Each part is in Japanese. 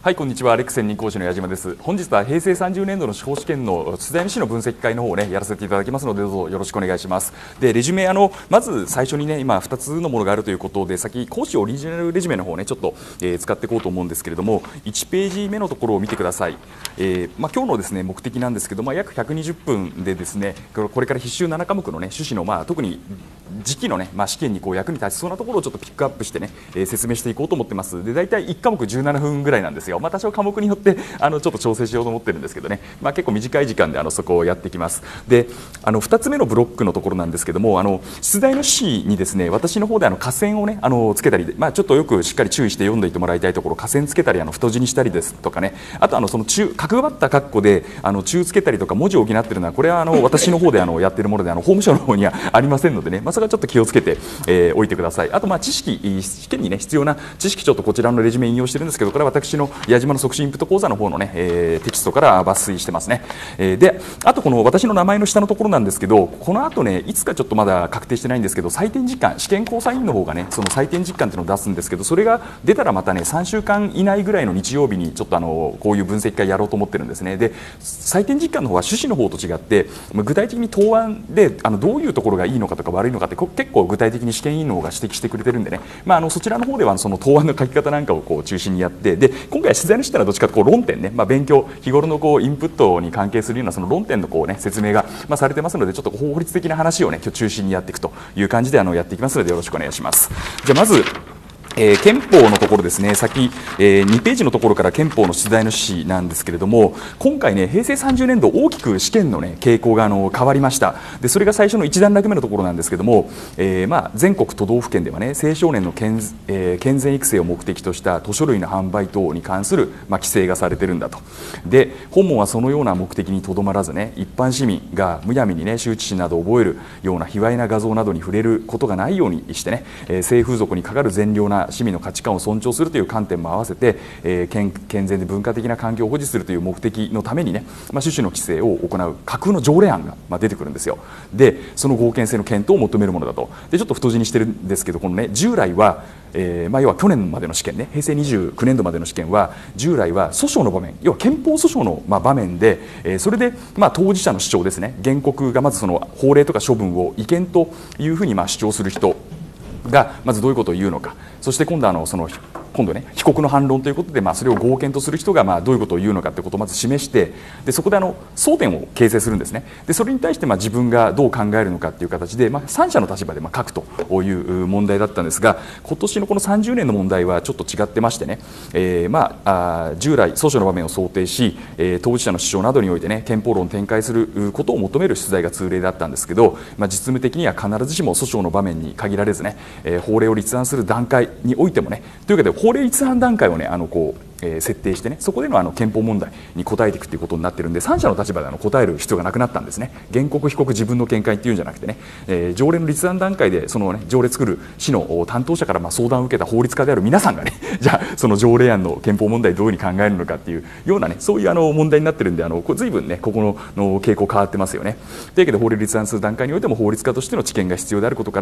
はい、こんにちは。アレックス専任講師の矢島です。本日は平成30年度の司法試験の出題のの分析会の方をね、やらせていただきますので、どうぞよろしくお願いします。で、レジュメ、まず最初にね、今2つのものがあるということで、先、講師オリジナルレジュメの方をね、ちょっと、使っていこうと思うんですけれども、1ページ目のところを見てください。今日のですね、目的なんですけど、約120分でですね、これから必修7科目のね、趣旨の、特に次期のね、試験にこう役に立ちそうなところをちょっとピックアップしてね、説明していこうと思ってます。で、大体1科目17分ぐらいなんですよ。多少科目によってちょっと調整しようと思ってるんですけどね、結構短い時間でそこをやっていきます。で、2つ目のブロックのところなんですけども、出題の趣旨にですね、私の方で下線をねつけたりで、ちょっとよくしっかり注意して読んでいってもらいたいところ、下線つけたり太字にしたりですとかね、あとその角張った括弧で中つけたりとか文字を補っているのは、これは私の方でやっているもので法務省の方にはありませんのでね、それはちょっと気をつけておいてください。あと知識、試験にね必要な知識、ちょっとこちらのレジュメ引用してるんですけど、これは私の矢島の促進インプット講座の方のね、テキストから抜粋してますね。で、あとこの私の名前の下のところなんですけど、この後ね、いつかちょっとまだ確定してないんですけど、採点実感、試験交際員の方がね、その採点実感っていうのを出すんですけど、それが出たらまたね、3週間以内ぐらいの日曜日にちょっとこういう分析会やろうと思ってるんですね。で、採点実感の方は趣旨の方と違って、具体的に答案でどういうところがいいのかとか悪いのかって結構具体的に試験委員の方が指摘してくれてるんでね、そちらの方ではその答案の書き方なんかをこう中心にやって、で、今回出題の人はどっちかというと論点ね、勉強日頃のインプットに関係するようなその論点の説明がされてますので、ちょっと法律的な話をね今日中心にやっていくという感じでやっていきますので、よろしくお願いします。じゃあまず憲法のところですね、先、2ページのところから憲法の出題の趣旨なんですけれども、今回ね、平成30年度大きく試験のね傾向が変わりました。で、それが最初の一段落目のところなんですけども、全国都道府県ではね、青少年の健全育成を目的とした図書類の販売等に関する規制がされてるんだと。で、本文はそのような目的にとどまらずね、一般市民がむやみにね羞恥心などを覚えるような卑猥な画像などに触れることがないようにしてね、性風俗にかかる善良な市民の価値観を尊重するという観点も合わせて、健全で文化的な環境を保持するという目的のためにね、種々の規制を行う架空の条例案が出てくるんですよ。で、その合憲性の検討を求めるものだと。で、ちょっと太字にしてるんですけど、このね、従来は要は去年までの試験ね、平成29年度までの試験は従来は訴訟の場面、要は憲法訴訟の場面で、それで当事者の主張ですね、原告がまずその法令とか処分を違憲というふうに主張する人がまずどういうことを言うのか、そして今度今度ね、被告の反論ということで、それを合憲とする人がどういうことを言うのかということをまず示して、でそこで争点を形成するんですね。で、それに対して自分がどう考えるのかという形で、三者の立場で書くという問題だったんですが、今年のこの30年の問題はちょっと違ってましてね、従来訴訟の場面を想定し、当事者の主張などにおいてね、憲法論を展開することを求める出題が通例だったんですけど、実務的には必ずしも訴訟の場面に限られずね、法令を立案する段階においてもね、というわけで法令立案段階をね設定してね、そこでの憲法問題に答えていくということになっているので、三者の立場で答える必要がなくなったんですね。原告被告自分の見解っていうんじゃなくてね、条例の立案段階でその、ね、条例作る市の担当者から相談を受けた法律家である皆さんがねじゃあその条例案の憲法問題どういうふうに考えるのかっていうようなね、そういう問題になってるんで、随分ねここの傾向変わってますよね。というわけで法令立案する段階においても法律家としての知見が必要であることから、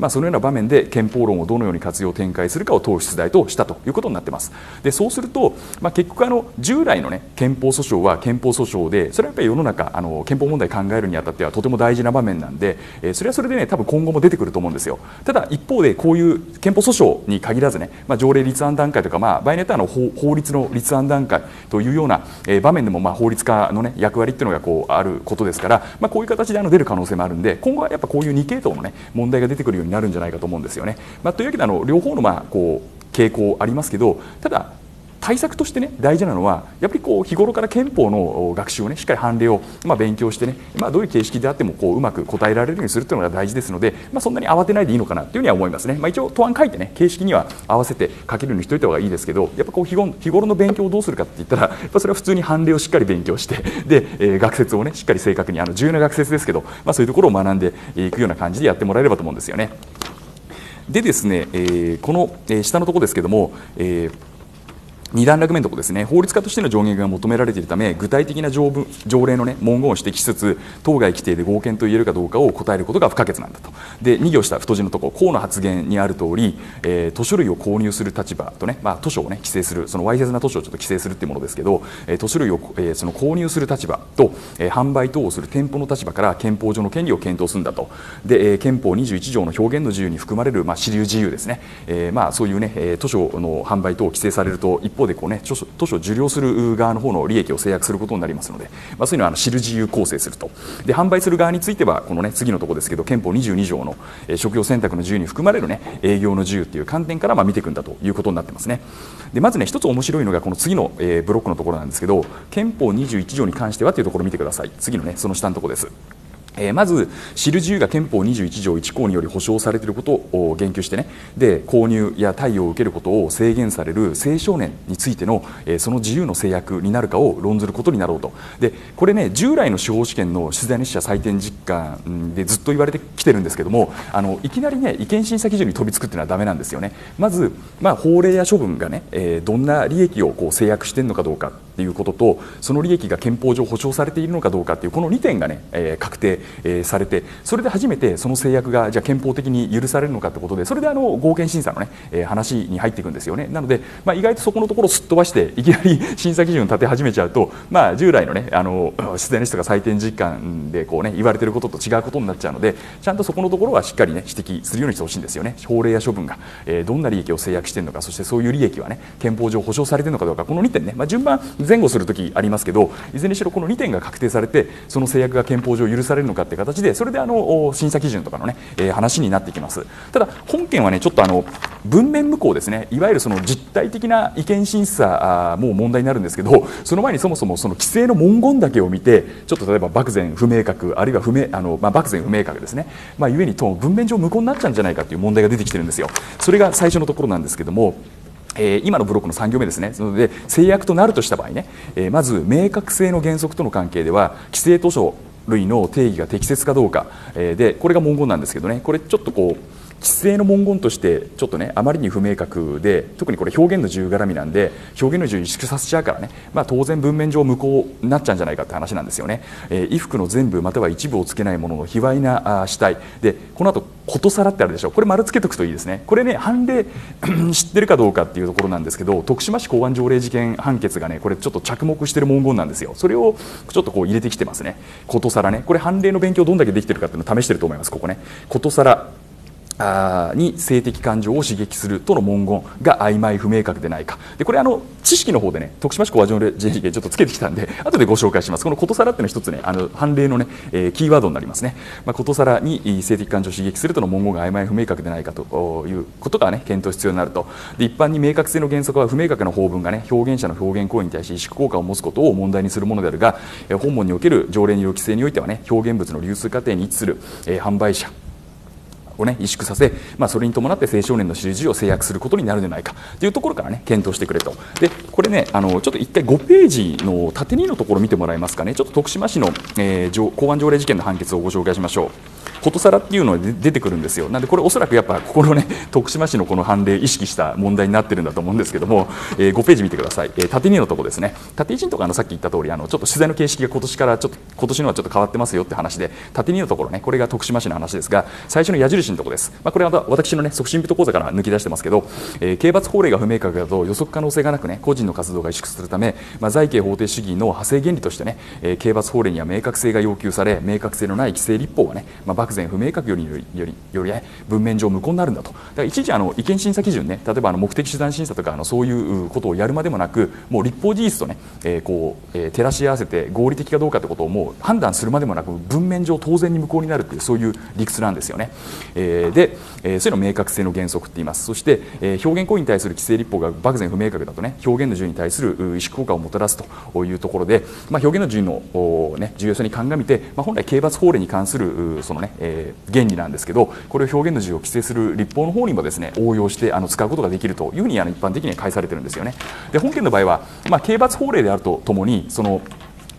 そのような場面で憲法論をどのように活用展開するかを問う出題としたということになってます。で、そうすると結局従来の、ね、憲法訴訟は憲法訴訟で、それはやっぱり世の中憲法問題考えるにあたってはとても大事な場面なんで、それはそれでね多分今後も出てくると思うんですよ。ただ一方でこういう憲法訴訟に限らずね、条例立案段階とか、場合によっては法律の立案段階というような場面でも法律家の、ね、役割っていうのがあることですから、こういう形で出る可能性もあるんで、今後はやっぱこういう2系統の、ね、問題が出てくるようになるんじゃないかと思うんですよね。というわけで両方の傾向ありますけど、ただ対策としてね大事なのはやっぱり日頃から憲法の学習をねしっかり判例を勉強してね、どういう形式であってもうまく答えられるようにするというのが大事ですので、そんなに慌てないでいいのかなというふうには思いますね。一応答案書いてね形式には合わせて書けるようにしておいた方がいいですけど、やっぱ日頃の勉強をどうするかって言ったら、やっぱそれは普通に判例をしっかり勉強してで、学説をねしっかり正確に重要な学説ですけど、そういうところを学んでいくような感じでやってもらえればと思うんですよね。でですね、この下のところですけども、 2段落目のところですね、法律家としての上限が求められているため、具体的な条例の、文言を指摘しつつ、当該規定で合憲と言えるかどうかを答えることが不可欠なんだと。で、2行下、太字のところ、項の発言にある通り、図書類を購入する立場とね、図書をね規制する、そのわいせつな図書をちょっと規制するっていうものですけど、図書類を、その購入する立場と、販売等をする店舗の立場から憲法上の権利を検討するんだと。で、憲法21条の表現の自由に含まれる、私流自由ですね、そういうね、図書の販売等を規制されると、一方でこうね、図書を受領する側の方の利益を制約することになりますので、そういうのは知る自由構成すると。で、販売する側についてはこのね、次のところですけど、憲法22条の職業選択の自由に含まれるね、営業の自由っていう観点から見ていくんだということになってますね。で、まずね、一つ面白いのがこの次のブロックのところなんですけど、憲法21条に関してはというところを見てください。次のね、その下のところです。まず知る自由が憲法21条1項により保障されていることを言及してね、で購入や貸与を受けることを制限される青少年についての、その自由の制約になるかを論ずることになろうと。でこれね、従来の司法試験の出題日者採点実感でずっと言われてきてるんですけども、いきなりね違憲審査基準に飛びつくっていうのはダメなんですよね。まず、法令や処分がね、どんな利益をこう制約しているのかどうかっていうことと、その利益が憲法上保障されているのかどうかっていうこの2点がね、確定されて、それで初めてその制約がじゃあ憲法的に許されるのかということで、それで合憲審査の、ね、話に入っていくんですよね。なので、意外とそこのところをすっ飛ばしていきなり審査基準を立て始めちゃうと、従来のね出題日とか採点実感でこう、ね、言われていることと違うことになっちゃうので、ちゃんとそこのところはしっかり、ね、指摘するようにしてほしいんですよね。法令や処分が、どんな利益を制約しているのか、そしてそういう利益は、ね、憲法上保障されているのかどうか、この2点ね、順番前後するときありますけど、いずれにしろこの2点が確定されて、その制約が憲法上許されるのかという形で、それで審査基準とかの、ね話になってきます。ただ本件はね、ちょっと文面無効ですね。いわゆるその実態的な違憲審査も問題になるんですけど、その前にそもそもその規制の文言だけを見て、ちょっと例えば漠然不明確、あるいは漠然不明確ですね、ゆえに文面上無効になっちゃうんじゃないかという問題が出てきてるんですよ。それが最初のところなんですけども、今のブロックの3行目ですね。なので制約となるとした場合ね、まず明確性の原則との関係では規制図書類の定義が適切かどうか、でこれが文言なんですけどね、これちょっとこう規制の文言としてちょっとねあまりに不明確で、特にこれ表現の自由絡みなんで表現の自由を萎縮させちゃうからね、当然文面上無効になっちゃうんじゃないかって話なんですよね。衣服の全部または一部をつけないものの卑猥な死体で、この後ことさらってあるでしょ。これ丸つけとくといいですね。これね、判例知ってるかどうかっていうところなんですけど、徳島市公安条例事件判決がね、これちょっと着目してる文言なんですよ。それをちょっとこう入れてきてますね。ことさらね、これ判例の勉強どんだけできてるかっていうのを試してると思います。ここね、ことさらに性的感情を刺激するとの文言が曖昧不明確でないか。でこれ知識の方でね、徳島市公安条例事件ちょっとつけてきたんで後でご紹介します。このことさらっていうのは一つね、判例のね、キーワードになりますね。ことさらに性的感情を刺激するとの文言が曖昧不明確でないかということがね検討必要になると。で一般に明確性の原則は不明確な法文がね表現者の表現行為に対し萎縮効果を持つことを問題にするものであるが、本文における条例による規制においてはね表現物の流通過程に位置する、販売者をね萎縮させ、それに伴って青少年の知る自由を制約することになるのではないかというところからね検討してくれと。でこれねちょっと一回5ページの縦2のところ見てもらえますかね。ちょっと徳島市の、公安条例事件の判決をご紹介しましょう。ことさらっていうのが出てくるんですよ。なんでこれおそらくやっぱここのね徳島市のこの判例意識した問題になってるんだと思うんですけども、5ページ見てください。縦2のところですね。縦1のところさっき言った通りちょっと取材の形式が今年のはちょっと変わってますよって話で、縦2のところね、これが徳島市の話ですが、最初の矢印のところです。これは私のね促進人講座から抜き出してますけど、刑罰法令が不明確だと予測可能性がなくね個人の活動が萎縮するため、財刑法定主義の派生原理としてね、刑罰法令には明確性が要求され、明確性のない規制立法はね、漠然不明確より文面上無効になるんだと。だから一時違憲審査基準ね、例えば目的手段審査とかそういうことをやるまでもなく、もう立法事実とね、照らし合わせて合理的かどうかということをもう判断するまでもなく、文面上当然に無効になるというそういう理屈なんですよね。でそういうのを明確性の原則って言います。そして、表現行為に対する規制立法が漠然不明確だとね、表現の自由に対する萎縮効果をもたらすというところで、表現の自由の、重要性に鑑みて、本来刑罰法令に関するそのね、原理なんですけど、これを表現の自由を規制する立法の方にもですね応用して使うことができるというふうに一般的には解されているんですよね。で本件の場合は、刑罰法令であるとともにその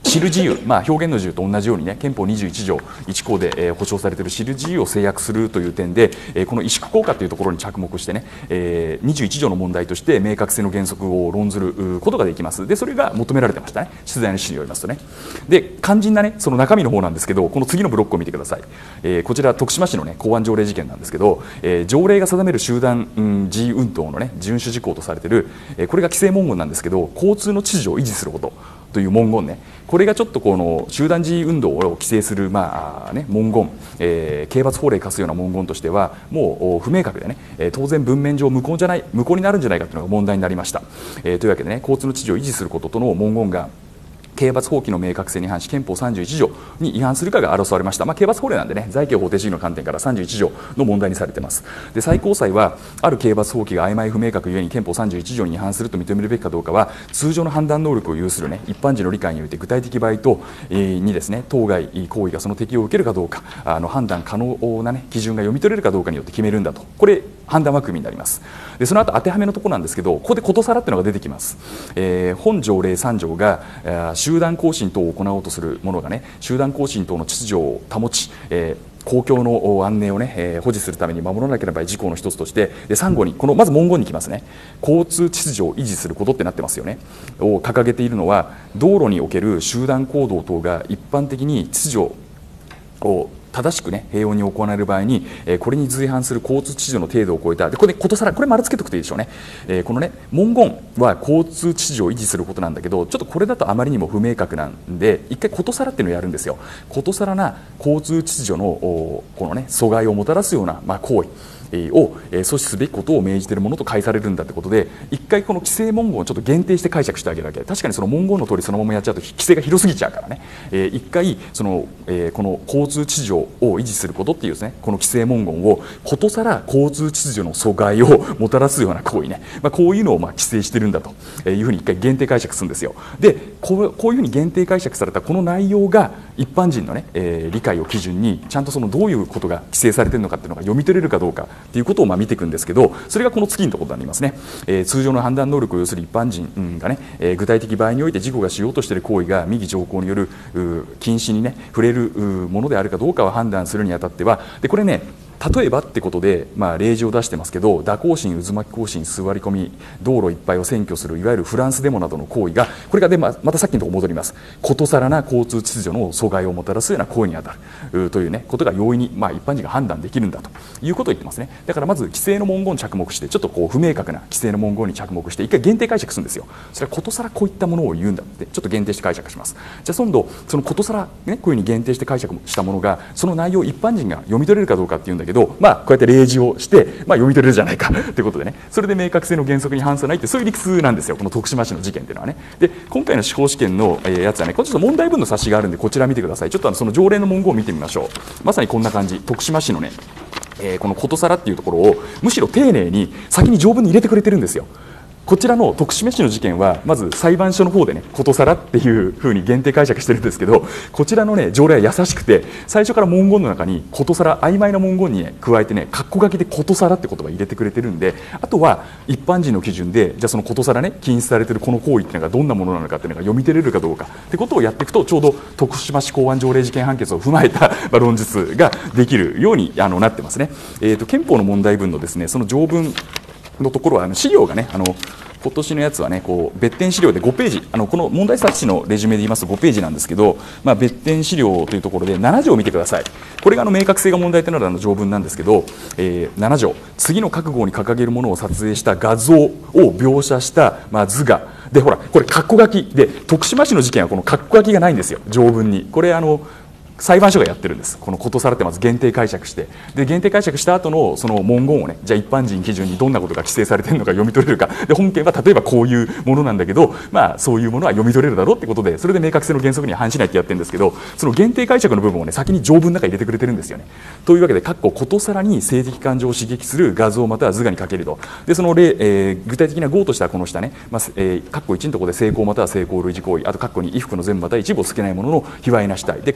知る自由、表現の自由と同じようにね、憲法21条1項で、保障されている知る自由を制約するという点で、この萎縮効果というところに着目してね、21条の問題として明確性の原則を論ずることができます。でそれが求められてましたね、出題の趣旨によりますとね。で肝心なね、その中身の方なんですけど、この次のブロックを見てください。こちら徳島市のね公安条例事件なんですけど、条例が定める集団、自由運動のね遵守事項とされている、これが規制文言なんですけど、交通の秩序を維持することという文言ね、これがちょっとこの集団自由運動を規制する、文言、刑罰法令課すような文言としてはもう不明確でね、当然文面上無効になるんじゃないかというのが問題になりました。というわけでね、交通の秩序を維持することとの文言が刑罰法規の明確性に反し憲法31条に違反するかが争われました。刑罰法令なんでね、罪刑法定主義の観点から31条の問題にされています。で最高裁はある刑罰法規が曖昧不明確ゆえに憲法31条に違反すると認めるべきかどうかは通常の判断能力を有するね一般人の理解において具体的場合とにですね当該行為がその適用を受けるかどうか判断可能なね基準が読み取れるかどうかによって決めるんだと、これ判断枠組みになります。でその後当てはめのところなんですけど、ここでことさらっていうのが出てきます。本条例3条が集団行進等を行おうとするものがね、集団行進等の秩序を保ち、公共の安寧をね、保持するために守らなければいけない事項の一つとして、で3号にこのまず文言に来ますね、交通秩序を維持することってなってますよね。を掲げているのは、道路における集団行動等が一般的に秩序を正しくね平穏に行われる場合に、これに随伴する交通秩序の程度を超えた、でこれことさら、これ丸つけとくといいでしょうね。このね文言は交通秩序を維持することなんだけど、ちょっとこれだとあまりにも不明確なんで、一回ことさらっていうのをやるんですよ。ことさらな交通秩序のこのね阻害をもたらすような行為を阻止すべきことを命じているものと解されるんだということで、一回この規制文言をちょっと限定して解釈してあげるわけで、確かにその文言の通りそのままやっちゃうと規制が広すぎちゃうからね、一回その、この交通秩序を維持することっていうですね、この規制文言をことさら交通秩序の阻害をもたらすような行為ね、こういうのを規制してるんだというふうに一回限定解釈するんですよ。でこういうふうに限定解釈されたこの内容が一般人のね、理解を基準にちゃんとそのどういうことが規制されているのかっていうのが読み取れるかどうかということを見ていくんですけど、それがこの次のところになりますね。通常の判断能力を有する一般人がね、具体的場合において自己がしようとしている行為が右条項による禁止にね触れるものであるかどうかを判断するにあたっては、でこれね例えばってことで、例示を出してますけど、蛇行進、渦巻き行進、座り込み、道路いっぱいを占拠するいわゆるフランスデモなどの行為が、これがで またさっきのところ戻ります、ことさらな交通秩序の阻害をもたらすような行為にあたるという、ね、ことが容易に、一般人が判断できるんだということを言ってますね。だからまず規制の文言に着目して、ちょっとこう不明確な規制の文言に着目して一回限定解釈するんですよ。それはことさらこういったものを言うんだってちょっと限定して解釈します。じゃあ今度そのことさら、ね、こういうふうに限定して解釈したものがその内容を一般人が読み取れるかどうかっていうんだけど、こうやって例示をして、読み取れるじゃないかということでね、それで明確性の原則に反さないってそういう理屈なんですよ、この徳島市の事件っていうのはね。で今回の司法試験のやつはね、これちょっと問題文の冊子があるんでこちら見てください。ちょっとその条例の文言を見てみましょう。まさにこんな感じ、徳島市のね、このことさらっていうところをむしろ丁寧に先に条文に入れてくれてるんですよ。こちらの徳島市の事件はまず裁判所の方でねことさらっていうふうに限定解釈してるんですけど、こちらのね条例は優しくて最初から文言の中にことさら曖昧な文言に、加えてね括弧書きでことさらって言葉を入れてくれてるんで、あとは一般人の基準でじゃあそのことさらね禁止されてるこの行為っていうのがどんなものなのかっていうのが読み取れるかどうかってことをやっていくと、ちょうど徳島市公安条例事件判決を踏まえた論述ができるようになってますね。憲法の問題文のですねその条文のところは資料がね今年のやつはねこう別典資料で5ページ、この問題冊子のレジュメで言いますと5ページなんですけど、別典資料というところで7条を見てください。これが明確性が問題となる条文なんですけど、7条、次の覚悟に掲げるものを撮影した画像を描写した図画で、ほらこれ括弧書きで、徳島市の事件はこの括弧書きがないんですよ条文に。これ裁判所がやってるんです。このことさらってまず限定解釈して、で限定解釈した後のその文言をね、じゃあ一般人基準にどんなことが規制されているのか読み取れるかで、本件は例えばこういうものなんだけど、そういうものは読み取れるだろうってことで、それで明確性の原則には反しないってやってるんですけど、その限定解釈の部分をね先に条文の中に入れてくれてるんですよね。というわけでことさらに性的感情を刺激する画像または図画にかけると、でその例、具体的な語としてはこの下ね、括弧1のところで性交または性交類似行為、あと括弧2衣服の全部または一部を透けないものの卑猥な死体で、これを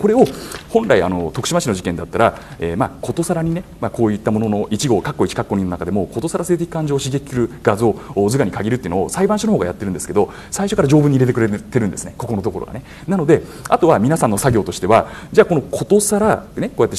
本来徳島市の事件だったら、ことさらにね、こういったものの1号括弧1括弧2の中でもことさら性的感情を刺激する画像を図画に限るっていうのを裁判所の方がやってるんですけど、最初から条文に入れてくれてるんですね、ここのところがね。なのであとは皆さんの作業としては、じゃあこのことさらね、こうやって、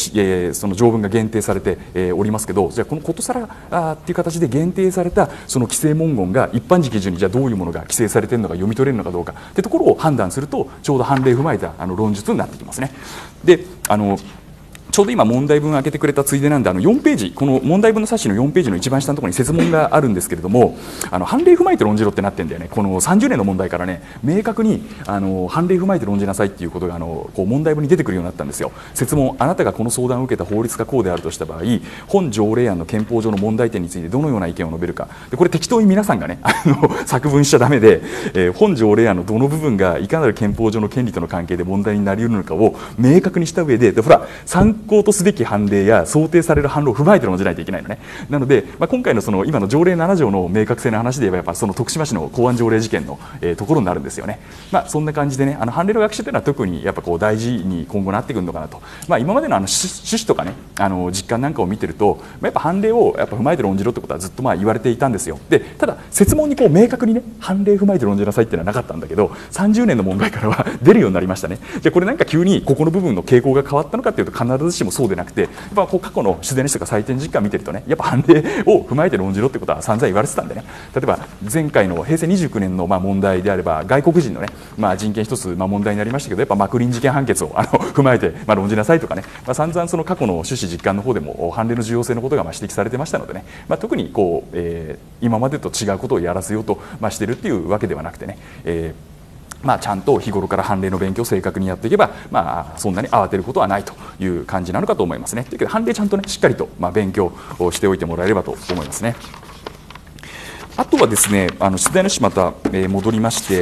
その条文が限定されて、おりますけど、じゃあこのことさらっていう形で限定されたその規制文言が一般時基準にじゃあどういうものが規制されているのか読み取れるのかどうかってところを判断すると、ちょうど判例を踏まえた論述になってきますね。でちょうど今問題文を開けてくれたついでなんで、4ページ、この問題文の冊子の4ページの一番下のところに設問があるんですけれども、判例踏まえて論じろってなってるんだよね。この30年の問題からね、明確に判例踏まえて論じなさいっていうことがこう問題文に出てくるようになったんですよ。設問、あなたがこの相談を受けた法律がこうであるとした場合、本条例案の憲法上の問題点についてどのような意見を述べるか。でこれ適当に皆さんがね作文しちゃダメで、本条例案のどの部分がいかなる憲法上の権利との関係で問題になり得るのかを明確にした上で、ほら参考とすべき判例や想定される反論を踏まえて論じないといけないのね。なので、今回のその今の条例7条の明確性の話で言えば、やっぱその徳島市の公安条例事件の、ところになるんですよね。そんな感じでね、判例の学習というのは特にやっぱこう大事に今後なってくるのかなと。今までの趣旨とかね、実感なんかを見てると、やっぱ判例をやっぱ踏まえて論じろってことはずっと言われていたんですよ。でただ設問にこう明確にね、判例踏まえて論じなさいっていうのはなかったんだけど、30年の問題からは出るようになりましたね。じゃあこれなんか急にここの部分の傾向が変わったのかっていうと、必ずしもそうでなくて、やっぱこう過去の自然史とか採点実感見てるとね、やっぱ判例を踏まえて論じろってことは散々言われてたんでね。例えば前回の平成29年の問題であれば、外国人のね、人権一つ問題になりましたけど、やっぱマクリン事件判決を踏まえて論じなさいとかね、散々その過去の趣旨実感の方でも判例の重要性のことが指摘されてましたのでね、特にこう、今までと違うことをやらせようとしているっていうわけではなくてね、ちゃんと日頃から判例の勉強を正確にやっていけば、そんなに慌てることはないという感じなのかと思いますね。というけど判例ちゃんとね、しっかりと勉強をしておいてもらえればと思いますね。あとはですね、出題の紙また、戻りまして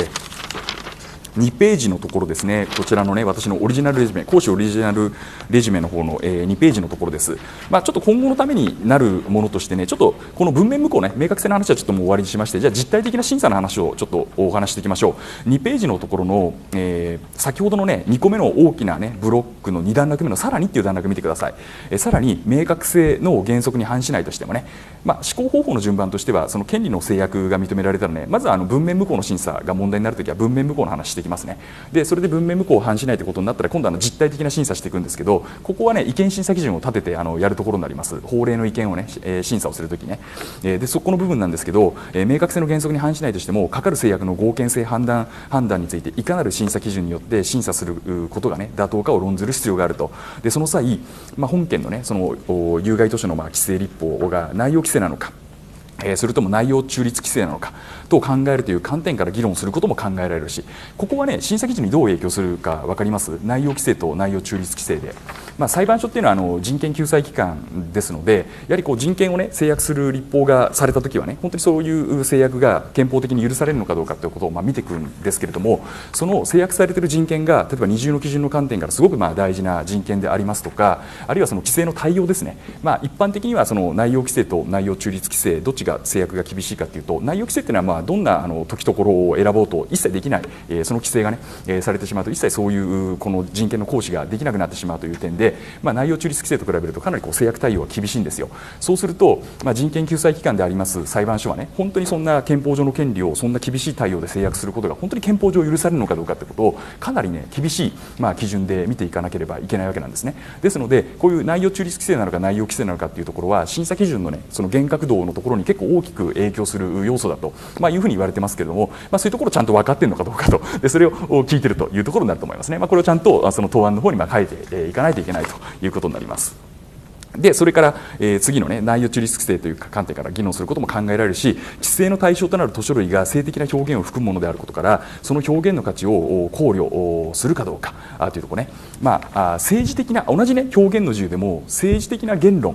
、2ページのところですね、こちらのね、私のオリジナルレジュメ、講師オリジナルレジュメの方の、2ページのところです。ちょっと今後のためになるものとしてね、ちょっとこの文面無効ね、明確性の話はちょっともう終わりにしまして、じゃあ実態的な審査の話をちょっとお話していきましょう。2ページのところの、先ほどのね、2個目の大きなね、ブロックの2段落目のさらにっていう段落見てください。さらに明確性の原則に反しないとしてもね、施行方法の順番としては、その権利の制約が認められたらね、まず文面無効の審査が問題になるときは文面無効の話していきますね。でそれで文面無効を反しないということになったら、今度は実態的な審査していくんですけど、ここはね、意見審査基準を立ててやるところになります。法令の意見をね、審査をするときね、でそこの部分なんですけど、明確性の原則に反しないとしても、かかる制約の合憲性判断についていかなる審査基準によって審査することがね、妥当かを論ずる必要があると。でその際、本件のね、その有害図書の規制立法が内容規制なのか、それとも内容中立規制なのかと考えるという観点から議論することも考えられるし、ここはね、審査基準にどう影響するか分かります？内容規制と内容中立規制で、裁判所っていうのは人権救済機関ですので、やはりこう人権をね、制約する立法がされたときはね、本当にそういう制約が憲法的に許されるのかどうかということを見てくるんですけれども、その制約されている人権が例えば二重の基準の観点からすごく大事な人権でありますとか、あるいはその規制の対応ですね、一般的にはその内容規制と内容中立規制、どっちが制約が厳しいかというと、内容規制というのはどんな時ところを選ぼうと一切できない、その規制がね、されてしまうと一切そういうこの人権の行使ができなくなってしまうという点で、内容中立規制と比べるとかなり制約対応が厳しいんですよ。そうすると、人権救済機関であります裁判所はね、本当にそんな憲法上の権利をそんな厳しい対応で制約することが本当に憲法上許されるのかどうかということをかなりね、厳しい基準で見ていかなければいけないわけなんですね。ですので、こういう内容中立規制なのか内容規制なのかというところは、審査基準のね、その厳格度のところに結構大きく影響する要素だと、いうふうに言われてますけれども、そういうところをちゃんと分かっているのかどうかと、でそれを聞いているというところになると思いますね。これをちゃんとその答案の方に書いていかないといけないということになります。でそれから、次の、ね、内容中立規制という観点から議論することも考えられるし、規制の対象となる図書類が性的な表現を含むものであることから、その表現の価値を考慮するかどうかというところね、政治的な同じ、ね、表現の自由でも政治的な言論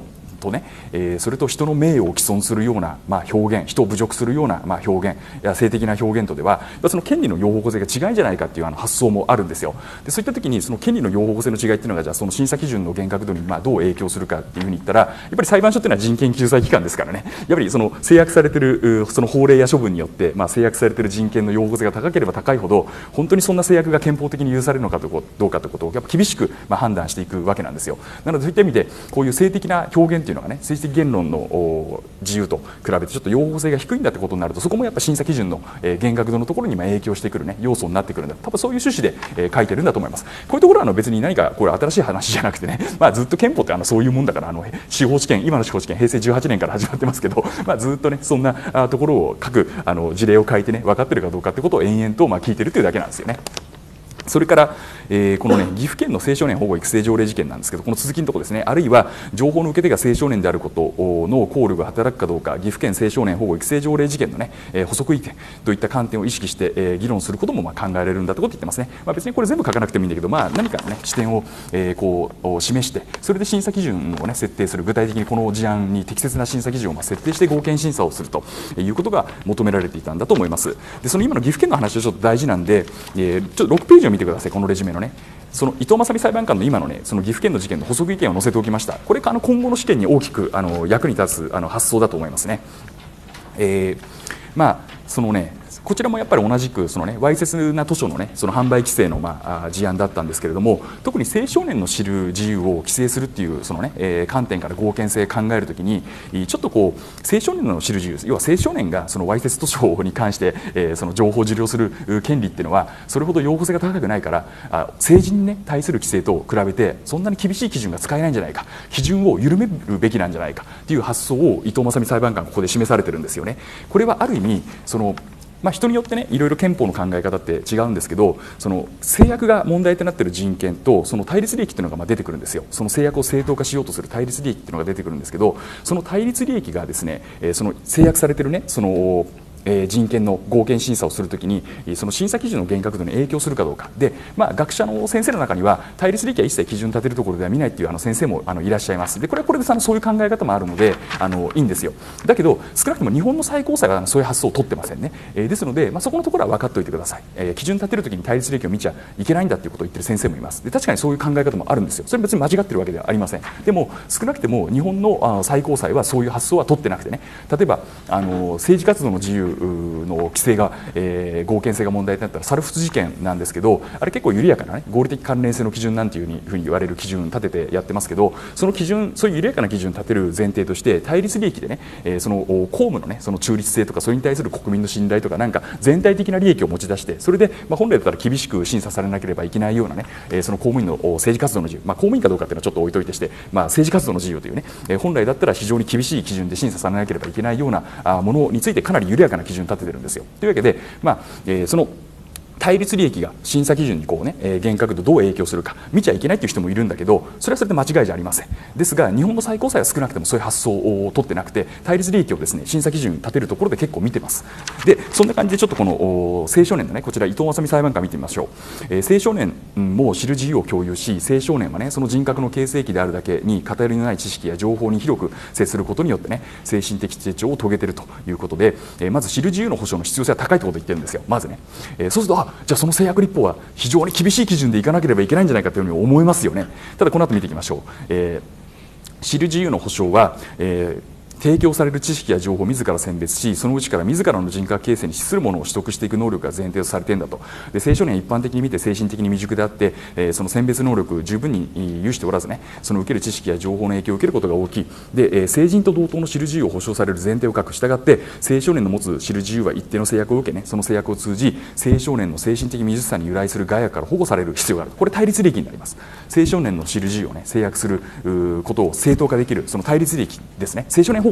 とね、それと人の名誉を毀損するような、表現、人を侮辱するような、表現や性的な表現とではその権利の用法性が違いじゃないかっていう発想もあるんですよ。でそういった時にその権利の用法性の違いっていうのがじゃあその審査基準の厳格度にどう影響するかっていうふうに言ったら、やっぱり裁判所っていうのは人権救済機関ですからね、やっぱりその制約されているその法令や処分によって、制約されている人権の擁護性が高ければ高いほど本当にそんな制約が憲法的に許されるのかどうかということをやっぱ厳しく判断していくわけなんですよ。なのでそういった意味でこういう性的な表現というのがね、政治的言論の自由と比べてちょっと擁護性が低いんだってことになると、そこもやっぱ審査基準の厳格度のところに影響してくるね要素になってくるんだ、多分そういう趣旨で書いてるんだと思います。こういうところは別に何かこれ新しい話じゃなくてね、ずっと憲法ってそういうもんだから、司法試験、今の司法試験平成18年から始まってますけど、ずっとねそんなところを各事例を書いてね分かってるかどうかってことを延々と聞いてるというだけなんですよね。それから、この、岐阜県の青少年保護育成条例事件なんですけど、この続きのところですね、あるいは情報の受け手が青少年であることの考慮が働くかどうか、岐阜県青少年保護育成条例事件の、ね補足意見といった観点を意識して、議論することも考えられるんだということを言ってますね。別にこれ全部書かなくてもいいんだけど、何かの、ね、視点を、こう示して、それで審査基準を、ね、設定する、具体的にこの事案に適切な審査基準を設定して合憲審査をするということが求められていたんだと思います。でその今の岐阜県の話はちょっと大事なんで、ちょっと6ページを見てください。このレジュメのね、その伊藤正美裁判官の今のね、その岐阜県の事件の補足意見を載せておきました。これ今後の試験に大きく役に立つ発想だと思いますね。そのねこちらもやっぱり同じくその、ね、わいせつな図書の、ね、その販売規制の、事案だったんですけれども、特に青少年の知る自由を規制するっていうその、ね観点から合憲性を考えるときに、ちょっとこう青少年の知る自由、要は青少年がそのわいせつ図書に関して、その情報を受領する権利っていうのはそれほど擁護性が高くないから、成人に、ね、対する規制と比べてそんなに厳しい基準が使えないんじゃないか、基準を緩めるべきなんじゃないかっていう発想を伊藤正美裁判官がここで示されてるんですよね。これはある意味その人によってねいろいろ憲法の考え方って違うんですけど、その制約が問題となっている人権とその対立利益っていうのが出てくるんですよ。その制約を正当化しようとする対立利益っていうのが出てくるんですけど、その対立利益がですね、その制約されているねその人権の合憲審査をするときにその審査基準の厳格度に影響するかどうかで、学者の先生の中には対立利益は一切基準立てるところでは見ないという先生もいらっしゃいます。でこれはこれでそういう考え方もあるのでいいんですよ。だけど少なくとも日本の最高裁はそういう発想を取ってませんね。ですので、そこのところは分かっておいてください。基準立てるときに対立利益を見ちゃいけないんだということを言ってる先生もいます。で確かにそういう考え方もあるんですよ。それ別に間違ってるわけではありません。でも少なくても日本の最高裁はそういう発想は取ってなくてね、例えば政治活動の自由の規制が、合憲性が問題になったらサルフツ事件なんですけど、あれ結構緩やかな、ね、合理的関連性の基準なんていうふうに言われる基準立ててやってますけど、その基準、そういう緩やかな基準立てる前提として対立利益でね、その公務のねその中立性とかそれに対する国民の信頼とかなんか全体的な利益を持ち出して、それで、本来だったら厳しく審査されなければいけないようなね、その公務員の政治活動の自由、公務員かどうかっていうのはちょっと置いといてして、政治活動の自由というね、本来だったら非常に厳しい基準で審査されなければいけないようなものについてかなり緩やかな基準立ててるんですよ。というわけで、その対立利益が審査基準にこう、ね厳格度どう影響するか見ちゃいけないという人もいるんだけど、それはそれで間違いじゃありません。ですが日本の最高裁は少なくともそういう発想を取ってなくて、対立利益をですね審査基準に立てるところで結構見てます。でそんな感じでちょっとこの青少年のねこちら伊藤正美裁判官見てみましょう。青少年も知る自由を共有し、青少年はねその人格の形成期であるだけに偏りのない知識や情報に広く接することによってね精神的成長を遂げているということで、まず知る自由の保障の必要性は高いということを言ってるんですよ。まずね、そうするとじゃあその制約立法は非常に厳しい基準でいかなければいけないんじゃないかというふうに思いますよね。ただこの後見ていきましょう。知る自由の保障は、提供される知識や情報を自ら選別し、そのうちから自らの人格形成に資するものを取得していく能力が前提とされているんだと。で青少年は一般的に見て精神的に未熟であって、その選別能力十分に有しておらずね、その受ける知識や情報の影響を受けることが大きい。で、成人と同等の知る自由を保障される前提を欠く。従って青少年の持つ知る自由は一定の制約を受けね、その制約を通じ青少年の精神的未熟さに由来する害悪から保護される必要がある。これ対立利益になります。青少年の知る自由をね制約することを正当化できるその対立利益ですね。青少年保護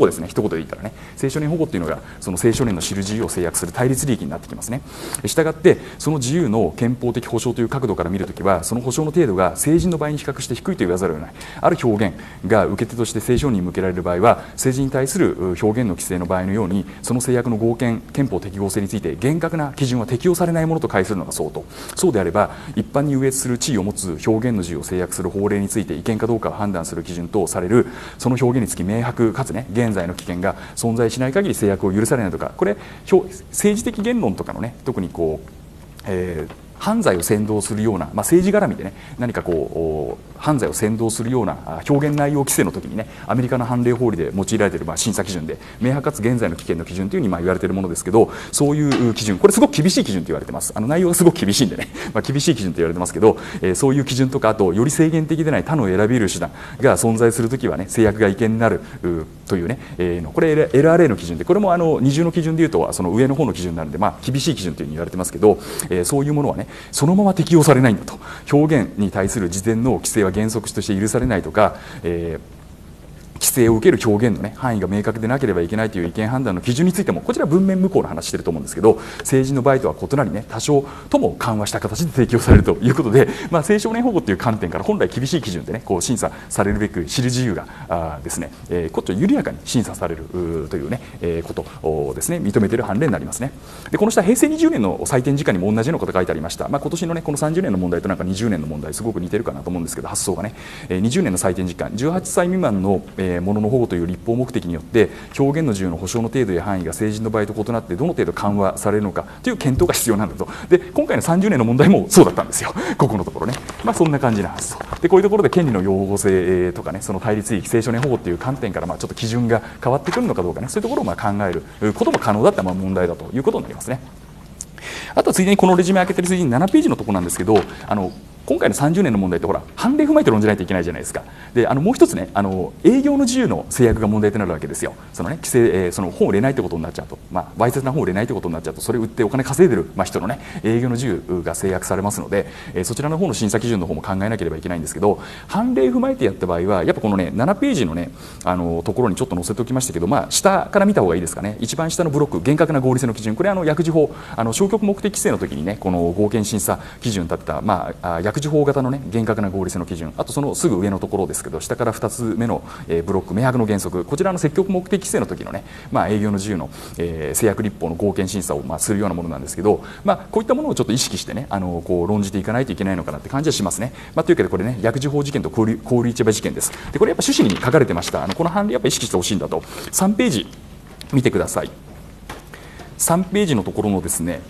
護ですね、一言で言ったらね、青少年保護っていうのがその青少年の知る自由を制約する対立利益になってきますね。したがってその自由の憲法的保障という角度から見るときは、その保障の程度が成人の場合に比較して低いと言わざるを得ない。ある表現が受け手として青少年に向けられる場合は、成人に対する表現の規制の場合のように、その制約の合憲憲法適合性について厳格な基準は適用されないものと解するのが相当。そうであれば一般に優越する地位を持つ表現の自由を制約する法令について違憲かどうかを判断する基準とされるその表現につき明白かつね現在の危険が存在しない限り制約を許されないとか、これ政治的言論とかのね、特にこう、犯罪を扇動するような、政治絡みでね、何かこう犯罪を扇動するような表現内容規制の時にね、アメリカの判例法理で用いられている審査基準で明白かつ現在の危険の基準というふうに言われているものですけど、そういう基準、これすごく厳しい基準と言われてます。内容がすごく厳しいんでね、厳しい基準と言われてますけど、そういう基準とか、あとより制限的でない他の選び得る手段が存在するときはね、制約が違憲になるというね、これ LRA の基準で、これも二重の基準でいうとその上の方の基準になるので、厳しい基準というふうに言われてますけど、そういうものはねそのまま適用されないんだと。表現に対する事前の規制は原則として許されないとか、規制を受ける表現の、範囲が明確でなければいけないという違憲判断の基準についても、こちら文面無効の話してると思うんですけど、成人の場合とは異なりね、多少とも緩和した形で提供されるということで、青少年保護という観点から本来厳しい基準でね、こう審査されるべく知る自由がですね、こっちを緩やかに審査されるというね、ことをですね認めている判例になりますね。でこの下平成20年の採点時間にも同じようなことが書いてありました。今年のねこの30年の問題となんか20年の問題すごく似てるかなと思うんですけど、発想がね、20年の採点時間、18歳未満のものの保護という立法目的によって表現の自由の保障の程度や範囲が成人の場合と異なってどの程度緩和されるのかという検討が必要なんだと。で今回の30年の問題もそうだったんですよ、ここのところね。そんな感じな発想で、こういうところで権利の擁護性とかね、その対立利益、青少年保護という観点からちょっと基準が変わってくるのかどうかね、そういうところを考えることも可能だった問題だということになりますね。あとはついでにこのレジュメ開けてるついでに7ページのところなんですけど、今回の30年の問題ってほら判例踏まえて論じないといけないじゃないですか。でもう一つね、営業の自由の制約が問題となるわけですよ。そのね規制、その本を売れないってことになっちゃうと、わいせつな本を売れないってことになっちゃうと、それを売ってお金稼いでる、人のね営業の自由が制約されますので、そちらの方の審査基準の方も考えなければいけないんですけど、判例踏まえてやった場合はやっぱこのね7ページのねところにちょっと載せておきましたけど、下から見た方がいいですかね。一番下のブロック、厳格な合理性の基準、これ薬事法消極目的規制の時にねこの合憲審査基準に立てた、薬事法型のね厳格な合理性の基準、あとそのすぐ上のところですけど、下から2つ目のブロック、明白の原則、こちらの積極目的規制の時のね、営業の自由の制約立法の合憲審査をするようなものなんですけど、こういったものをちょっと意識してねこう論じていかないといけないのかなって感じはしますね。というわけでこれね薬事法事件と小売市場事件です。でこれやっぱ趣旨に書かれてました。この判例やっぱ意識してほしいんだと。3ページ見てください。3ページのところのですね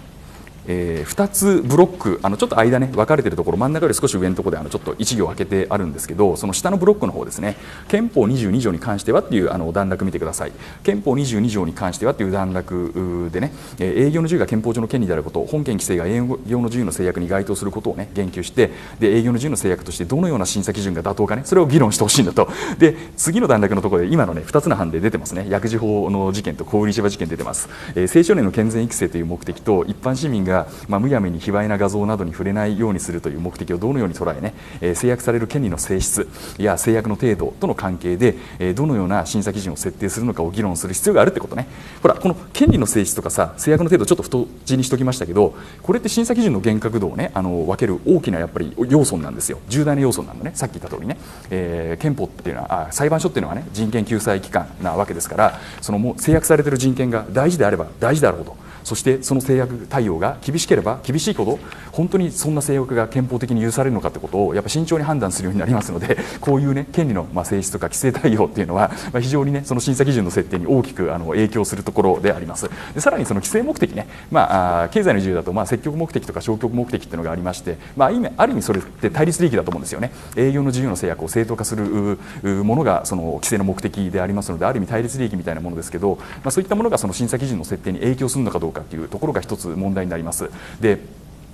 2つブロック、ちょっと間ね分かれているところ、真ん中より少し上のところでちょっと1行空けてあるんですけど、その下のブロックの方ですね、憲法22条に関してはっていう段落見てください。憲法22条に関してはっていう段落でね、営業の自由が憲法上の権利であること、本件規制が営業の自由の制約に該当することをね言及して、で営業の自由の制約としてどのような審査基準が妥当かね、それを議論してほしいんだと。で次の段落のところで今のね2つの判例出てますね。薬事法の事件と小売市場事件出てます。青少年の健全育成という目的と一般市民がむやみに卑猥な画像などに触れないようにするという目的をどのように捉えね、制約される権利の性質や制約の程度との関係でどのような審査基準を設定するのかを議論する必要があるってことね。ほらこの権利の性質とかさ制約の程度ちょっと太字にしときましたけど、これって審査基準の厳格度をね分ける大きなやっぱり要素なんですよ。重大な要素なんだね。さっき言った通りね、憲法っていうのは裁判所っていうのはね人権救済機関なわけですから、そのもう制約されている人権が大事であれば大事であるほど、そしてその制約対応が厳しければ厳しいほど本当にそんな制約が憲法的に許されるのかということをやっぱ慎重に判断するようになりますので、こういうね権利の性質とか規制対応っていうのは非常にねその審査基準の設定に大きく影響するところであります。でさらにその規制目的ね、経済の自由だと積極目的とか消極目的っていうのがありまして、ある意味それって対立利益だと思うんですよね。営業の自由の制約を正当化するものがその規制の目的でありますので、ある意味対立利益みたいなものですけど、そういったものがその審査基準の設定に影響するのかどうかっていうところが一つ問題になります。で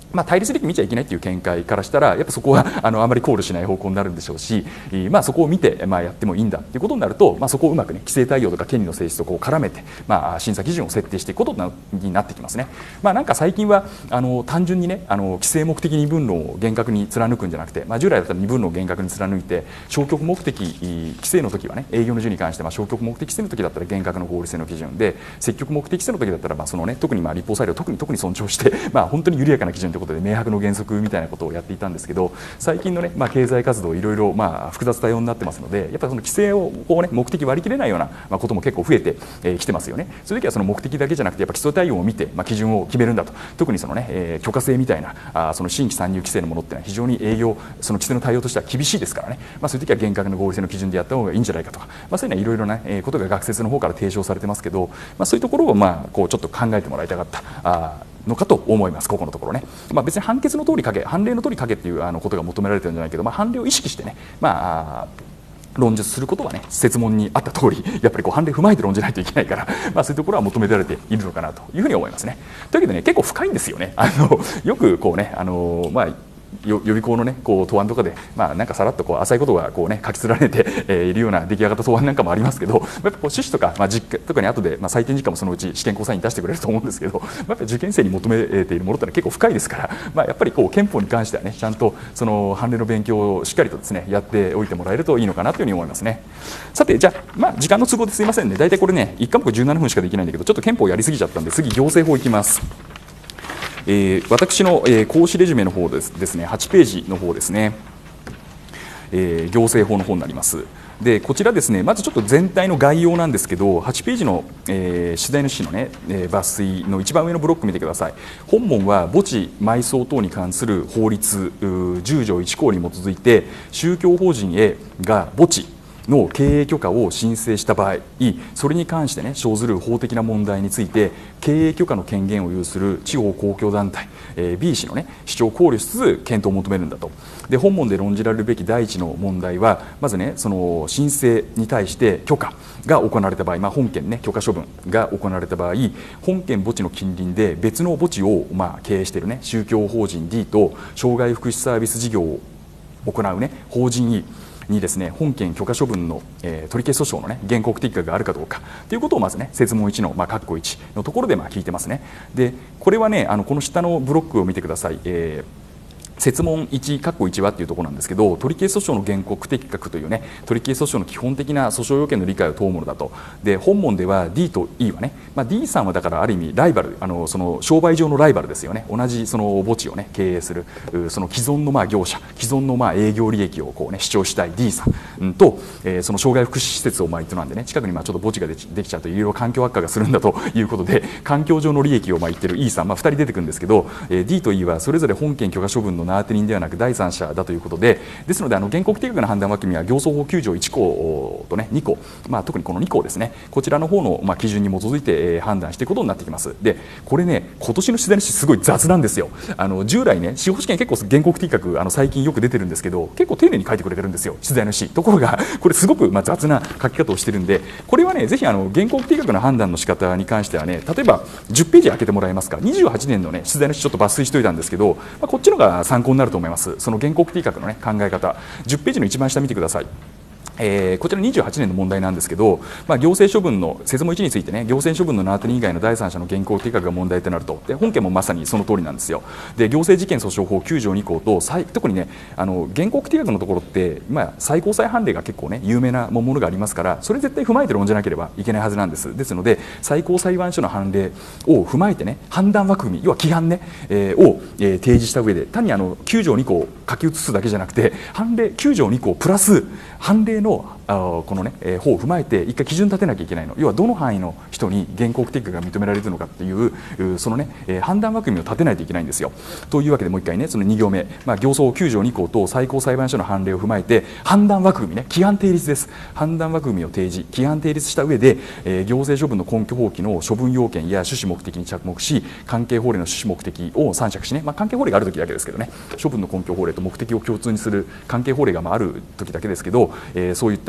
対立歴見ちゃいけないという見解からしたらやっぱそこはあまり考慮しない方向になるんでしょうし、そこを見て、やってもいいんだということになると、そこをうまく、規制対応とか権利の性質とこう絡めて、審査基準を設定していくことになってきますね。なんか最近は単純にね規制目的二分論を厳格に貫くんじゃなくて、従来だったら二分論を厳格に貫いて消極目的規制の時はね営業の順に関して消極目的規制の時だったら厳格の合理性の基準で、積極目的規制の時だったらそのね特に立法裁量を特に尊重して本当に緩やかな基準ということで明白の原則みたいなことをやっていたんですけど、最近のね経済活動いろいろ複雑多様になってますので、やっぱりその規制を目的割り切れないようなことも結構増えてきてますよね。そういう時はその目的だけじゃなくてやっぱ基礎対応を見て基準を決めるんだと。特にそのね許可制みたいなその新規参入規制のものっていうのは非常に営業その規制の対応としては厳しいですからね、そういう時は厳格な合理性の基準でやった方がいいんじゃないかとか、そういうのはいろいろなことが学説の方から提唱されてますけど、そういうところをこうちょっと考えてもらいたかったのかと思います。ここのところね、別に判決の通り書け、判例の通り書けっていうことが求められてるんじゃないけど、判例を意識してね、論述することはね設問にあった通りやっぱり判例踏まえて論じないといけないから、そういうところは求められているのかなというふうに思いますね。というわけでね結構深いんですよね。よくこうね予備校のね答案とかでなんかさらっと浅いことが書き連ねているような出来上がった答案なんかもありますけど、やっぱ趣旨とか実家とかに後で採点時間もそのうち試験公査員に出してくれると思うんですけど、やっぱり受験生に求めているものってのは結構深いですから、やっぱり憲法に関してはねちゃんとその判例の勉強をしっかりとですねやっておいてもらえるといいのかなというふうに思いますね。さてじゃあ時間の都合ですいませんね。大体これね1科目17分しかできないんだけど、ちょっと憲法やりすぎちゃったんで次行政法いきます。私の、講師レジュメの方ですね8ページの方ですね、行政法の方になります。でこちらですねまずちょっと全体の概要なんですけど、8ページの、取材主のね、抜粋の一番上のブロック見てください。本文は墓地埋葬等に関する法律10条1項に基づいて宗教法人 A が墓地の経営許可を申請した場合、それに関してね生ずる法的な問題について経営許可の権限を有する地方公共団体 B 氏のね主張を考慮しつつ検討を求めるんだと。で本文で論じられるべき第一の問題はまずねその申請に対して許可が行われた場合、本件ね許可処分が行われた場合、本件墓地の近隣で別の墓地を経営しているね宗教法人 D と障害福祉サービス事業を行うね法人 Eにですね本件許可処分の、取り消し訴訟のね原告的があるかどうかということをまずね設問1の括弧1のところで聞いてますね。でこれはねこの下のブロックを見てください。設問1括弧1はというところなんですけど、取り消し訴訟の原告適格というね取り消し訴訟の基本的な訴訟要件の理解を問うものだと。で本文では D と E はね、D さんはだからある意味ライバルその商売上のライバルですよね。同じその墓地をね経営するその既存の業者既存の営業利益を主張したい D さんと、その障害福祉施設を営んでね近くにちょっと墓地ができちゃうといろいろ環境悪化がするんだということで環境上の利益を言ってる E さん、2人出てくるんですけど、D と E はそれぞれ本件許可処分の名当て人ではなく第三者だということで、ですので原告適格の判断枠組みは行政法9条1項とね2項、特にこの2項ですねこちらの方の基準に基づいて判断していくことになってきます。でこれね今年の取材の主すごい雑なんですよ。従来ね司法試験結構原告適格最近よく出てるんですけど結構丁寧に書いてくれてるんですよ取材の主。ところがこれすごく雑な書き方をしてるんで、これはねぜひ原告適格の判断の仕方に関してはね例えば10ページ開けてもらえますか。28年のね取材の主ちょっと抜粋しておいたんですけど、こっちのが参考になると思います。その原告適格の、考え方10ページの一番下見てください。こちら28年の問題なんですけど、行政処分の設問1についてね行政処分の名当て人以外の第三者の原告適格が問題となると。で本件もまさにその通りなんですよ。で行政事件訴訟法9条2項と特にね原告適格のところって最高裁判例が結構ね有名なものがありますから、それ絶対踏まえて論じなければいけないはずなんです。ですので最高裁判所の判例を踏まえてね判断枠組み要は規範ね、を、提示した上で単に9条2項を書き写すだけじゃなくて判例9条2項プラス判例のこのね法を踏まえて一回基準立てなきゃいけないの。要はどの範囲の人に原告適格が認められるのかっていうそのね判断枠組みを立てないといけないんですよ。というわけでもう一回ねその2行目、行政法9条2項と最高裁判所の判例を踏まえて判断枠組みね規範定律です。判断枠組みを提示規範定律した上で、行政処分の根拠法規の処分要件や趣旨目的に着目し関係法令の趣旨目的を参酌しね、関係法令がある時だけですけどね処分の根拠法令と目的を共通にする関係法令がある時だけですけど、そういった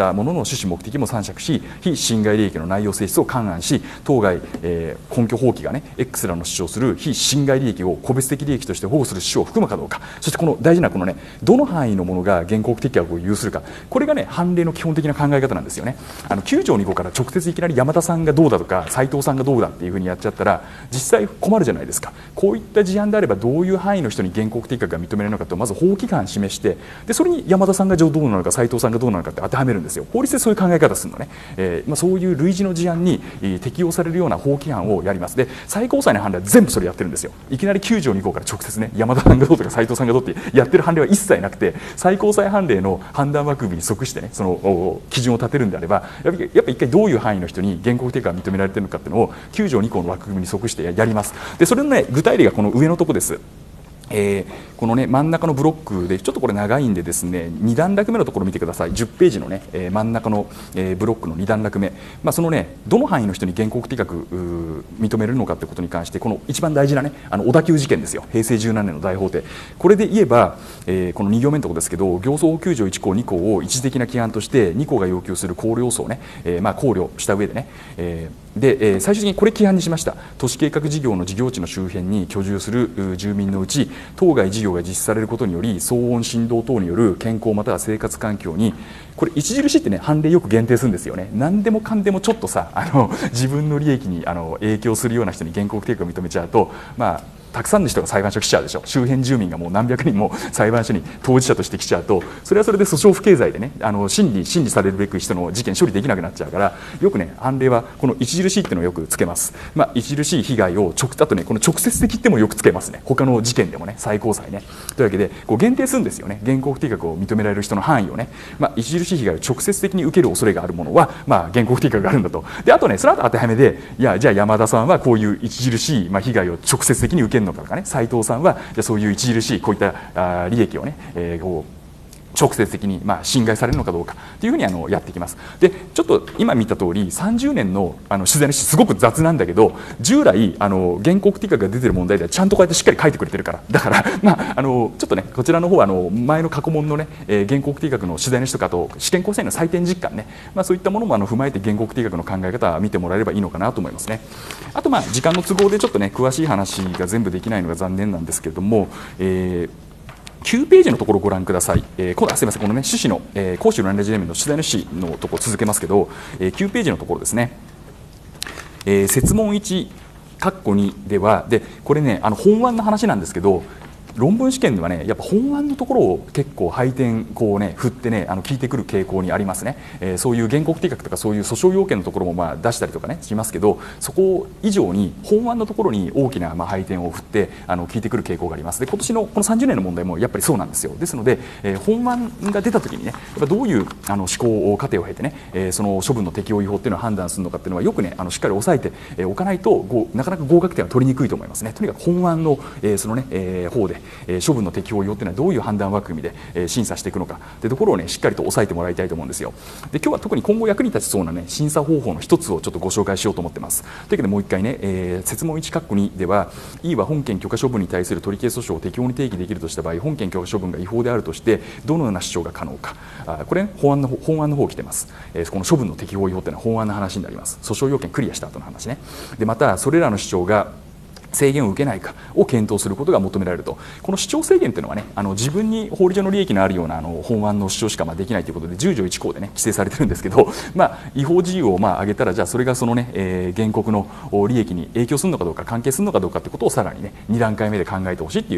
ったものの趣旨目的も参酌し、非侵害利益の内容性質を勘案し、当該、根拠法規がね X らの主張する非侵害利益を個別的利益として保護する主張を含むかどうか、そしてこの大事なこのね、どの範囲のものが原告適格を有するか、これがね判例の基本的な考え方なんですよね。9条2項から直接いきなり山田さんがどうだとか斉藤さんがどうだっていうふうにやっちゃったら実際困るじゃないですか。こういった事案であればどういう範囲の人に原告適格が認められるのかとまず法規範示して、でそれに山田さんがどうなのか斉藤さんがどうなのかって当てはめるんですよ。法律でそういう考え方するのね。そういう類似の事案に適用されるような法規範をやります。で最高裁の判例は全部それやってるんですよ。いきなり9条2項から直接ね山田さんがどうとか斉藤さんがどうってやってる判例は一切なくて、最高裁判例の判断枠組みに即してねその基準を立てるんであればやっぱり一回どういう範囲の人に原告適格が認められているのかっていうのを9条2項の枠組みに即してやります。でそれのね具体例がこの上のとこです。このね真ん中のブロックでちょっとこれ長いんでですね2段落目のところを見てください。10ページのね、真ん中の、ブロックの2段落目、そのねどの範囲の人に原告適格認めるのかということに関してこの一番大事なね小田急事件ですよ。平成17年の大法廷、これで言えば、この2行目のところですけど行走法9条1項2項を一時的な規範として2項が要求する考慮要素をね、考慮した上でね、最終的にこれ規範にしました。都市計画事業の事業地の周辺に居住する住民のうち当該事業が実施されることにより騒音振動等による健康または生活環境にこれ著しいってね判例よく限定するんですよね。何でもかんでもちょっとさ自分の利益に影響するような人に原告適格を認めちゃうとたくさんの人が裁判所来ちゃうでしょ。周辺住民がもう何百人も裁判所に当事者として来ちゃうとそれはそれで訴訟不経済でね審理されるべき人の事件処理できなくなっちゃうから、よくね判例はこの著しいっていうのをよくつけます。著しい被害をあとねこの直接的ってもよくつけますね。他の事件でもね最高裁ねというわけでこう限定するんですよね。原告適格を認められる人の範囲をね、著しい被害を直接的に受ける恐れがあるものは原告適格があるんだと。であとねその後当てはめでじゃあ山田さんはこういう著しい被害を直接的に受けるのかとかね、斉藤さんはじゃあそういう著しいこういった利益をね、直接的に侵害されるのかどうかというふうにやっていきます。でちょっと今見た通り30年の取材のすごく雑なんだけど従来原告適格が出てる問題ではちゃんとこうやってしっかり書いてくれてるからだからちょっとねこちらの方は前の過去問のね原告適格の取材の人かと試験構成の採点実感ね、そういったものも踏まえて原告適格の考え方は見てもらえればいいのかなと思いますね。あと時間の都合でちょっとね詳しい話が全部できないのが残念なんですけれども、9ページのところをご覧ください。すみません、このね趣旨の、公衆乱例事例の取材の趣旨のところ続けますけど、9ページのところですね。設問1括弧2ではこれね本案の話なんですけど論文試験ではねやっぱ本案のところを結構配点こうね振ってね聞いてくる傾向にありますね。そういう原告適格とかそういう訴訟要件のところも出したりとかねしますけどそこ以上に本案のところに大きな配点を振って聞いてくる傾向があります。で今年のこの30年の問題もやっぱりそうなんですよ。ですので、本案が出た時にねやっぱどういう思考過程を経てねその処分の適用違法っていうのを判断するのかっていうのはよくねしっかり押さえておかないとなかなか合格点は取りにくいと思いますね。とにかく本案のそのね方で処分の適用要というのはどういう判断枠組みで審査していくのかというところをねしっかりと押さえてもらいたいと思うんですよ。で今日は特に今後役に立ちそうなね審査方法の一つをちょっとご紹介しようと思ってます。というわけでもう一回ね、設問1括弧2では E は本件許可処分に対する取り消し訴訟を適用に提起できるとした場合本件許可処分が違法であるとしてどのような主張が可能か、これ、ね、本案の方来てます。この処分の適用違法というのは本案の話になります。訴訟要件クリアした後の話ね。でまたそれらの主張が制限を受けないかを検討することが求められると。この主張制限というのはね自分に法律上の利益のあるような本案の主張しかできないということで10条1項でね規制されてるんですけど、違法事由を挙げたらじゃあそれがそのね、原告の利益に影響するのかどうか関係するのかどうかということをさらにね2段階目で考えてほしいという、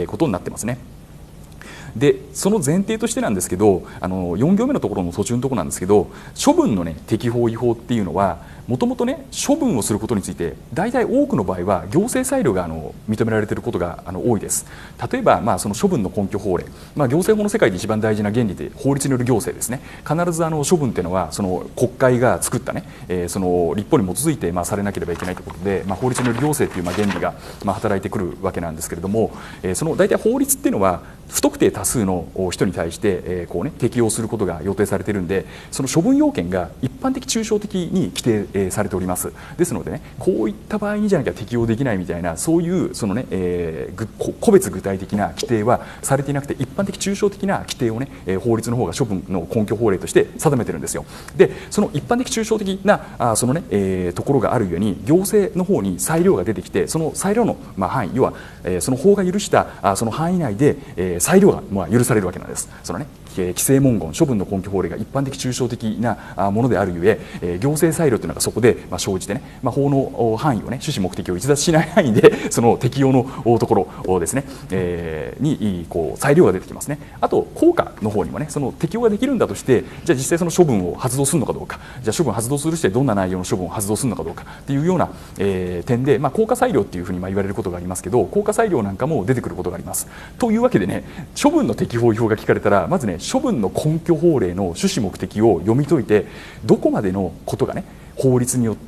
ことになってますね。でその前提としてなんですけど4行目のところの途中のところなんですけど処分の、ね、適法違法っていうのはもともとね処分をすることについて大体多くの場合は行政裁量が認められていることが多いです。例えば、その処分の根拠法令、行政法の世界で一番大事な原理で法律による行政ですね。必ず処分というのはその国会が作ったね、その立法に基づいてされなければいけないということで、法律による行政という原理が働いてくるわけなんですけれども、その大体法律っていうのは不特定多数の人に対して、こうね、適用することが予定されているんで、その処分要件が一般的抽象的に規定、されております。ですのでね、こういった場合にじゃなきゃ適用できないみたいな、そういうそのね、個別具体的な規定はされていなくて、一般的抽象的な規定をね、法律の方が処分の根拠法令として定めてるんですよ。で、その一般的抽象的なそのね、ところがあるゆえに、行政の方に裁量が出てきて、その裁量の、範囲、要は、その法が許したその範囲内で、裁量が許されるわけなんです。そのね、規制文言、処分の根拠法令が一般的抽象的なものであるゆえ、行政裁量というのがそこで生じてね、法の範囲をね、趣旨目的を逸脱しない範囲でその適用のところをですね、にこう裁量が出てきますね。あと効果の方にもね、その適用ができるんだとして、じゃあ実際その処分を発動するのかどうか、じゃあ処分を発動するとしてどんな内容の処分を発動するのかどうかっていうような、点で、効果裁量っていうふうに言われることがありますけど、効果裁量なんかも出てくることがあります。というわけでね、処分の適法違法が聞かれたら、まずね、処分の根拠法令の趣旨目的を読み解いて、どこまでのことがね、法律によって、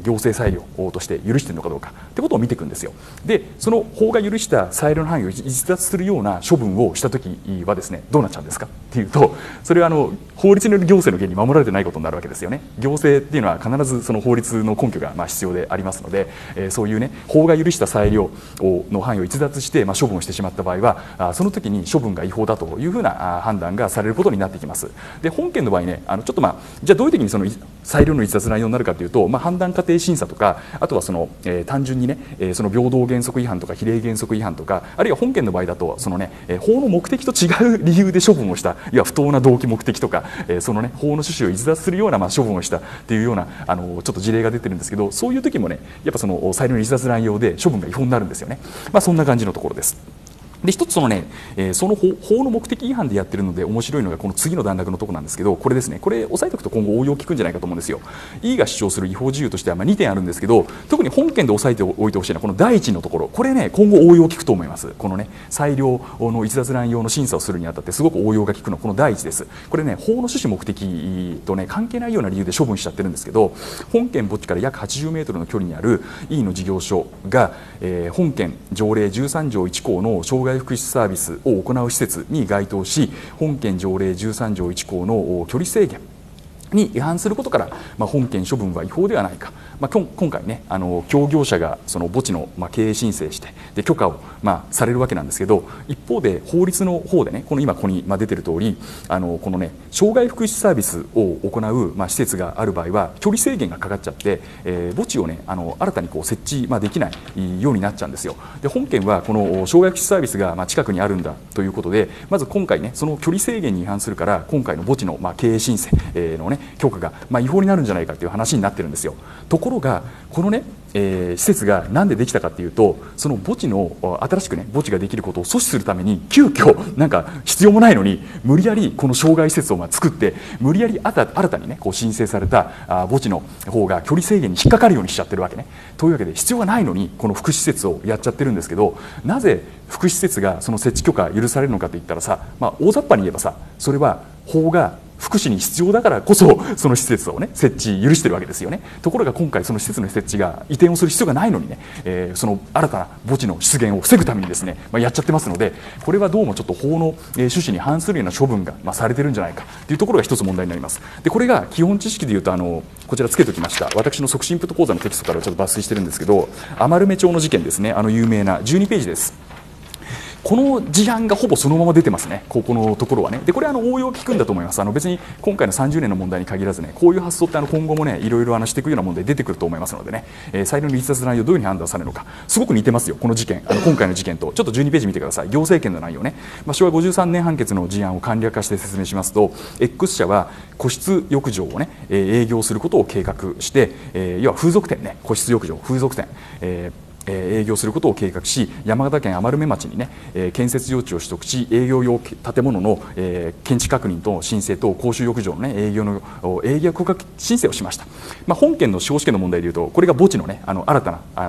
行政裁量として許しているのかどうかってことを見ていくんですよ。で、その法が許した裁量の範囲を逸脱するような処分をしたときはですね、どうなっちゃうんですかっていうと、それは法律による行政の権利に守られてないことになるわけですよね。行政っていうのは必ずその法律の根拠が必要でありますので、そういうね、法が許した裁量の範囲を逸脱して処分をしてしまった場合は、その時に処分が違法だというふうな判断がされることになってきます。で、本件の場合ね、ちょっとじゃあどういう時にその裁量の逸脱内容になるかというと、判断過程審査とか、あとはその、単純にね、その平等原則違反とか比例原則違反とか、あるいは本件の場合だとそのね、法の目的と違う理由で処分をした、いや不当な動機目的とか、そのね、法の趣旨を逸脱するような処分をしたっていうようなちょっと事例が出てるんですけど、そういう時もね、やっぱその裁量の逸脱内容で処分が違法になるんですよね。そんな感じのところです。で、一つそのね、その法の目的違反でやってるので面白いのがこの次の段落のところなんですけど、これですね、これ押さえておくと今後応用効くんじゃないかと思うんですよ。E が主張する違法事由としては2点あるんですけど、特に本件で押さえておいてほしいのはこの第一のところ、これね、今後応用効くと思います。このね、裁量の逸脱乱用の審査をするにあたってすごく応用が効くのはこの第一です。これね、法の趣旨目的とね関係ないような理由で処分しちゃってるんですけど、本件墓地から約80メートルの距離にある E の事業所が、本件条例13条1項の障害福祉サービスを行う施設に該当し、本件条例13条1項の距離制限に違反することから、本件処分は違法ではないか、今回ね、協業者がその墓地の経営申請して、で許可をされるわけなんですけど、一方で法律の方でね、ここに出ている通り、このね、障害福祉サービスを行う施設がある場合は距離制限がかかっちゃって、墓地をね、新たに設置できないようになっちゃうんですよ。で、本件はこの障害福祉サービスが近くにあるんだということで、まず今回ね、その距離制限に違反するから、今回の墓地の経営申請のね許可が違法になるんじゃないかという話になってるんですよ。ところがこのね、施設が何でできたかというと、その墓地の新しくね墓地ができることを阻止するために、急遽必要もないのに無理やりこの障害施設を作って、無理やり新たにね申請された墓地の方が距離制限に引っかかるようにしちゃってるわけね。というわけで必要がないのにこの福祉施設をやっちゃってるんですけど、なぜ福祉施設がその設置許可許されるのかといったらさ、大雑把に言えばさ、それは法が福祉に必要だからこそその施設をね設置許してるわけですよね。ところが今回その施設の設置が移転をする必要がないのにね、その新たな墓地の出現を防ぐためにですね、やっちゃってますので、これはどうもちょっと法の趣旨に反するような処分がされてるんじゃないかというところが一つ問題になります。で、これが基本知識でいうとこちらつけておきました。私の促進インプット講座のテキストからちょっと抜粋してるんですけど、余目町の事件ですね、有名な12ページです。この事案がほぼそのまま出てますね、ここのところはね。で、これ応用効くんだと思います。別に今回の30年の問題に限らずね、こういう発想って今後もねいろいろしていくような問題出てくると思いますのでね、裁量の逸脱内容どういうふうに判断されるのかすごく似てますよ、この事件。今回の事件とちょっと12ページ見てください。行政権の内容ね、昭和53年判決の事案を簡略化して説明しますと、 X 社は個室浴場をね営業することを計画して、要は風俗店ね、個室浴場風俗店、営業することを計画し、山形県余目町にね、建設用地を取得し、営業用建物の、建築確認と申請と公衆浴場の、ね、営業許可申請をしました。本件の司法試験の問題でいうと、これが墓地のね新たな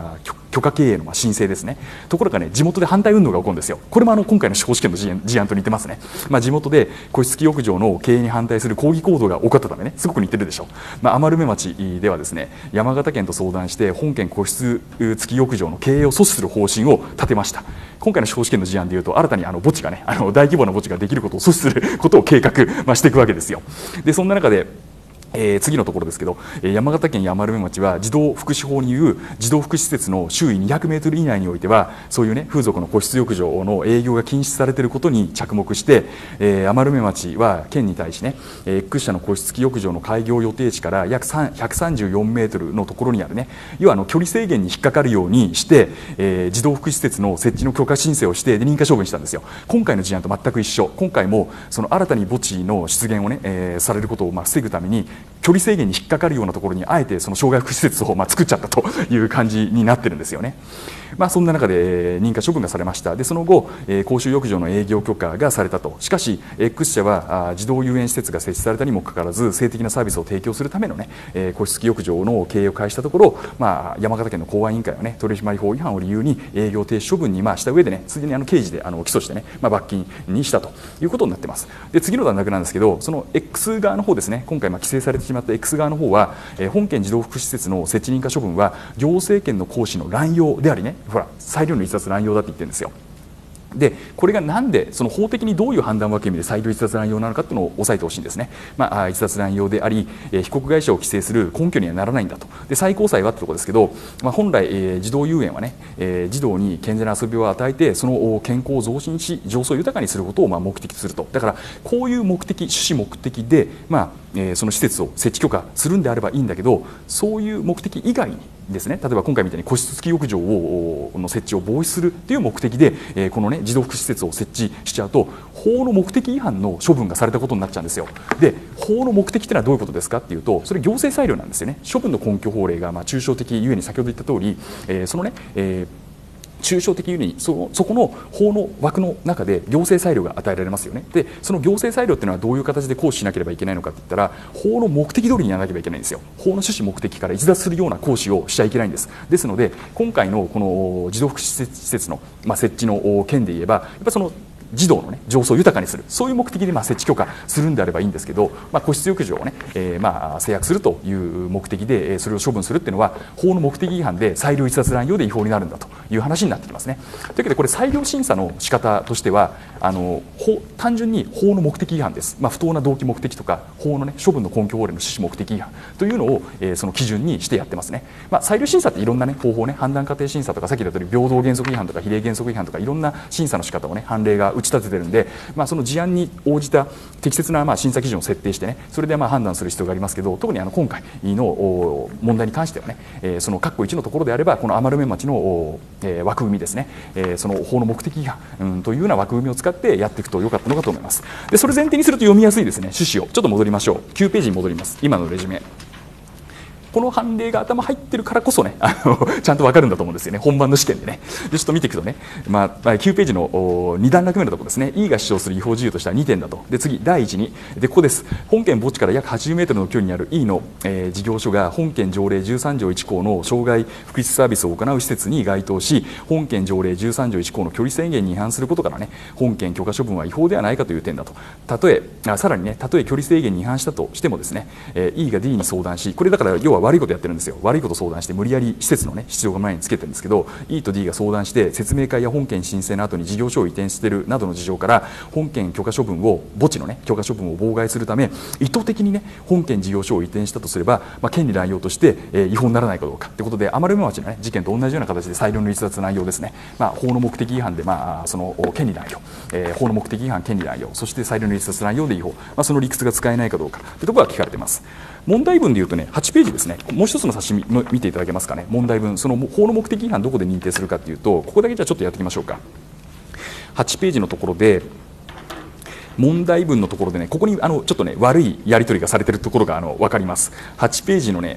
許可経営の申請ですね。ところがね、地元で反対運動が起こるんですよ。これも今回の司法試験の事案と似てますね。地元で個室付き浴場の経営に反対する抗議行動が起こったためね、すごく似てるでしょう。余目町ではですね、山形県と相談して本県個室付き浴場の経営を阻止する方針を立てました。今回の司法試験の事案でいうと、新たに墓地がね、大規模な墓地ができることを阻止することを計画、していくわけですよ。でそんな中で次のところですけど、山形県山目町は児童福祉法にいう児童福祉施設の周囲200メートル以内においてはそういうね風俗の個室浴場の営業が禁止されていることに着目して、山目町は県に対しね、X 社の個室付き浴場の開業予定地から約134メートルのところにあるね、要は距離制限に引っかかるようにして、児童福祉施設の設置の許可申請をしてで認可処分したんですよ。今回の事案と全く一緒。今回もその新たに墓地の出現をね、されることを防ぐために距離制限に引っかかるようなところにあえてその障害福祉施設を作っちゃったという感じになってるんですよね。そんな中で認可処分がされました。でその後、公衆浴場の営業許可がされたと。しかし X 社は児童遊園施設が設置されたにもかかわらず性的なサービスを提供するためのね、個室付き浴場の経営を開始したところ、山形県の公安委員会はね取締法違反を理由に営業停止処分にした上でね、次に刑事で起訴してね、罰金にしたということになってます。で次の段落なんですけど、その X 側の方ですね、今回規制されてしまった X 側の方は、本県児童福祉施設の設置認可処分は行政権の行使の乱用でありね、裁量の逸脱乱用だって言ってるんですよ。でこれがなんでその法的にどういう判断枠組みで裁量逸脱乱用なのかというのを押さえてほしいんですね。逸脱乱用であり、被告会社を規制する根拠にはならないんだと。で最高裁はってところですけど、本来、児童遊園はね、児童に健全な遊びを与えてその健康を増進し情緒豊かにすることを目的とすると。だからこういう目的趣旨目的で、その施設を設置許可するんであればいいんだけど、そういう目的以外にですね、例えば今回みたいに個室付き浴場の設置を防止するという目的で、このね児童福祉施設を設置しちゃうと法の目的違反の処分がされたことになっちゃうんですよ。で法の目的というのはどういうことですかっていうと、それ行政裁量なんですよね。処分の根拠法令が抽象的ゆえに先ほど言った通り、そのね、抽象的ゆえにそこの法の枠の中で行政裁量が与えられますよね。でその行政裁量っていうのはどういう形で行使しなければいけないのかって言ったら、法の目的通りにやらなければいけないんですよ。法の趣旨目的から逸脱するような行使をしちゃいけないんです。ですので今回のこの児童福祉施設の設置の件で言えば、やっぱその児童のね情緒を豊かにする、そういう目的で設置許可するんであればいいんですけど、個室浴場をね、制約するという目的でそれを処分するっていうのは法の目的違反で裁量逸脱乱用で違法になるんだという話になってきますね。というわけでこれ裁量審査の仕方としては単純に法の目的違反です。不当な動機目的とか法のね処分の根拠法令の趣旨目的違反というのを、その基準にしてやってますね。裁量審査っていろんなね方法ね、判断過程審査とかさっき言った通り平等原則違反とか比例原則違反とかいろんな審査の仕方をね判例が打ち立ててるんで、その事案に応じた適切な審査基準を設定してね、それで判断する必要がありますけど、特に今回の問題に関してはね、その括弧1のところであればこの余目町の枠組みですね、その法の目的違反、というような枠組みを使ってやっていくと良かったのかと思います。でそれ前提にすると読みやすいですね。趣旨をちょっと戻りましょう。9ページに戻ります。今のレジュメ、この判例が頭入ってるからこそねちゃんと分かるんだと思うんですよね、本番の試験でね。でちょっと見ていくとね、9ページの2段落目のところですね、 E が主張する違法事由としては2点だと。で次第1にでここです。本県墓地から約80メートルの距離にある E の、事業所が本県条例13条1項の障害福祉サービスを行う施設に該当し、本県条例13条1項の距離制限に違反することからね、本県許可処分は違法ではないかという点だと。さらにね、たとえ距離制限に違反したとしてもですね、E が D に相談し、これだから要は悪いことやってるんですよ。悪いこと相談して無理やり施設のね必要が前につけてるんですけど、 E と D が相談して説明会や本件申請の後に事業所を移転しているなどの事情から本件許可処分を墓地のね許可処分を妨害するため意図的にね本件事業所を移転したとすれば、権利乱用として、違法にならないかどうかということで、余目町の、ね、事件と同じような形で裁量の逸脱乱用ですね、法の目的違反で、その権利乱用、法の目的違反権利乱用、そして裁量の逸脱乱用で違法、その理屈が使えないかどうかというところが聞かれています。問題文でいうとね、8ページですね。もう一つの冊子見ていただけますかね。問題文、その法の目的違反どこで認定するかというと、ここだけじゃちょっとやっていきましょうか。8ページのところで問題文のところでね、ここにちょっとね悪いやり取りがされているところが分かります。8ページのね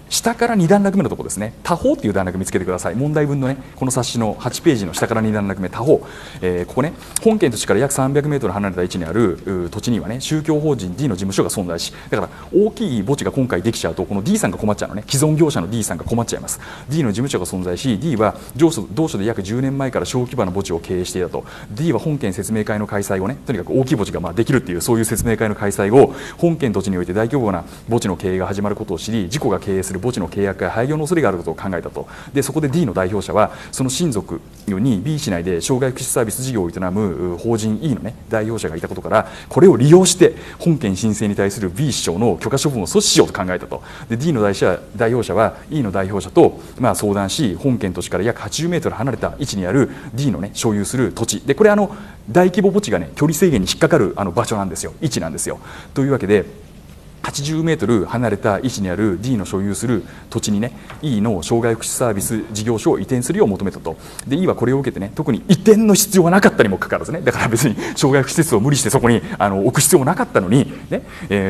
下から2段落目のところですね、他方っていう段落見つけてください。問題文のね、この冊子の8ページの下から2段落目、他方、ここね、本県土地から約300メートル離れた位置にある土地にはね、宗教法人 D の事務所が存在し、だから大きい墓地が今回できちゃうと、この D さんが困っちゃうのね、既存業者の D さんが困っちゃいます。D の事務所が存在し、D は同所で約10年前から小規模な墓地を経営していたと。 D は本県説明会の開催後ね、とにかく大きい墓地ができるっていう、そういう説明会の開催後、本県土地において大規模な墓地の経営が始まることを知り、自己が経営する墓地の契約や廃業の恐れがあることを考えたと。でそこで D の代表者はその親族に B 市内で障害福祉サービス事業を営む法人 E の、ね、代表者がいたことから、これを利用して本件申請に対する B 市長の許可処分を阻止しようと考えたと。で D の代表者は E の代表者と、相談し、本県土地から約80メートル離れた位置にある D の、ね、所有する土地で、これ大規模墓地が、ね、距離制限に引っかかる場所なんですよ、位置なんですよ。というわけで80メートル離れた位置にある D の所有する土地にね E の障害福祉サービス事業所を移転するよう求めたと。で E はこれを受けてね、特に移転の必要はなかったにもかかわらずね、だから別に障害福祉施設を無理してそこに置く必要もなかったのにね、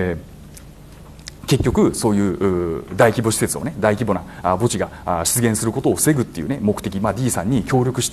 結局そういう大規模施設をね、大規模な墓地が出現することを防ぐっていうね目的、D さんに協力して、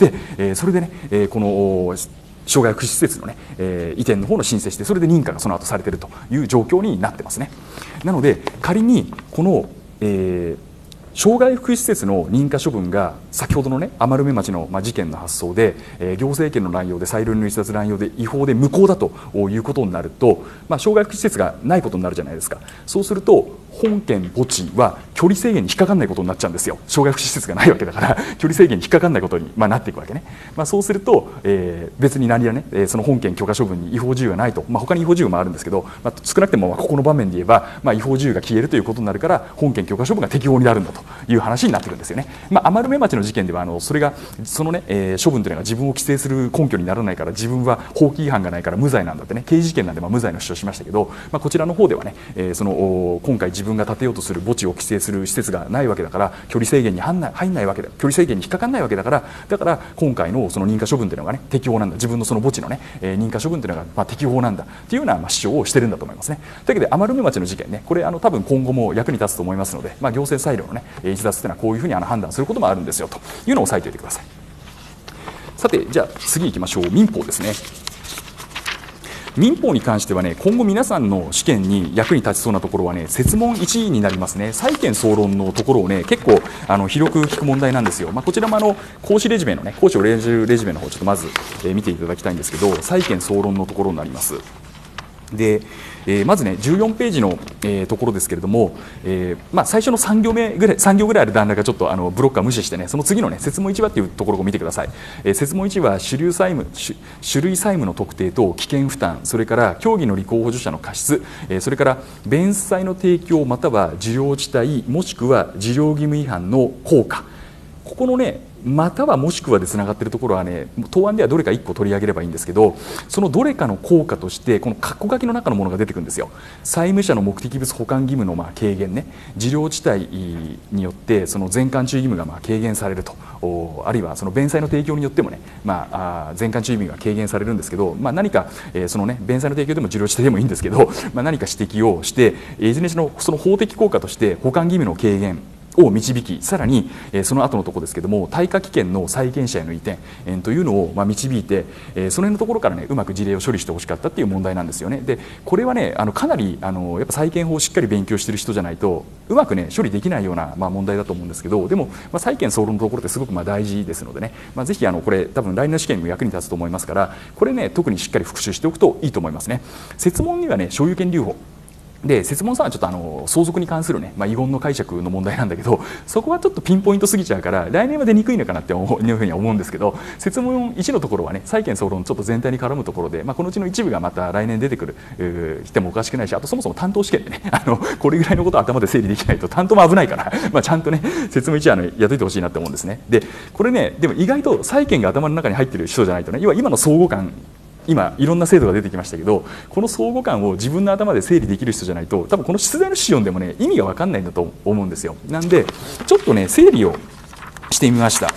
それでね、この障害福祉施設の、ね移転の方の申請して、それで認可がその後されているという状況になってますね。なので仮にこの、障害福祉施設の認可処分が先ほどのね余目町の事件の発想で、行政権の乱用で裁量の逸脱乱用で違法で無効だということになると、障害福祉施設がないことになるじゃないですか。そうすると本件墓地は距離制限に引っかかんないことになっちゃうんですよ。障害福祉施設がないわけだから距離制限に引っかかんないことに、なっていくわけね。そうすると、別に何やね、その本件許可処分に違法事由がないと、他に違法事由もあるんですけど、少なくてもここの場面で言えば、違法事由が消えるということになるから本件許可処分が適法になるんだという話になってくるんですよね。余目町の事件ではそれがそのね、処分というのが自分を規制する根拠にならないから、自分は法規違反がないから無罪なんだってね、刑事事件なんで無罪の主張しましたけど、こちらの方ではね、今回自分が建てようとする墓地を規制する施設がないわけだから、距離制限に入んないわけだ、距離制限に引っかかんないわけだから、今回のその認可処分というのがね適法なんだ、自分のその墓地のね、認可処分というのが適法なんだというような主張をしているんだと思いますね。というわけで余目町の事件ね、これ多分今後も役に立つと思いますので、行政裁量のね逸脱というのはこういうふうに判断することもあるんですよというのを押さえておいてください。さてじゃあ次行きましょう。民法ですね。民法に関してはね、今後皆さんの試験に役に立ちそうなところはね、設問1になりますね。債権総論のところをね、結構広く聞く問題なんですよ。こちらも講師レジュメのね、講師をレジュメの方ちょっとまず、見ていただきたいんですけど、債権総論のところになります。でまずね14ページの、ところですけれども、最初の3行ぐらいある段落がちょっとブロックは無視してね、その次のね設問1はというところを見てください。設問1は種類債務の特定と危険負担、それから競技の履行補助者の過失、それから弁済の提供または受領地帯もしくは受領義務違反の効果、ここのねまたはもしくはでつながっているところはね、答案ではどれか1個取り上げればいいんですけど、そのどれかの効果としてこの括弧書きの中のものが出てくるんですよ。債務者の目的物保管義務の軽減ね、受領地帯によってその全館注意義務が軽減されると、あるいはその弁済の提供によってもね、全館注意義務が軽減されるんですけど、何かそのね弁済の提供でも受領地帯でもいいんですけど、何か指摘をしていずれにしろその法的効果として保管義務の軽減を導き、さらにその後のところですけども、対価期限の債権者への移転というのを導いて、その辺のところからねうまく事例を処理してほしかったっていう問題なんですよね。でこれはねかなりやっぱ債権法をしっかり勉強している人じゃないとうまくね処理できないような問題だと思うんですけど、でも債権総論のところってすごく大事ですのでね、ぜひこれ多分来年の試験にも役に立つと思いますから、これね特にしっかり復習しておくといいと思いますね。設問にはね所有権留保で、設問さんはちょっと相続に関するね、遺言の解釈の問題なんだけど、そこはちょっとピンポイントすぎちゃうから来年は出にくいのかなっていうふうには思うんですけど、設問1のところはね債権総論ちょっと全体に絡むところで、このうちの一部がまた来年出てくるしてもおかしくないし、あとそもそも担当試験でねこれぐらいのことを頭で整理できないと担当も危ないから、ちゃんとね設問1はやっといてほしいなって思うんですね。でこれねでも意外と債権が頭の中に入ってる人じゃないとね、今の相互感、今いろんな制度が出てきましたけど、この相互感を自分の頭で整理できる人じゃないと多分この出題の資料でもね意味が分かんないんだと思うんですよ。なんでちょっとね整理をしてみました。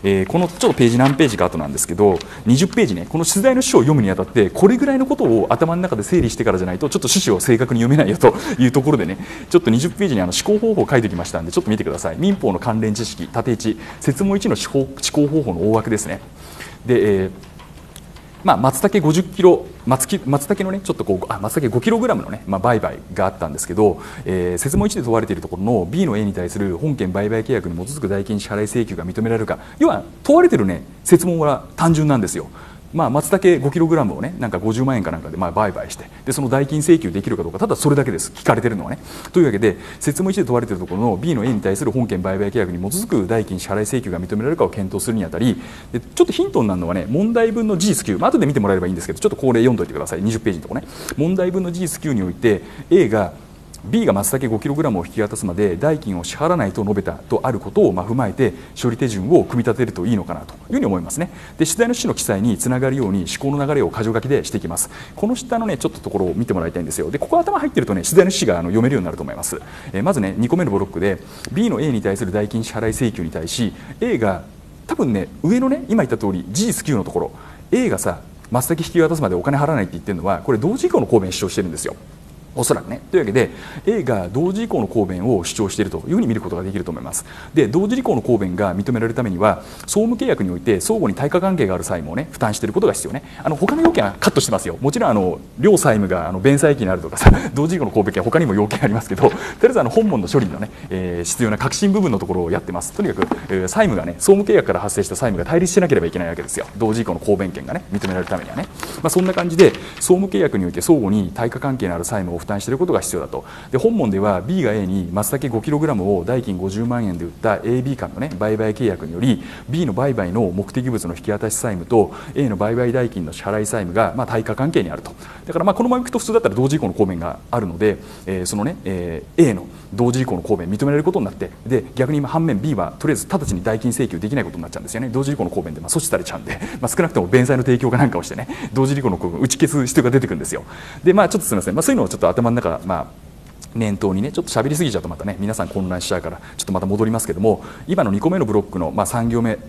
このちょっとページ何ページか後なんですけど、20ページね、この出題の趣旨を読むにあたってこれぐらいのことを頭の中で整理してからじゃないとちょっと趣旨を正確に読めないよというところでね、ちょっと20ページに思考方法を書いてきましたんで、ちょっと見てください。民法の関連知識縦1、設問1の思考方法の大枠ですね。で、松茸50キロ、松茸のね、ちょっと松茸5キログラムのね、売買があったんですけど、設問1で問われているところの B の A に対する本件売買契約に基づく代金支払い請求が認められるか、要は問われているね、設問は単純なんですよ。松茸5キログラムをね、なんか50万円かなんかで売買して、でその代金請求できるかどうか、ただそれだけです、聞かれているのはね。というわけで、設問1で問われているところの B の A に対する本件売買契約に基づく代金支払い請求が認められるかを検討するにあたり、でちょっとヒントになるのはね、問題文の事実 Q、後で見てもらえればいいんですけど、ちょっとこれ読んどいてください。20ページのところね、問題文の事実 Q において A がB が松茸 5kg を引き渡すまで代金を支払わないと述べたとあることを踏まえて処理手順を組み立てるといいのかなというふうに思いますね。で、出題の趣旨の記載につながるように思考の流れを箇条書きでしていきます。この下のねちょっとところを見てもらいたいんですよ。で、ここ頭入ってるとね出題の趣旨が読めるようになると思います。まずね2個目のブロックで B の A に対する代金支払い請求に対し A が多分ね上のね今言った通り事実 Q のところ A がさ松茸引き渡すまでお金払わないって言ってるのはこれ同時以降の公弁主張してるんですよ。おそらくね。というわけで A が同時移行の公弁を主張しているというふうに見ることができると思います。で、同時移行の公弁が認められるためには総務契約において相互に対価関係がある債務をね負担していることが必要ね。他の要件はカットしてますよ。もちろん両債務が弁済期にあるとかさ同時移行の公弁は他にも要件ありますけど、とりあえず本文の処理のね、必要な革新部分のところをやってます。とにかく、債務がね総務契約から発生した債務が対立しなければいけないわけですよ。同時移行の公弁権がね認められるためにはね。そんな感じで総務契約において相互に対価関係のある債務を負担していることが必要だと。で、本文では B が A に松茸 5kg を代金50万円で売った AB 間の、ね、売買契約により B の売買の目的物の引き渡し債務と A の売買代金の支払い債務が、対価関係にあると。だからこのままいくと普通だったら同時移行の公弁があるので、そのね、A の同時移行の公弁認められることになって、で逆に反面 B はとりあえず直ちに代金請求できないことになっちゃうんですよね。同時移行の公弁で阻止されちゃうんで、少なくとも弁済の提供かなんかをしてね同時移行の公弁を打ち消す必要が出てくるんですよ。で、ちょっとすみません、そういうのをちょっと頭の中念頭にねちょっと喋りすぎちゃうとまたね皆さん混乱しちゃうからちょっとまた戻りますけども、今の2個目のブロックの3行目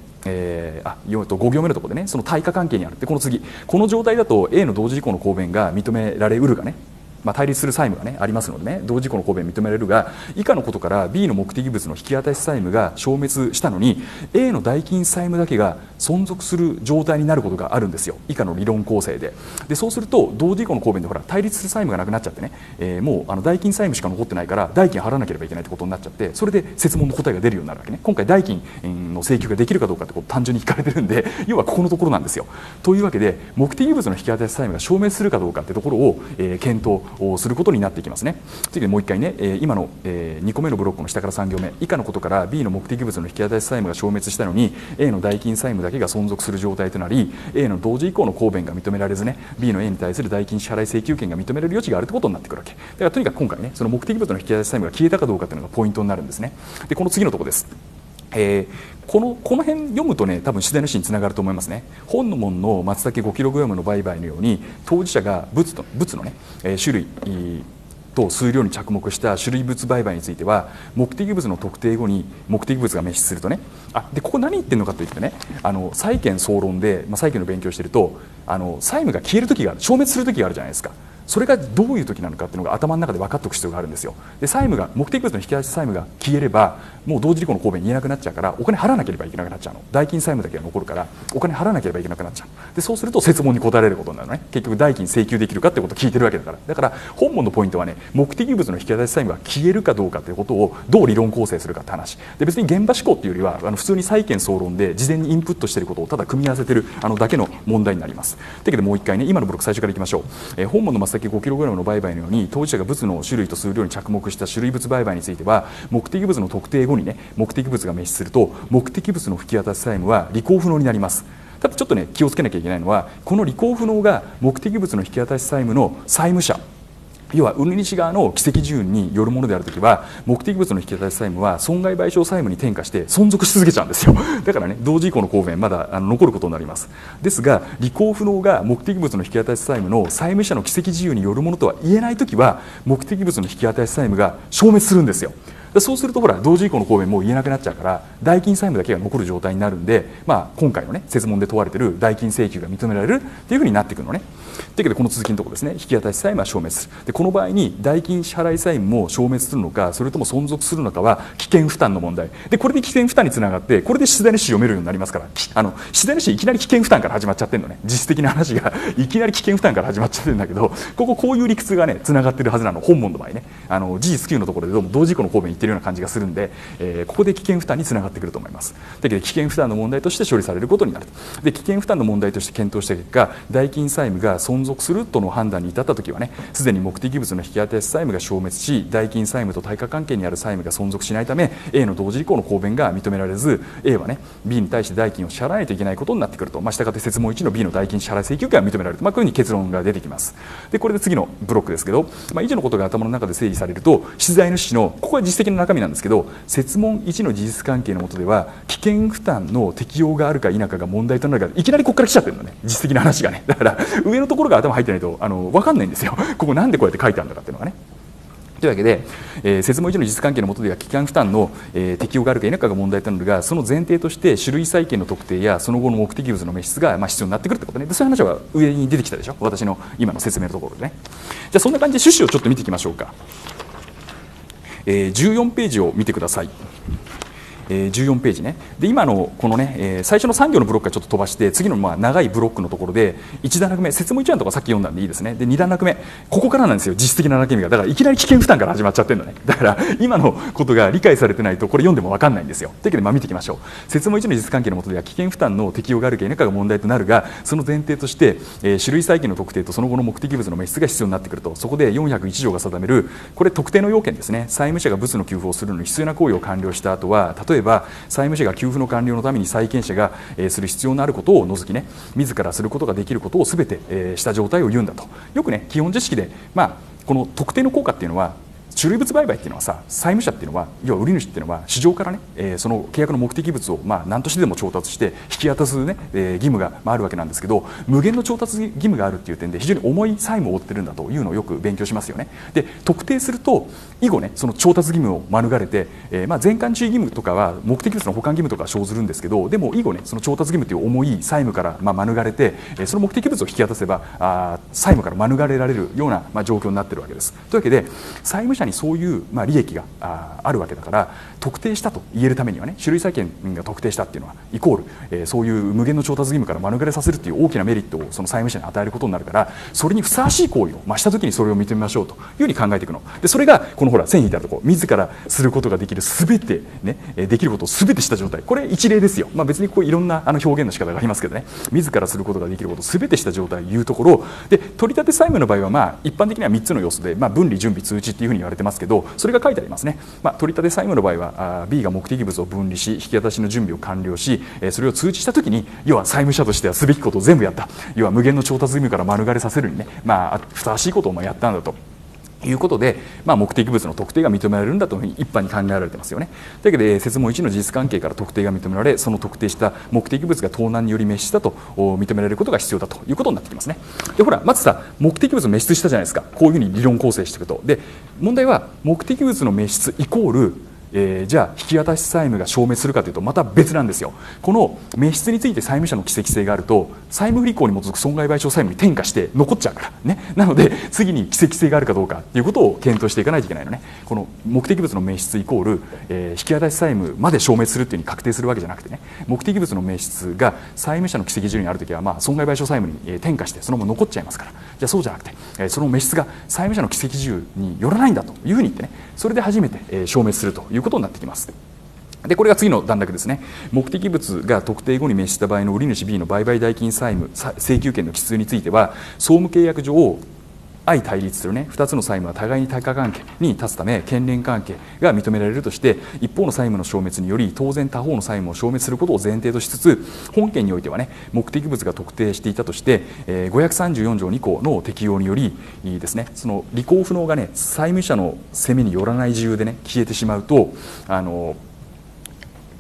5行目のところでねその対価関係にあるってこの次この状態だと A の同時移行の公弁が認められうるがね対立する債務が、ね、ありますのでね同時移行の公弁認められるが以下のことから B の目的物の引き渡し債務が消滅したのに A の代金債務だけが存続する状態になることがあるんですよ。以下の理論構成でそうすると同時移行の公弁で対立する債務がなくなっちゃってね、もう代金債務しか残ってないから代金払わなければいけないってことになっちゃってそれで設問の答えが出るようになるわけね。今回代金の請求ができるかどうかってこと単純に聞かれてるんで要はここのところなんですよ。というわけで目的物の引き渡し債務が消滅するかどうかってところを、検討をすることになっていきますね。次にもう一回ね、今の、2個目のブロックの下から3行目以下のことから B の目的物の引き渡し債務が消滅したのに A の代金債務だけが存続する状態となり A の同時移行の公弁が認められずね B の A に対する代金支払い請求権が認められる余地があるということになってくるわけだからとにかく今回ねその目的物の引き渡し債務が消えたかどうかというのがポイントになるんですね。でこの次のところです。この辺読むとね多分次第の詩につながると思いますね。本の門の松茸 5kg の売買のように当事者が物のね、種類と数量に着目した種類物売買については目的物の特定後に目的物が滅失するとねでここ何言ってるのかといってね債権総論で、債権の勉強してると債務が消える時がある消滅する時があるじゃないですか。それがどういう時なのかっていうのが頭の中で分かっておく必要があるんですよ。で債務が目的物の引き渡し債務が消えればもう同時移行の公弁言えなくなっちゃうからお金払わなければいけなくなっちゃうの。代金債務だけが残るからお金払わなければいけなくなっちゃう。でそうすると設問に答えられることになるのね。結局代金請求できるかってことを聞いてるわけだから本文のポイントはね目的物の引き渡し債務が消えるかどうかということをどう理論構成するかって話で別に現場思考っていうよりは普通に債権総論で事前にインプットしていることをただ組み合わせてるだけの問題になります。というわけでもう一回ね今のブロック最初からいきましょう。本文の松茸 5kg の売買のように当事者が物の種類と数量に着目した種類物売買については目的物の特定後にね目的物が滅失すると目的物の引き渡し債務は履行不能になります。ただちょっとね気をつけなきゃいけないのはこの履行不能が目的物の引き渡し債務の債務者要は売り主側の奇跡自由によるものであるときは目的物の引き渡し債務は損害賠償債務に転嫁して存続し続けちゃうんですよ。だからね同時移行の公弁まだ残ることになります。ですが履行不能が目的物の引き渡し債務の債務者の奇跡自由によるものとは言えないときは目的物の引き渡し債務が消滅するんですよ。 でそうするとほら同時以降の公弁もう言えなくなっちゃうから代金債務だけが残る状態になるんで、今回のね設問で問われている代金請求が認められるっていうふうになってくるのね。というわけでこの続きのところですね、引き渡し債務は消滅する。でこの場合に代金支払い債務も消滅するのかそれとも存続するのかは危険負担の問題で、これで危険負担につながってこれで出題日誌読めるようになりますから、出題日誌いきなり危険負担から始まっちゃってるのね。実質的な話がいきなり危険負担から始まっちゃってるんだけど、こういう理屈がねつながってるはずなの、本文の場合ね。事実9のところでどうも同時以降の公弁言ってるような感じがするんで、ここで危険負担につながってくると思います。だけど危険負担の問題として処理されることになる。で危険負担の問題として検討した結果、代金債務が存続するとの判断に至ったときはね、すでに目的物の引き渡し債務が消滅し代金債務と対価関係にある債務が存続しないため A の同時以降の公弁が認められず A はね B に対して代金を支払わないといけないことになってくると、したがって設問1の B の代金支払い請求権が認められると、こういうふうに結論が出てきます。でこれで次のブロックですけど、以上のことが頭の中で整理されると、出題主のここは実質的な中身なんですけど、設問1の事実関係の下では危険負担の適用があるか否かが問題となるから、いきなりここから来ちゃってるのね、実質的な話がね。だから上のところが頭入ってないと分かんないんですよ。ここなんでこうやって書いてあるんだかっていうのがね。というわけで、設問1の実関係の下では危険負担の、適用があるか否かが問題となるが、その前提として種類債権の特定やその後の目的物の滅失が必要になってくるってことね。でそういう話は上に出てきたでしょ、私の今の説明のところでね。じゃあそんな感じで趣旨をちょっと見ていきましょうか。14ページを見てください。14ページね。で今のこのね、最初の3行のブロックはちょっと飛ばして次の長いブロックのところで1段落目、設問1段とかさっき読んだんでいいですね。で2段落目ここからなんですよ、実質的な中身が。だからいきなり危険負担から始まっちゃってるのね。だから今のことが理解されてないとこれ読んでも分かんないんですよ。というわけで見ていきましょう。設問1の実関係の下では危険負担の適用があるか否かが問題となるが、その前提として、種類債権の特定とその後の目的物の滅失が必要になってくると。そこで401条が定めるこれ特定の要件ですね。債務者が物の給付をするのに必要な行為を完了した後は、例えば債務者が給付の完了のために債権者がする必要のあることを除きね、自らすることができることをすべてした状態を言うんだと。よくね基本知識で、この特定の効果っていうのは、種類物売買っていうのはさ、債務者っていうのは要は売り主っていうのは市場からね、その契約の目的物を何としてでも調達して引き渡すね、義務があるわけなんですけど、無限の調達義務があるっていう点で非常に重い債務を負ってるんだというのをよく勉強しますよね。で特定すると以後ねその調達義務を免れて、全館注意義務とかは目的物の保管義務とか生ずるんですけど、でも以後ねその調達義務という重い債務から免れて、その目的物を引き渡せば債務から免れられるような状況になっているわけです。というわけで債務者にそういう利益があるわけだから、特定したと言えるためにはね、種類債権が特定したっていうのはイコール、そういう無限の調達義務から免れさせるっていう大きなメリットをその債務者に与えることになるから、それにふさわしい行為をしたときにそれを認めましょうというふうに考えていくので、それがこのほら線引いてあるところ、自らすることができるすべてね、できることをすべてした状態、これ一例ですよ。別にこういろんな表現の仕方がありますけどね、自らすることができることをすべてした状態を言うところで、取り立て債務の場合は一般的には3つの要素で、分離準備通知っていうふうに言われてますけど、それが書いてありますね。取り立て債務の場合はB が目的物を分離し引き渡しの準備を完了し、それを通知したときに要は債務者としてはすべきことを全部やった、要は無限の調達義務から免れさせるにね、ふさわしいことをやったんだということで、目的物の特定が認められるんだというふうに一般に考えられてますよね。というわけで設問1の事実関係から特定が認められ、その特定した目的物が盗難により滅したと認められることが必要だということになってきますね。でほらまずさ、目的物滅失したじゃないですか。こういうふうに理論構成していくと、で問題は目的物の滅失イコールじゃあ引き渡し債務が消滅するかというとまた別なんですよ。この滅失について債務者の奇跡性があると債務不履行に基づく損害賠償債務に転嫁して残っちゃうからね。なので次に奇跡性があるかどうかということを検討していかないといけないのね。この目的物の滅失イコール、引き渡し債務まで消滅するっていうふうに確定するわけじゃなくてね、目的物の滅失が債務者の奇跡順にあるときは損害賠償債務に転嫁してそのまま残っちゃいますから、じゃあそうじゃなくて、その滅失が債務者の奇跡自由によらないんだというふうに言ってね、それで初めて消滅するということになってきます。でこれが次の段落ですね。目的物が特定後に滅した場合の売り主 B の売買代金債務請求権の帰通については、総務契約上相対立するね2つの債務は互いに対価関係に立つため権連関係が認められるとして、一方の債務の消滅により当然他方の債務を消滅することを前提としつつ、本件においてはね目的物が特定していたとして、534条2項の適用によりですね、その履行不能がね債務者の責めによらない事由でね消えてしまうと、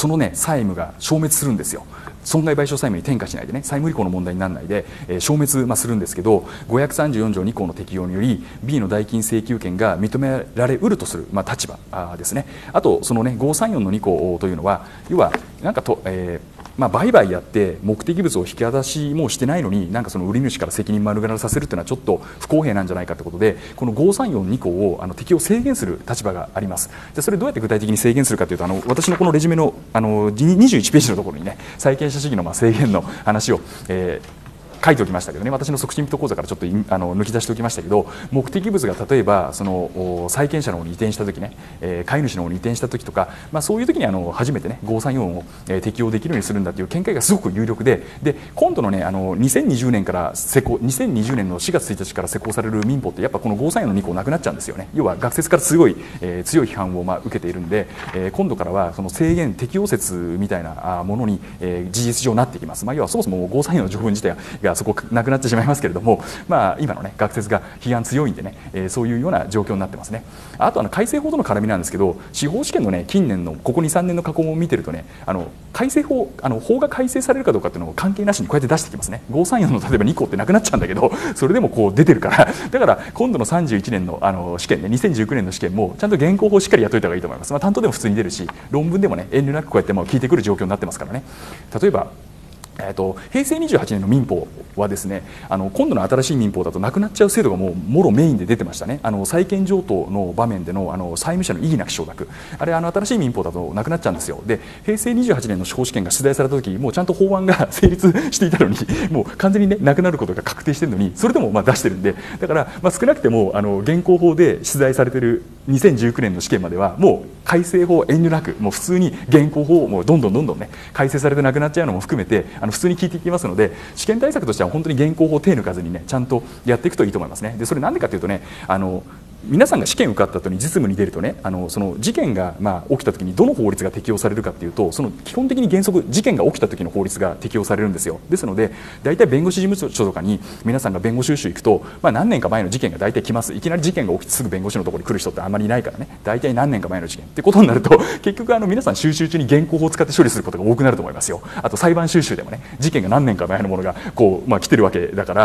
そのね債務が消滅するんですよ。損害賠償債務に転嫁しないでね、債務履行の問題にならないで、消滅、するんですけど、534条2項の適用により B の代金請求権が認められうるとする、立場ですね。あとそのね534の2項というのは要はなんかと、売買やって目的物を引き渡しもしてないのになんかその売り主から責任免れさせるというのはちょっと不公平なんじゃないかということで、この5342項を適用制限する立場があります。でそれどうやって具体的に制限するかというと、私のこのレジュメの21ページのところにね債権者主義の制限の話を、書いておきましたけどね、私の促進人講座からちょっと抜き出しておきましたけど、目的物が例えばその債権者の方に移転したときね、買い主の方に移転したときとか、そういうときに初めてね534を適用できるようにするんだという見解がすごく有力で、今度のね2020年から2020年の4月1日から施行される民法ってやっぱこの534の2項なくなっちゃうんですよね。要は学説からすごい、強い批判を受けているんで、今度からはその制限適用説みたいなものに、事実上なってきます。要はそもそも534の条文自体がそこなくなってしまいますけれども、今のね学説が批判強いんでね、そういうような状況になってますね。あと改正法との絡みなんですけど、司法試験のね近年のここ 2,3 年の過去問を見てるとね、改正法法が改正されるかどうかっていうのを関係なしにこうやって出してきますね。534の例えば2項ってなくなっちゃうんだけど、それでもこう出てるからだから今度の31年の試験ね、2019年の試験もちゃんと現行法しっかりやっといた方がいいと思います。担当でも普通に出るし、論文でもね遠慮なくこうやって聞いてくる状況になってますからね。例えば平成28年の民法はですね、今度の新しい民法だとなくなっちゃう制度がもろメインで出てましたね。債権譲渡の場面での債務者の異議なき承諾、あれ新しい民法だとなくなっちゃうんですよ。で平成28年の司法試験が出題された時、もうちゃんと法案が成立していたのに、もう完全にねなくなることが確定してるのに、それでも出してるんで、だから少なくても現行法で出題されてる2019年の試験まではもう改正法遠慮なく、もう普通に現行法をもうどんどんね改正されてなくなっちゃうのも含めて普通に聞いていきますので、試験対策としては本当に現行法を手抜かずにねちゃんとやっていくといいと思いますね。でそれなんでかというとね、皆さんが試験受かった後に実務に出るとね、その事件が起きた時にどの法律が適用されるかというと、その基本的に原則事件が起きた時の法律が適用されるんですよ。ですので大体弁護士事務所とかに皆さんが弁護修習行くと、何年か前の事件が大体来ます。いきなり事件が起きてすぐ弁護士のところに来る人ってあんまりいないからね、大体何年か前の事件ってことになると、結局皆さん修習中に現行法を使って処理することが多くなると思いますよ。あと裁判修習でもね、事件が何年か前のものが来てるわけだから、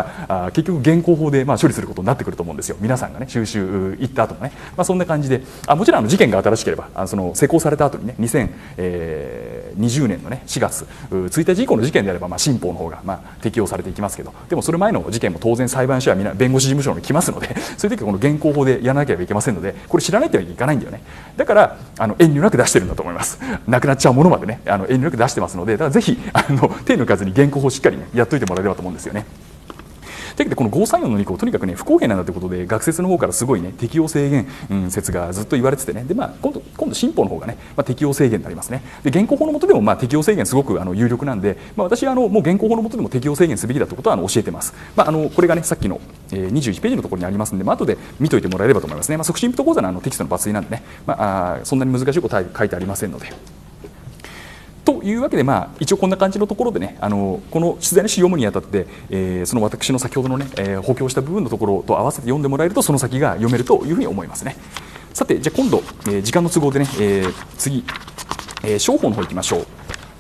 結局現行法で処理することになってくると思うんですよ。皆さんがね修習行った後もね、そんな感じで、もちろん事件が新しければその施行された後にね、2020年のね4月1日以降の事件であれば新法の方が適用されていきますけど、でもそれ前の事件も当然裁判所や弁護士事務所に来ますので、そういう時はこの現行法でやらなければいけませんので、これ知らないといけないんだよね。だから遠慮なく出してるんだと思います。なくなっちゃうものまでね遠慮なく出してますので、だからぜひ手抜かずに現行法しっかりねやっといてもらえればと思うんですよね。というわけでこの534の2項とにかくね不公平なんだということで、学説の方からすごいね適用制限、説がずっと言われててね、で今度新法の方がね、適用制限になりますね。で現行法の下でも適用制限すごく有力なんで、私はもう現行法の下でも適用制限すべきだということは教えてます。これがねさっきの21ページのところにありますので、後で見といてもらえればと思いますね。促進人講座のテキストの抜粋なんでね、そんなに難しいことは書いてありませんので。というわけで、一応こんな感じのところでね、この取材の資料読むにあたって、その私の先ほどのね、補強した部分のところと合わせて読んでもらえるとその先が読めるというふうに思いますね。さてじゃあ今度、時間の都合でね、次、商法の方行きましょ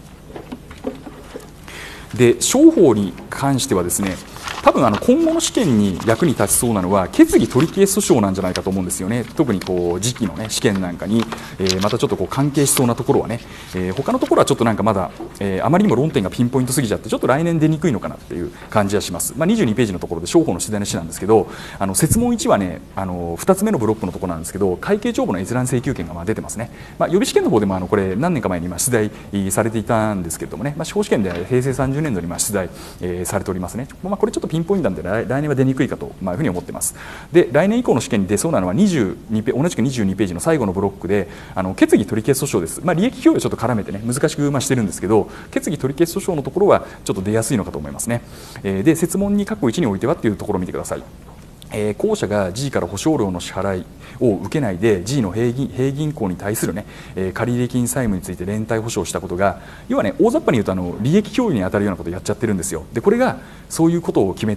う。で商法に関してはですね、多分今後の試験に役に立ちそうなのは決議取り消し訴訟なんじゃないかと思うんですよね。特に次期の、ね、試験なんかに、またちょっと関係しそうなところはね、他のところはちょっとなんかまだ、あまりにも論点がピンポイントすぎちゃってちょっと来年出にくいのかなっていう感じはします。22ページのところで商法の取材の詩なんですけど、設問1はね2つ目のブロックのところなんですけど、会計帳簿の閲覧請求権が出てますね。予備試験の方でもこれ何年か前に出題されていたんですけれどもね、司法試験では平成30年度に出題されておりますね。これちょっとピンポイントなんで来年は出にくいかというふうに思っています。で来年以降の試験に出そうなのは同じく22ページの最後のブロックで決議取り消し訴訟です。利益供与をちょっと絡めてね難しくしてるんですけど、決議取り消し訴訟のところはちょっと出やすいのかと思いますね。で設問に括弧1においてはというところを見てください。公社が G から保証料の支払いを受けないで G の併銀行に対する、ね借入金債務について連帯保証したことが、要はね大雑把に言うと利益供与に当たるようなことをやっちゃってるんですよ。でこれがそういうことを決めた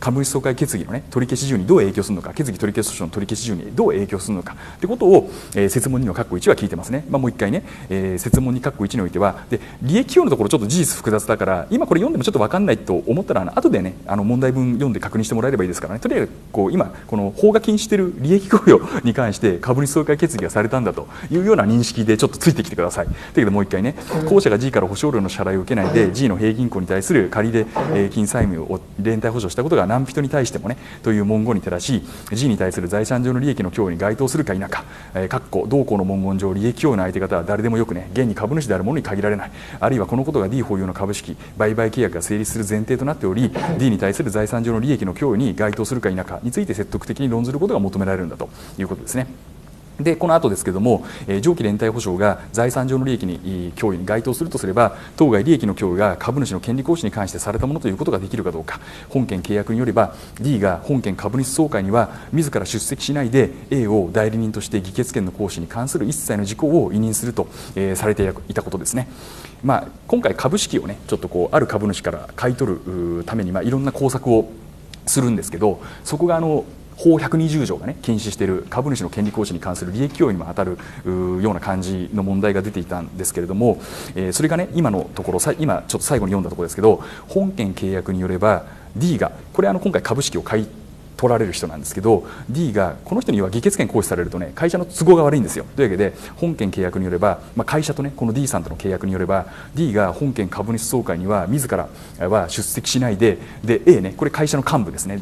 株主総会決議の、ね、取り消し順にどう影響するのか、決議取り消し訴訟の取り消し順にどう影響するのかということを、設問2の括弧1は聞いてますね。もう一回ね、設問2括弧1においてはで利益供与のところちょっと事実複雑だから今これ読んでもちょっと分かんないと思ったら後でね問題文読んで確認してもらえればいいですからね。とりあえず今この法が禁止している利益供与に関して株主総会決議がされたんだというような認識でちょっとついてきてください。だけどもう一回ね、公社が G から保証料の支払いを受けないで G の平銀行に対する借入金債務を連帯保証したことが難人に対してもねという文言に照らし G に対する財産上の利益の供与に該当するか否か、同項の文言上利益供与の相手方は誰でもよくね現に株主である者に限られない、あるいはこのことが D 保有の株式売買契約が成立する前提となっており D に対する財産上の利益の供与に該当するか否かについて説得的に論ずることが求められるんだということですね。でこの後ですけれども、上記連帯保証が財産上の利益に供与に該当するとすれば当該利益の供与が株主の権利行使に関してされたものということができるかどうか、本件契約によれば D が本件株主総会には自ら出席しないで A を代理人として議決権の行使に関する一切の事項を委任すると、されていたことですね。今回株式をねちょっとある株主から買い取るためにいろんな工作をするんですけど、そこが法120条が、ね、禁止している株主の権利行使に関する利益供与にも当たるような感じの問題が出ていたんですけれども、それが、ね、今のところ今ちょっと最後に読んだところですけど本件契約によれば D がこれ今回株式を買い取られる人なんですけど D がこの人には議決権行使されるとね会社の都合が悪いんですよ。というわけで本件契約によれば、会社とねこの D さんとの契約によれば D が本件株主総会には自らは出席しないで A ねこれ会社の幹部ですね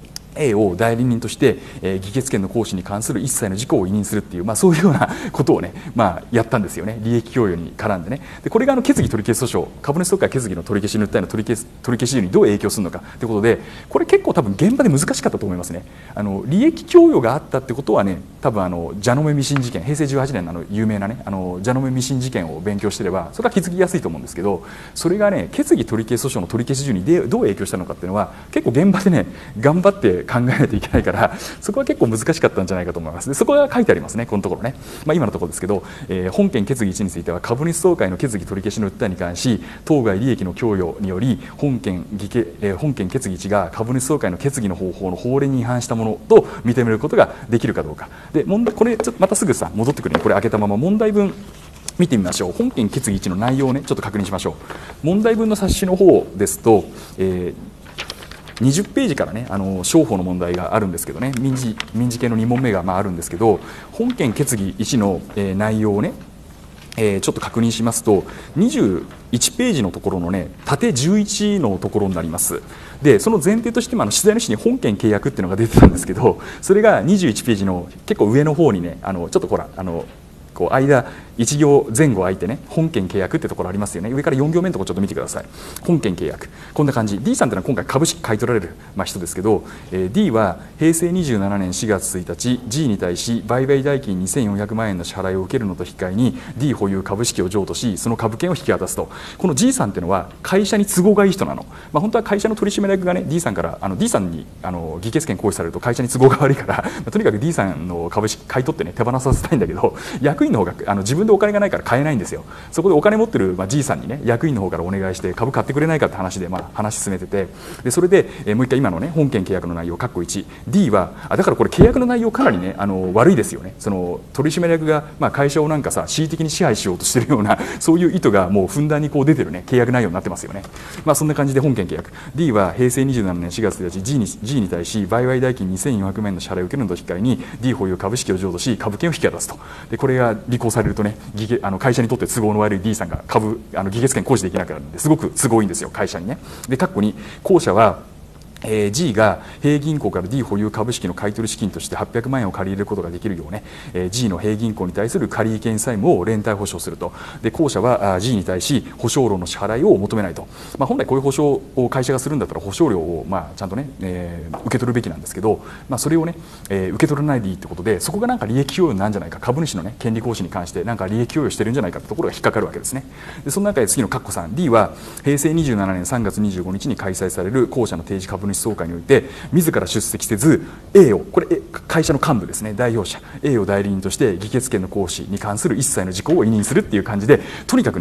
A を代理人として、議決権の行使に関する一切の事項を委任するっていう、そういうようなことをね、やったんですよね。利益供与に絡んでね。でこれが決議取り消し訴訟、株主総会決議の取り消しの訴えの取り消しにどう影響するのかということで、これ結構多分現場で難しかったと思いますね。利益供与があったってことはね、多分蛇の目ミシン事件、平成18年の有名なね蛇の目ミシン事件を勉強してればそれは気づきやすいと思うんですけど、それがね決議取り消し訴訟の取り消し順にどう影響したのかっていうのは結構現場でね頑張って考えないといけないからそこは結構難しかったんじゃないかと思います。でそこが書いてありますねこのところね、今のところですけど、本件決議1については株主総会の決議取り消しの訴えに関し当該利益の供与により本件決議1が株主総会の決議の方法の法令に違反したものと認めることができるかどうかでこれちょっとまたすぐ戻ってくるねこれ開けたまま問題文見てみましょう。本件決議1の内容をねちょっと確認しましょう。問題文の冊子の方ですと、20ページからね商法の問題があるんですけどね民事系の2問目があるんですけど本件決議1の、内容をね、ちょっと確認しますと21ページのところのね縦11のところになります。でその前提としても取材主に本件契約っていうのが出てたんですけどそれが21ページの結構上の方にねちょっとほら間1行前後空いてね本件契約ってところありますよね。上から4行目のところちょっと見てください。本件契約こんな感じ。 D さんってのは今回株式買い取られる、人ですけど、D は平成27年4月1日 G に対し売買代金2400万円の支払いを受けるのと引き換えに D 保有株式を譲渡しその株券を引き渡すと。この G さんっていうのは会社に都合がいい人なの。本当は会社の取締役がね D さんからD さんに議決権行使されると会社に都合が悪いからとにかく D さんの株式買い取ってね手放させたいんだけど役員の方が自分でお金がないから買えないんですよ。そこでお金持ってる、G さんにね役員の方からお願いして株買ってくれないかって話で、話進めててでそれで、もう一回今のね本件契約の内容括弧 1D はだからこれ契約の内容かなりね悪いですよね。その取締役が、会社をなんかさ恣意的に支配しようとしてるようなそういう意図がもうふんだんに出てるね契約内容になってますよね。そんな感じで本件契約 D は平成27年4月1日 G に対し売買代金2400万円の支払いを受けるのと引き換えに D 保有株式を譲渡し株券を引き渡すと。でこれが履行されるとね会社にとって都合の悪い D さんが議決権行使できなくなるのですごく都合いいんですよ会社にね。で括弧に後者はG が平銀行から D 保有株式の買取資金として800万円を借り入れることができるようね G の平銀行に対する借入債務を連帯保証すると。で後者は G に対し保証料の支払いを求めないと。本来こういう保証を会社がするんだったら保証料をちゃんとね、受け取るべきなんですけど、それをね、受け取らないでいいってことでそこがなんか利益供与なんじゃないか株主のね権利行使に関してなんか利益供与してるんじゃないかってところが引っかかるわけですね。でその中で次の括弧3 D は平成27年3月25日に開催される後者の定時株主総会において自ら出席せず A をこれ会社の幹部ですね代表者 A を代理人として議決権の行使に関する一切の事項を委任するっていう感じでとにかくね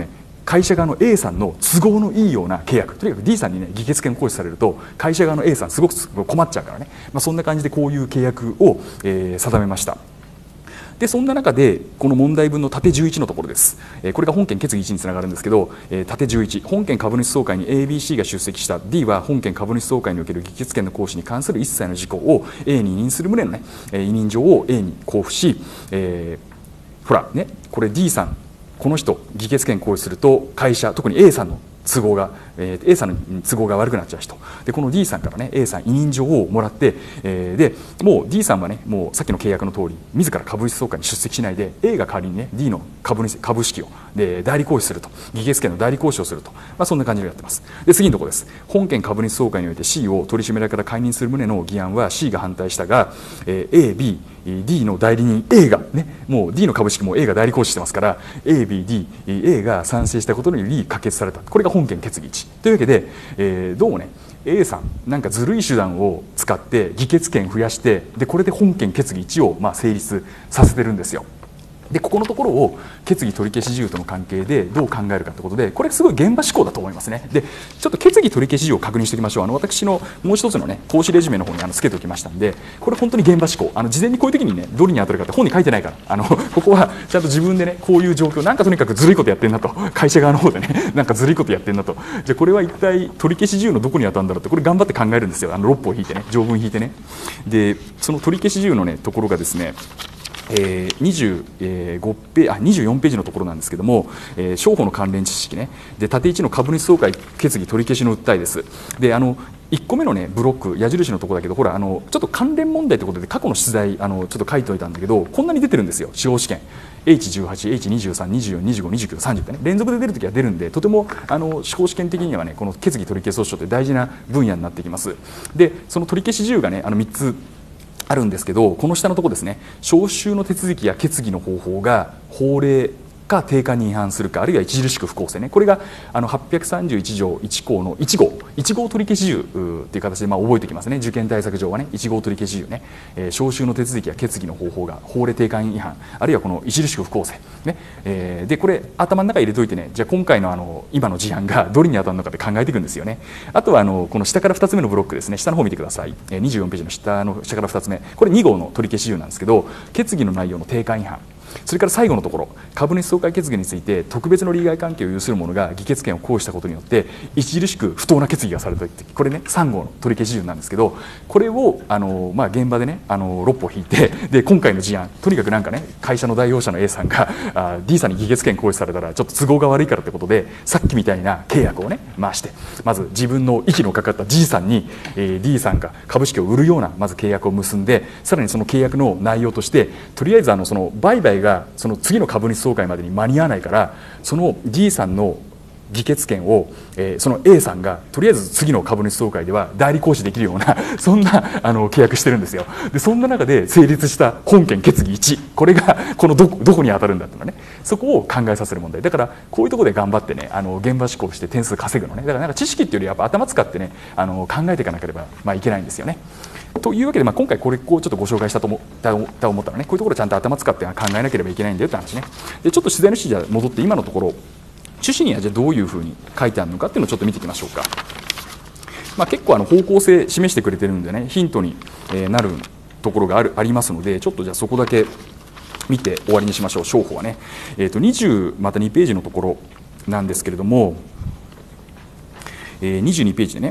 会社側の A さんの都合のいいような契約、とにかく D さんにね議決権を行使されると会社側の A さんすごく困っちゃうからね、そんな感じでこういう契約を、定めました。でそんな中でこの問題文の縦11のところです。これが本件決議1につながるんですけど、縦11、本件株主総会に ABC が出席した。 D は本件株主総会における議決権の行使に関する一切の事項を A に委任する旨の、ね、委任状を A に交付し、ほらね、これ D さん、この人議決権行使すると会社、特に A さんの都合が、A さんの都合が悪くなっちゃう人で、この D さんからね A さん委任状をもらって、でもう D さんはねもうさっきの契約の通り自ら株主総会に出席しないで A が代わりにね D の株式をで代理行使すると、議決権の代理行使をすると、そんな感じでやってます。で次のところです。本件株主総会において C を取締役から解任する旨の議案は C が反対したが、A、B、D の代理人 A がね、もう D の株式も A が代理行使してますから A、B、D、A が賛成したことにより可決された。これが本件決議1というわけで、どうもね A さんなんかずるい手段を使って議決権増やして、でこれで本件決議1を成立させてるんですよ。でここのところを決議取り消し事由との関係でどう考えるかということで、これすごい現場思考だと思いますね。でちょっと決議取り消し事由を確認しておきましょう。私のもう一つのね講師レジュメの方につけておきましたんで、これ本当に現場思考、事前にこういう時にねどれに当たるかって本に書いてないから、ここはちゃんと自分でねこういう状況、なんかとにかくずるいことやってんなと、会社側の方でねなんかずるいことやってんなと、じゃあこれは一体取り消し事由のどこに当たるんだろうって、これ頑張って考えるんですよ。6歩引いてね、条文引いてね。でその取り消し事由のねところがですね、24ページのところなんですけども、商法の関連知識ね、で縦1の株主総会決議取り消しの訴えです。で1個目の、ね、ブロック矢印のところだけど、ほらちょっと関連問題ということで過去の出題ちょっと書いておいたんだけど、こんなに出てるんですよ。司法試験 H18、H23、24、25、29、30ってね連続で出るときは出るんで、とても司法試験的にはねこの決議取り消し訴訟って大事な分野になってきます。でその取り消し事由がね3つあるんですけど、この下のところですね、召集の手続きや決議の方法が法令か定款に違反するか、あるいは著しく不公正ね、これが831条1項の1号取り消し事由という形で覚えておきますね。受験対策上はね1号取り消し事由ね、召集の手続きや決議の方法が法令定款違反、あるいはこの著しく不公正ね、でこれ頭の中に入れといてね、じゃあ今回の今の事案がどれに当たるのかって考えていくんですよね。あとはこの下から2つ目のブロックですね、下の方見てください。24ページの下から2つ目、これ2号の取り消し事由なんですけど、決議の内容の定款違反、それから最後のところ、株主総会決議について特別の利害関係を有する者が議決権を行使したことによって著しく不当な決議がされた、これね3号の取り消し事由なんですけど、これを現場でね6歩引いて、で今回の事案とにかくなんかね会社の代表者の A さんがD さんに議決権行使されたらちょっと都合が悪いからということで、さっきみたいな契約をね回して、まず自分の息のかかった G さんに D さんが株式を売るようなまず契約を結んで、さらにその契約の内容としてとりあえずその売買がその次の株主総会までに間に合わないから、その D さんの議決権を、その A さんがとりあえず次の株主総会では代理行使できるようなそんな契約してるんですよ。でそんな中で成立した本件決議1、これがこのどこに当たるんだっていうのはね、そこを考えさせる問題だから、こういうところで頑張ってね現場思考して点数稼ぐのね。だからなんか知識っていうよりやっぱ頭使ってね考えていかなければいけないんですよね。というわけで、今回これをちょっとご紹介したと思ったのね、こういうところちゃんと頭使って考えなければいけないんだよって話ね。でちょっと取材の指示に戻って今のところ趣旨にはじゃあどういうふうに書いてあるのかっていうのをちょっと見ていきましょうか。結構方向性示してくれてるんでねヒントになるところがありますので、ちょっとじゃあそこだけ見て終わりにしましょう。商法はね、2ページのところなんですけれども、22ページでね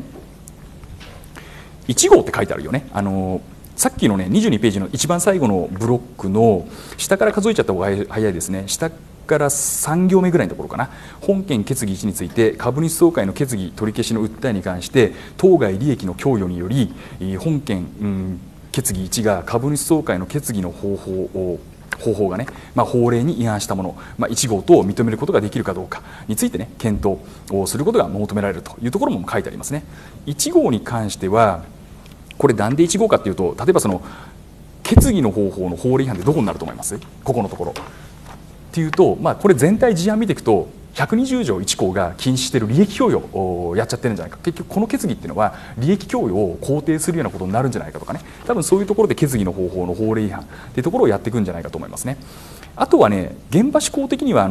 1号って書いてあるよね。さっきのね22ページの一番最後のブロックの下から数えちゃった方が早いですね。下から3行目ぐらいのところかな。本件決議1について株主総会の決議取り消しの訴えに関して当該利益の供与により本件、決議1が株主総会の決議の方法がね、法令に違反したもの、1号と認めることができるかどうかについてね検討をすることが求められるというところも書いてありますね。1号に関してはこれなんで1号かっていうと、例えばその決議の方法の法令違反ってどこになると思います？ここのところっていうと、これ全体事案見ていくと120条1項が禁止している利益供与をやっちゃってるんじゃないか、結局この決議っていうのは利益供与を肯定するようなことになるんじゃないかとかね、多分そういうところで決議の方法の法令違反っていうところをやっていくんじゃないかと思いますね。あとはね現場思考的には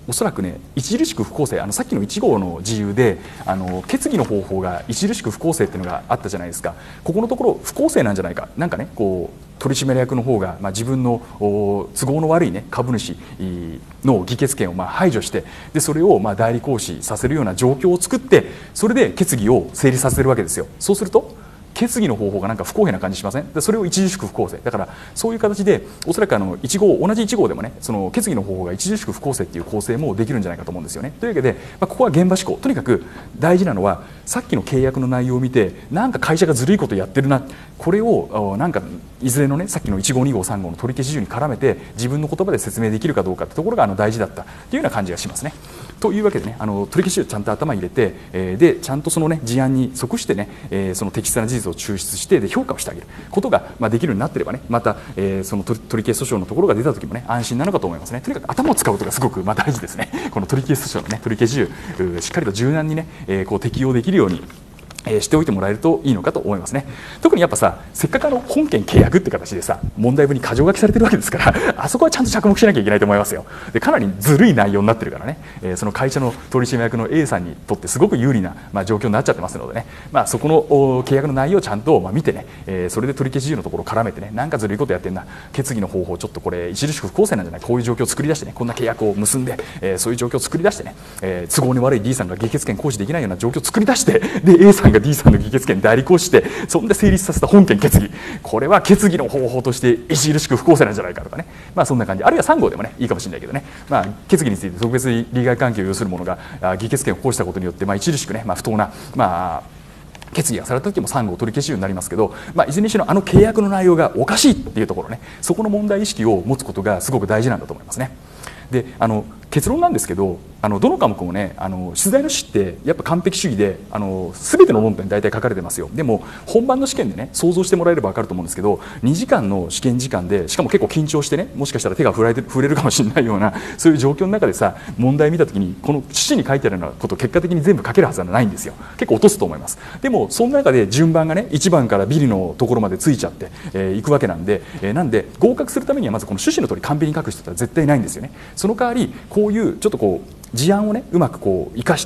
おそらくね著しく不公正、さっきの1号の自由で決議の方法が著しく不公正っていうのがあったじゃないですか。ここのところ不公正なんじゃないか、なんかねこう取締役の方が、自分の都合の悪い、ね、株主の議決権を排除して、でそれを代理行使させるような状況を作って、それで決議を成立させるわけですよ。そうすると決議の方法がなんか不公平な感じしません？でそれを著しく不公正だから、そういう形でおそらく1号同じ1号でもね、その決議の方法が著しく不公正っていう構成もできるんじゃないかと思うんですよね。というわけで、ここは現場思考、とにかく大事なのはさっきの契約の内容を見て、なんか会社がずるいことやってるな、これをなんかいずれのねさっきの1号2号3号の取り消し事由に絡めて自分の言葉で説明できるかどうかってところが大事だったというような感じがしますね。というわけでね、取り消しをちゃんと頭に入れて、でちゃんとそのね事案に即してね、その適切な事実を抽出してで評価をしてあげることができるようになっていればね、また、その取り消し訴訟のところが出た時もね安心なのかと思いますね。とにかく頭を使うことがすごく大事ですね。この取り消し訴訟のね取り消し事由しっかりと柔軟にね、こう適用できるようにしておいてもらえるといいのかと思いますね。特にやっぱさ、せっかく本件契約って形でさ問題文に箇条書きされてるわけですからあそこはちゃんと着目しなきゃいけないと思いますよ。でかなりずるい内容になってるからね、その会社の取締役の A さんにとってすごく有利な、状況になっちゃってますのでね、そこの契約の内容をちゃんと見てね、それで取り消し事由のところを絡めてね、なんかずるいことやってんな、決議の方法ちょっとこれ著しく不公正なんじゃない、こういう状況を作り出してね、こんな契約を結んで、そういう状況を作り出してね、都合に悪い D さんが議決権行使できないような状況を作り出して、で A さんが D さんの議決権代理行使して、そんで成立させた本件決議、これは決議の方法として著しく不公正なんじゃないかとかね、そんな感じ、あるいは3号でもねいいかもしれないけどね、決議について特別利害関係を要する者が議決権を行使したことによって、著しくね、不当な決議がされた時も3号取り消しになりますけど、いずれにしろ契約の内容がおかしいっていうところね、そこの問題意識を持つことがすごく大事なんだと思いますね。で結論なんですけど、どの科目もね出題の試ってやっぱ完璧主義で全ての論点大体書かれてますよ。でも本番の試験でね想像してもらえれば分かると思うんですけど、2時間の試験時間でしかも結構緊張してね、もしかしたら手が触れるかもしれないようなそういう状況の中でさ問題見た時にこの趣旨に書いてあるようなことを結果的に全部書けるはずはないんですよ。結構落とすと思います。でもその中で順番がね1番からビリのところまでついちゃっていくわけなんで、合格するためにはまずこの趣旨の通り完璧に書く人は絶対ないんですよね。その代わりこういうちょっと事案をねうまく生かして、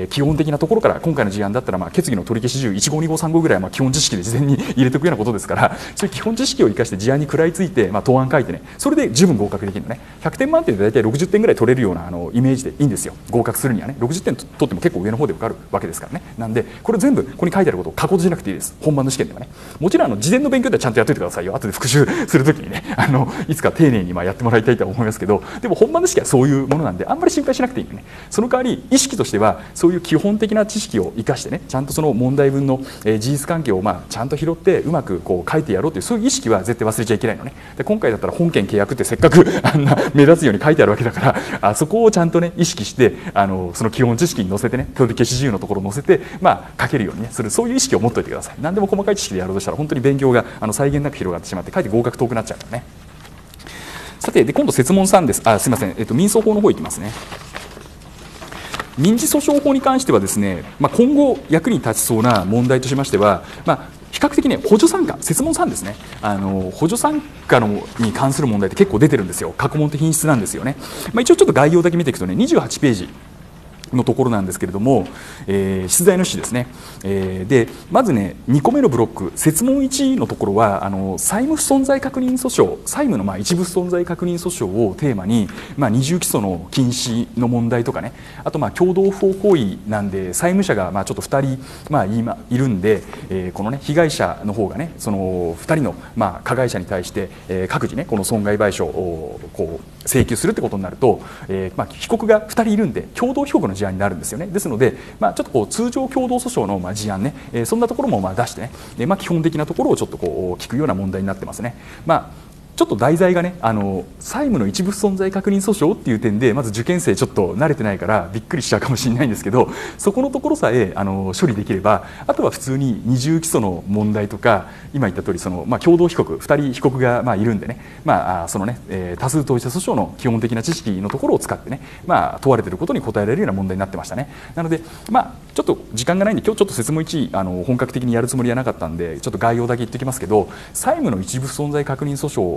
基本的なところから今回の事案だったら決議の取り消し事由1号2号3号ぐらいは基本知識で事前に入れておくようなことですから、そういう基本知識を生かして事案に食らいついて、答案書いてね、それで十分合格できるのね。100点満点で大体60点ぐらい取れるようなイメージでいいんですよ。合格するにはね60点取っても結構上の方で受かるわけですからね。なんでこれ全部ここに書いてあることを書こうとしなくていいです。本番の試験ではね、もちろん事前の勉強ではちゃんとやっておいてくださいよ。後で復習するときにねいつか丁寧にやってもらいたいと思いますけど、でも本番の試験はそういうものなんであんまり心配しなくていいのね。その代わり意識としてはそういう基本的な知識を生かしてね、ちゃんとその問題文の事実関係をちゃんと拾ってうまく書いてやろうというそういう意識は絶対忘れちゃいけないのね。で今回だったら本件契約ってせっかくあんな目立つように書いてあるわけだから、そこをちゃんとね意識してその基本知識に載せてね、取り消し自由のところを載せて書けるようにねする、そういう意識を持っておいてください。何でも細かい知識でやろうとしたら本当に勉強が際限なく広がってしまって書いて合格遠くなっちゃうからね。さて今度設問3です。すみません、民訴法の方いきますね。民事訴訟法に関してはですね、今後役に立ちそうな問題としましては、比較的ね補助参加、設問3ですね、補助参加に関する問題って結構出てるんですよ。過去問って品質なんですよね。一応ちょっと概要だけ見ていくとね28ページのところなんですけれども、出題の趣旨ですね。でまずね2個目のブロック設問1のところは債務不存在確認訴訟、債務の一部不存在確認訴訟をテーマに、二重起訴の禁止の問題とかね、あと共同不法行為なんで債務者がちょっと2人今いるんで、このね被害者の方がねその2人の加害者に対して各自ねこの損害賠償を請求するってことになると、被告が2人いるんで共同被告の事案になるんですよね。ですので、ちょっと通常共同訴訟の事案ね、そんなところも出してね、基本的なところをちょっと聞くような問題になってますね。ちょっと題材がね債務の一部不存在確認訴訟っていう点でまず受験生ちょっと慣れてないからびっくりしちゃうかもしれないんですけど、そこのところさえ処理できれば、あとは普通に二重起訴の問題とか今言った通り共同被告2人被告がいるんでね、そのね、多数当事者訴訟の基本的な知識のところを使ってね、問われていることに答えられるような問題になってましたね。なのでちょっと時間がないんで今日ちょっと設問1本格的にやるつもりはなかったんでちょっと概要だけ言っておきますけど、債務の一部不存在確認訴訟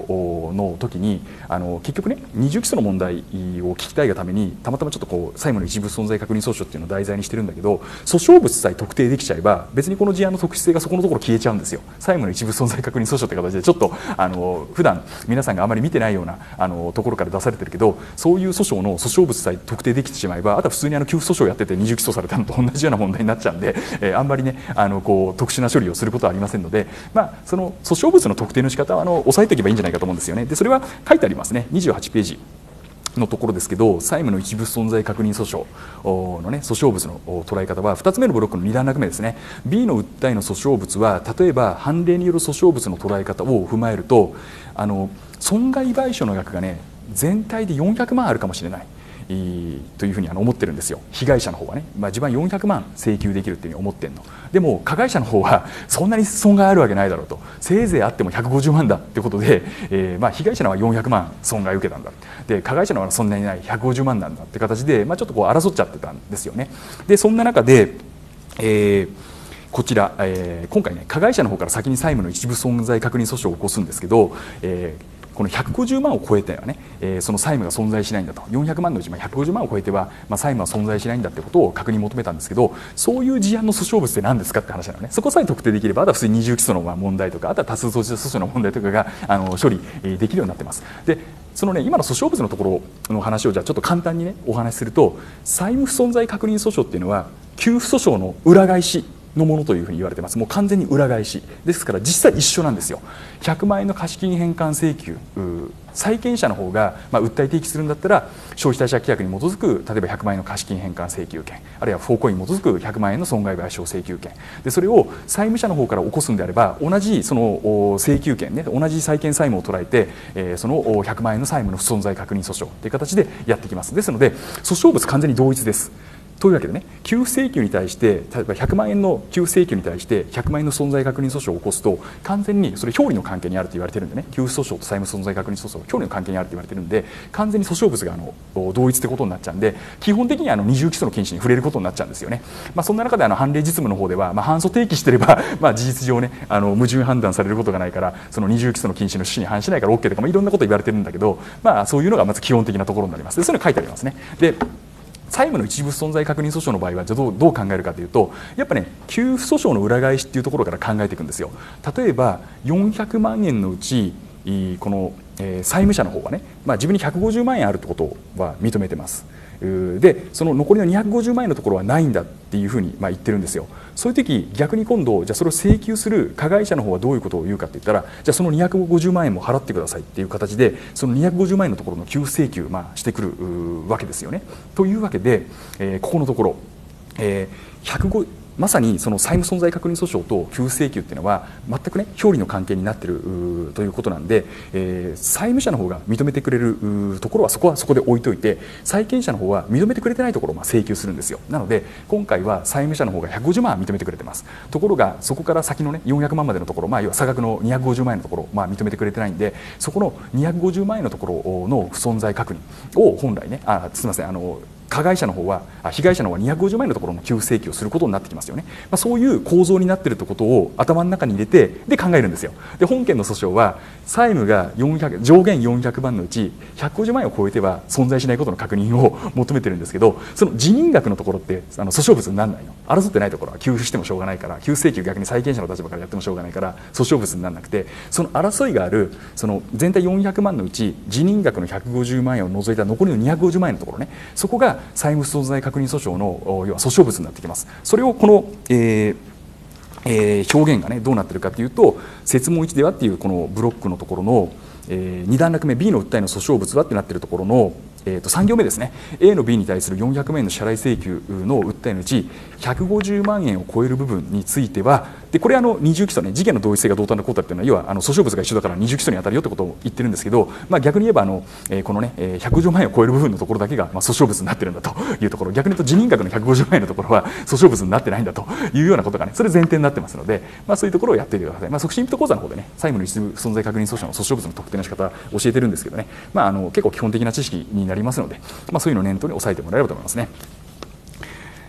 の時に結局ね二重基礎の問題を聞きたいがためにたまたまちょっと債務の一部存在確認訴訟っていうのを題材にしてるんだけど、訴訟物さえ特定できちゃえば別にこの事案の特殊性がそこのところ消えちゃうんですよ。債務の一部存在確認訴訟って形でちょっと普段皆さんがあまり見てないようなところから出されてるけど、そういう訴訟の訴訟物さえ特定できてしまえば、あとは普通に給付訴訟をやってて二重起訴されたのと同じような問題になっちゃうんで、あんまりね特殊な処理をすることはありませんので、その訴訟物の特定の仕方は押さえておけばいいんじゃないかと思うんですよね。でそれは書いてありますね。28ページのところですけど、債務の一部存在確認訴訟の、ね、訴訟物の捉え方は2つ目のブロックの2段落目ですね。 B の訴えの訴訟物は例えば判例による訴訟物の捉え方を踏まえると損害賠償の額がね全体で400万あるかもしれないというふうに思ってるんですよ。被害者の方はね、自分は400万請求できるっていうふうに思ってるのでも加害者の方はそんなに損害あるわけないだろうと、せいぜいあっても150万だってことで、被害者のは400万損害を受けたんだ、で加害者のはそんなにない150万なんだって形で、ちょっと争っちゃってたんですよね。でそんな中で、こちら、今回ね加害者の方から先に債務の一部存在確認訴訟を起こすんですけど、この150万を超えてはね、その債務が存在しないんだと、400万のうち150万を超えては、債務は存在しないんだってことを確認求めたんですけど、そういう事案の訴訟物って何ですかって話なのね。そこさえ特定できれば、あとは普通に二重起訴の問題とか、あとは多数当事者訴訟の問題とかが処理できるようになってます。でそのね今の訴訟物のところの話をじゃあちょっと簡単にねお話しすると、債務不存在確認訴訟っていうのは給付訴訟の裏返しのものというふうに言われてます。もう完全に裏返しですから実際一緒なんですよ。100万円の貸金返還請求、債権者の方が訴え提起するんだったら消費者契約に基づく例えば100万円の貸金返還請求権、あるいは不法行為に基づく100万円の損害賠償請求権で、それを債務者の方から起こすんであれば同じその請求権ね、同じ債権債務を捉えて、その100万円の債務の不存在確認訴訟という形でやってきます。ですので訴訟物完全に同一です。というわけでね、給付請求に対して例えば100万円の給付請求に対して100万円の存在確認訴訟を起こすと完全にそれ表裏の関係にあると言われているんでね、給付訴訟と債務存在確認訴訟は表裏の関係にあると言われているんで、完全に訴訟物が同一ってことになっちゃうんで、基本的に二重起訴の禁止に触れることになっちゃうんですよね。そんな中で判例実務の方では、反訴提起していれば事実上ね矛盾判断されることがないから、その二重起訴の禁止の趣旨に反しないから OK とか、いろんなこと言われてるんだけど、そういうのがまず基本的なところになります。でそういうの書いてありますね。で債務の一部存在確認訴訟の場合はじゃあどう考えるかというと、やっぱね給付訴訟の裏返しっていうところから考えていくんですよ。例えば400万円のうちこの債務者の方はね、自分に150万円あるってことは認めてます。でその残りの250万円のところはないんだっていうふうに言ってるんですよ。そういう時逆に今度じゃあそれを請求する加害者の方はどういうことを言うかって言ったら、じゃあその250万円も払ってくださいっていう形でその250万円のところの給付請求してくるわけですよね。というわけで、ここのところ、まさにその債務存在確認訴訟と給付請求っていうのは全くね表裏の関係になっているということなんで、債務者の方が認めてくれるところはそこで置いといて、債権者の方は認めてくれてないところを請求するんですよ。なので今回は債務者の方が150万認めてくれてます。ところがそこから先のね400万までのところ、要は差額の250万円のところ認めてくれてないんで、そこの250万円のところの不存在確認を本来ねすみません加害者の方は被害者の方は250万円のところの給付請求をすることになってきますよね。そういう構造になっているということを頭の中に入れてで考えるんですよ。で本件の訴訟は債務が上限400万のうち150万円を超えては存在しないことの確認を求めてるんですけど、その辞任額のところって訴訟物にならないの。争ってないところは給付してもしょうがないから、給付請求逆に債権者の立場からやってもしょうがないから訴訟物にならなくて、その争いがあるその全体400万のうち辞任額の150万円を除いた残りの250万円のところね、そこが債務存在確認訴訟の要は訴訟物になってきます。それをこの、表現がねどうなっているかというと、設問1ではっていうこのブロックのところの、2段落目 B の訴えの訴訟物はってなっているところの3行目ですね。 A の B に対する400万円の支払い請求の訴えのうち150万円を超える部分については、でこれ二重起訴ね、事件の同一性が同等なこうだっていうのは要は訴訟物が一緒だから二重起訴に当たるよってことを言ってるんですけど、逆に言えばこのね150万円を超える部分のところだけが訴訟物になってるんだというところ、逆に言うと辞任額の150万円のところは訴訟物になってないんだというようなことがね、それ前提になってますので、そういうところをやっていてください。促進インプット講座の方でね債務の一部存在確認訴訟の訴訟物の特定の仕方教えてるんですけどね、結構基本的な知識になりますので、そういうのを念頭に押さえてもらえればと思いますね。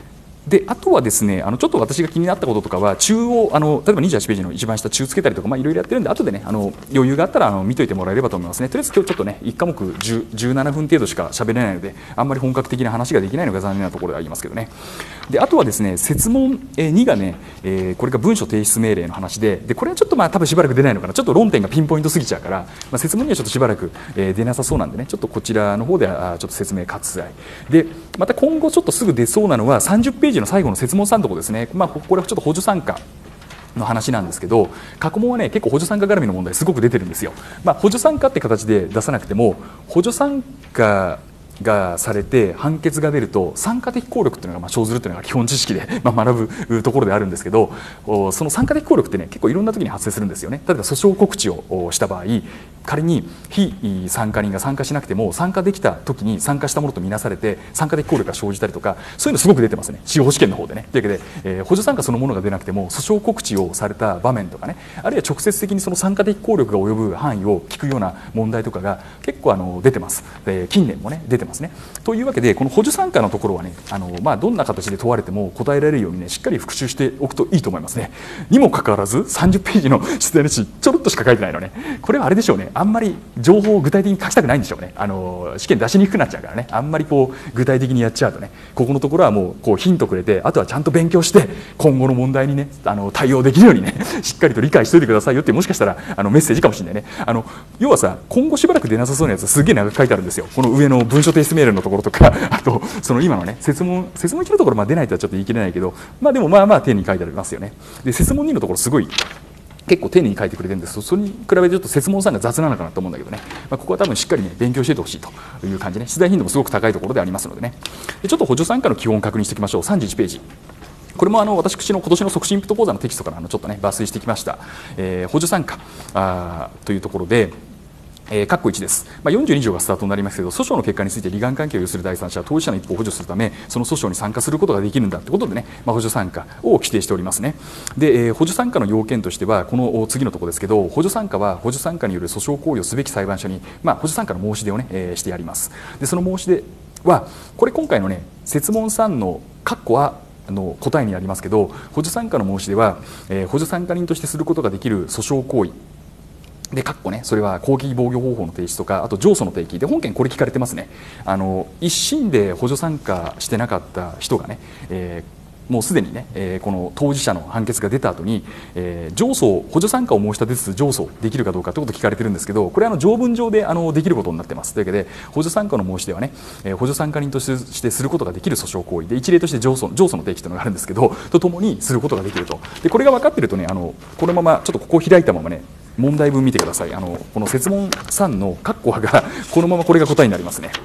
であとはですね、ちょっと私が気になったこととかは、中央例えば28ページの一番下、中つけたりとか、いろいろやってるんで、後でね余裕があったら見といてもらえればと思いますね。とりあえず今日ちょっとね1科目17分程度しか喋れないので、あんまり本格的な話ができないのが残念なところでありますけどね。であとはですね、設問2がね、これが文書提出命令の話で、これはちょっと多分しばらく出ないのかな、ちょっと論点がピンポイントすぎちゃうから、設問にはちょっとしばらく出なさそうなんでね、ちょっとこちらの方ではちょっと説明割愛で、また今後ちょっとすぐ出そうなのは30ページの最後の設問3のところですね。これはちょっと補助参加の話なんですけど、過去問はね結構補助参加絡みの問題すごく出てるんですよ。補助参加って形で出さなくても、補助参加がされて判決が出ると参加的効力というのが生ずるというのが基本知識で学ぶところであるんですけど、その参加的効力ってね結構いろんな時に発生するんですよね。例えば訴訟告知をした場合、仮に非参加人が参加しなくても参加できた時に参加したものとみなされて参加的効力が生じたりとか、そういうのすごく出てますね、司法試験の方でね。というわけで、補助参加そのものが出なくても訴訟告知をされた場面とかね、あるいは直接的にその参加的効力が及ぶ範囲を聞くような問題とかが結構出てます。近年もね出てますね。というわけで、この補助参加のところはねどんな形で問われても答えられるようにねしっかり復習しておくといいと思いますね。にもかかわらず30ページの出題のしちょろっとしか書いてないのね。これはあれでしょうね、あんまり情報を具体的に書きたくないんでしょうね。試験出しにくくなっちゃうからね、あんまり具体的にやっちゃうとね、ここのところはもうヒントくれて、あとはちゃんと勉強して今後の問題にね対応できるようにねしっかりと理解しておいてくださいよって、もしかしたらメッセージかもしれないね。要はさ、今後しばらく出なさそうなやつすげえ長く書いてあるんですよ。この上の文書提出命令のところとか、あとその今のね設問1のところ出ないとはちょっと言い切れないけど、でも丁寧に書いてありますよね。で設問2のところすごい結構丁寧に書いてくれてるんです。それに比べてちょっと設問3が雑なのかなと思うんだけどね、ここは多分しっかりね勉強しておいてほしいという感じね。出題頻度もすごく高いところでありますのでね。でちょっと補助参加の基本を確認しておきましょう。31ページ、これも私の今年の促進インプット講座のテキストからちょっとね抜粋してきました。補助参加というところで括弧1です。42条がスタートになりますけど、訴訟の結果について利害関係を有する第三者は当事者の一方を補助するため、その訴訟に参加することができるんだということでね、補助参加を規定しておりますね。で、補助参加の要件としてはこの次のところですけど、補助参加は補助参加による訴訟行為をすべき裁判所に、補助参加の申し出をね、してやります。でその申し出はこれ今回のね設問3の括弧は答えになりますけど、補助参加の申し出は、補助参加人としてすることができる訴訟行為で、それは攻撃防御方法の提出とか、あと上訴の提起で、本件これ聞かれてますね。一審で補助参加してなかった人がね、もうすでにね、この当事者の判決が出た後に、上訴補助参加を申し立てつつ上訴できるかどうかということを聞かれてるんですけど、これは条文上でできることになってます。というわけで補助参加の申し出はね、補助参加人としてすることができる訴訟行為で、一例として上訴の提起というのがあるんですけど、とともにすることができると。でこれが分かっているとね、このままちょっとここを開いたままね問題文見てください。この設問3の括弧がこのままこれが答えになりますね。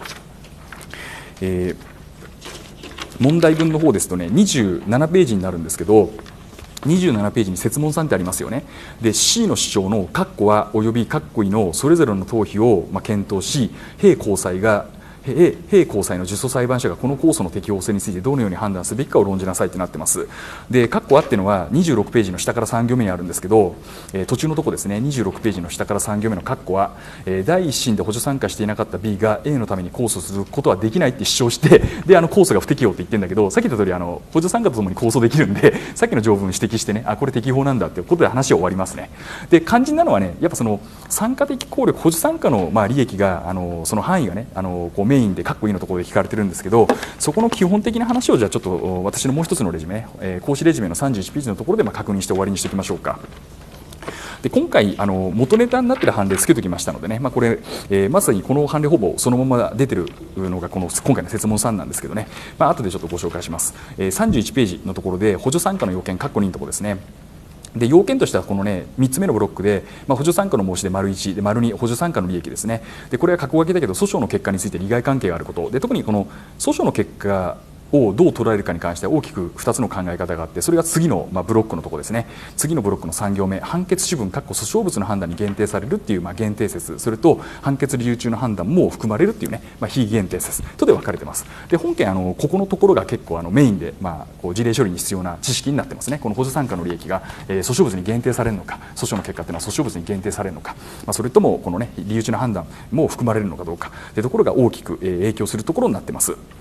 問題文の方ですとね27ページになるんですけど、27ページに設問3ってありますよね。で C の主張の括弧はおよび括弧位のそれぞれの党費を検討し、弊高裁の受訴裁判所がこの控訴の適法性についてどのように判断すべきかを論じなさいとなってます。で括弧あっていうのは26ページの下から3行目にあるんですけど、途中のとこですね、26ページの下から3行目の括弧は、第一審で補助参加していなかった B が A のために控訴することはできないって主張して、で控訴が不適法って言ってるんだけど、さっき言った通り補助参加とともに控訴できるんで、さっきの条文指摘してね、これ適法なんだっていうことで話は終わりますね。で肝心なのはね、やっぱその参加的効力、補助参加の利益がその範囲がねこうメインで括弧2のところで聞かれてるんですけど、そこの基本的な話をじゃあちょっと私のもう一つのレジュメ、講師レジュメの31ページのところで確認して終わりにしておきましょうか。で今回元ネタになっている判例つけておきましたのでね、これ、まさにこの判例ほぼそのまま出てるのが今回の設問3なんですけどね、後でちょっとご紹介します。31ページのところで補助参加の要件括弧2のところですね。で要件としてはこのね3つ目のブロックで、補助参加の申し出丸1で丸2補助参加の利益ですね。でこれは括弧書きだけど訴訟の結果について利害関係があることで、特にこの訴訟の結果をどう捉えるかに関しては大きく2つの考え方があって、それが次のブロックのところですね。次のブロックの3行目、判決主文訴訟物の判断に限定されるっていう限定説、それと判決理由中の判断も含まれるっていうね、非限定説とで分かれてます。で本件ここのところが結構メインで、こう事例処理に必要な知識になってますね。この補助参加の利益が、訴訟物に限定されるのか、訴訟の結果っていうのは訴訟物に限定されるのか、それともこのね理由中の判断も含まれるのかどうかというところが大きく、影響するところになってます。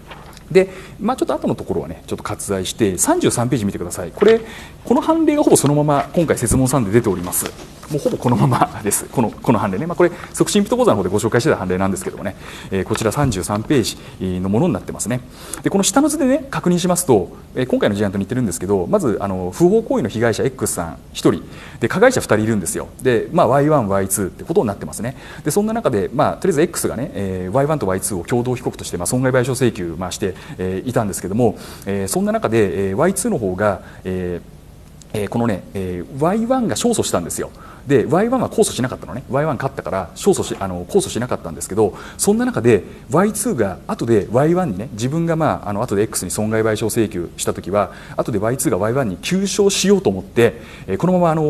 で、ちょっと後のところはねちょっと割愛して33ページ見てください。この判例がほぼそのまま今回設問3で出ております。もうほぼこのままです。この判例ね、これ促進人講座の方でご紹介してた判例なんですけどもね、こちら33ページのものになってますね。でこの下の図でね確認しますと、今回の事案と似てるんですけど、まず不法行為の被害者 X さん1人で加害者2人いるんですよ。で、Y1、Y2 ってことになってますね。でそんな中で、とりあえず X がね、Y1 と Y2 を共同被告として、損害賠償請求、して、いたんですけども、そんな中で、Y2 の方が、このね、Y1 が勝訴したんですよ。で Y1 は控訴しなかったのね。 Y1 勝ったから控訴しなかったんですけど、そんな中で Y2 が後で Y1 にね、自分が後で X に損害賠償請求した時は後で Y2 が Y1 に求償しようと思って、このまま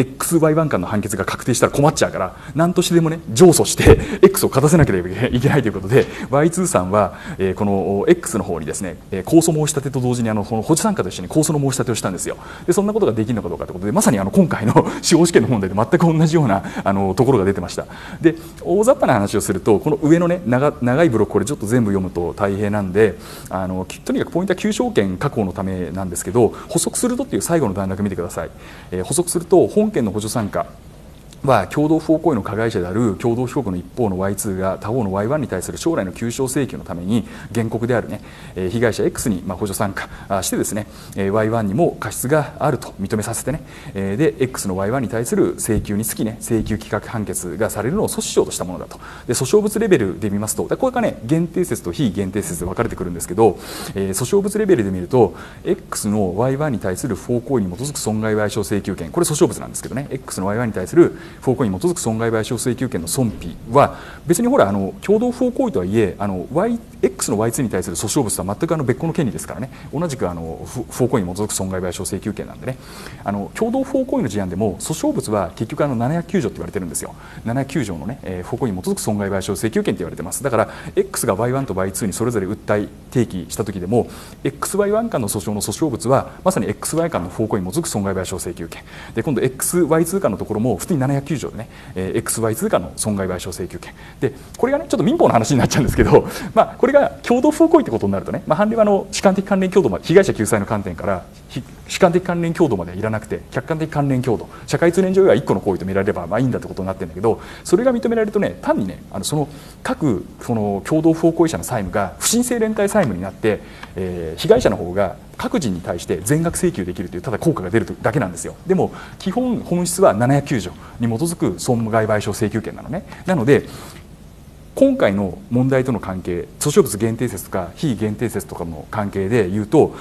XY1 間の判決が確定したら困っちゃうから何としてでもね上訴して X を勝たせなければいけないということで Y2 さんはこの X の方にですね控訴申し立てと同時にこの補助参加と一緒に控訴の申し立てをしたんですよ。でそんなことができるのかどうかということで、まさに今回の司法試験の問題で全く同じようなところが出てました。で大雑把な話をすると、この上のね長いブロック、これちょっと全部読むと大変なんでとにかくポイントは求償権確保のためなんですけど、補足するとっていう最後の段落見てください。補足すると本件の補助参加は共同不法行為の加害者である共同被告の一方の Y2 が他方の Y1 に対する将来の求償請求のために原告である、ね、被害者 X に補助参加してですね Y1 にも過失があると認めさせてね、で X の Y1 に対する請求につきね請求棄却判決がされるのを阻止しようとしたものだと。で訴訟物レベルで見ますと、これがね限定説と非限定説で分かれてくるんですけど、訴訟物レベルで見ると X の Y1 に対する不法行為に基づく損害賠償請求権、これ訴訟物なんですけどね、 X の Y1 に対する不法行為に基づく損害賠償請求権の損否は別にほら共同不法行為とはいえX の Y2 に対する訴訟物とは全く別個の権利ですからね、同じく不法行為に基づく損害賠償請求権なんでね、共同不法行為の事案でも訴訟物は結局709条って言われてるんですよ。709条のね不法行為に基づく損害賠償請求権って言われてます。だから X が Y1 と Y2 にそれぞれ訴え提起した時でも XY1 間の訴訟の訴訟物はまさに XY 間の不法行為に基づく損害賠償請求権で、今度 XY2 間のところも普通に709条でねXY2 間の損害賠償請求権で、これがねちょっと民法の話になっちゃうんですけど、これが共同不法行為ってことになるとね、判例は主観的関連強度まで被害者救済の観点から主観的関連強度まではいらなくて客観的関連強度、社会通念上は1個の行為と見られればいいんだってことになってるんだけど、それが認められるとね単にねその各その共同不法行為者の債務が不審性連帯債務になって、被害者の方が各人に対して全額請求できるというただ効果が出るだけなんですよ。でも基本本質は709条に基づく損害賠償請求権なのね。なので今回の問題との関係、訴訟物限定説とか非限定説とかの関係でいうと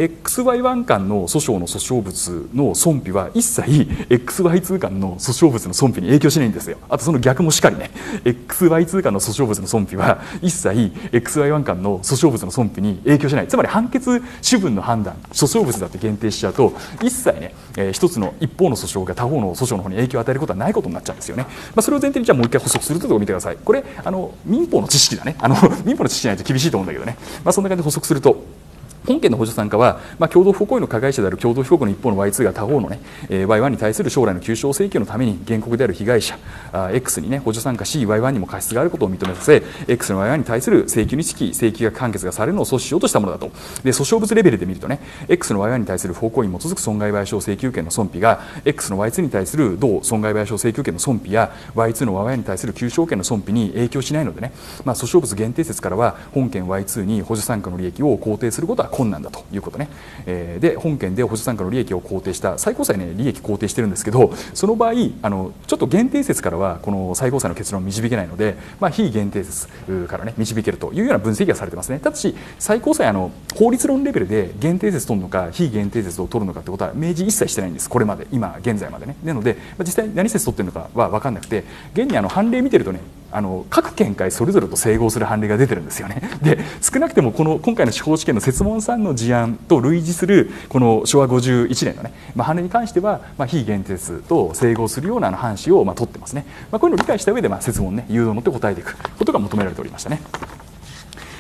XY1 間の訴訟の訴訟物の損否は一切 XY2 間の訴訟物の損否に影響しないんですよ。あとその逆もしかりね XY2 間の訴訟物の損否は一切 XY1 間の訴訟物の損否に影響しない。つまり判決主文の判断訴訟物だって限定しちゃうと一切ね、一つの一方の訴訟が他方の訴訟の方に影響を与えることはないことになっちゃうんですよね。それを前提にじゃあもう一回補足するというところを見てください。これ民法の知識だね民法の知識ないと厳しいと思うんだけどね、そんな感じで補足すると本件の補助参加は、共同不法行為の加害者である共同被告の一方の Y2 が他方の、ね、Y1 に対する将来の求償請求のために原告である被害者 X に、ね、補助参加し Y1 にも過失があることを認めさせ X の Y1 に対する請求につき請求が判決がされるのを阻止しようとしたものだと。で訴訟物レベルで見るとね X の Y1 に対する不法行為に基づく損害賠償請求権の損否が X の Y2 に対する同損害賠償請求権の損否や Y2 の Y1 に対する求償権の損否に影響しないのでね、訴訟物限定説からは本件 Y2 に補助参加の利益を肯定することは困難だということね。で本件で補助参加の利益を肯定した最高裁ね利益肯定してるんですけど、その場合ちょっと限定説からはこの最高裁の結論を導けないので、非限定説からね導けるというような分析がされてますね。ただし最高裁法律論レベルで限定説取るのか非限定説を取るのかってことは明示一切してないんです。これまで今現在までね。なので実際何説取ってるのかは分かんなくて、現に判例見てるとね各見解それぞれと整合する判例が出てるんですよね。で少なくても今回の司法試験の設問3の事案と類似するこの昭和51年のね、判例に関しては非限定説と整合するような判詞を取ってますね。こういうのを理解した上で設問ね誘導を持って答えていくことが求められておりましたね。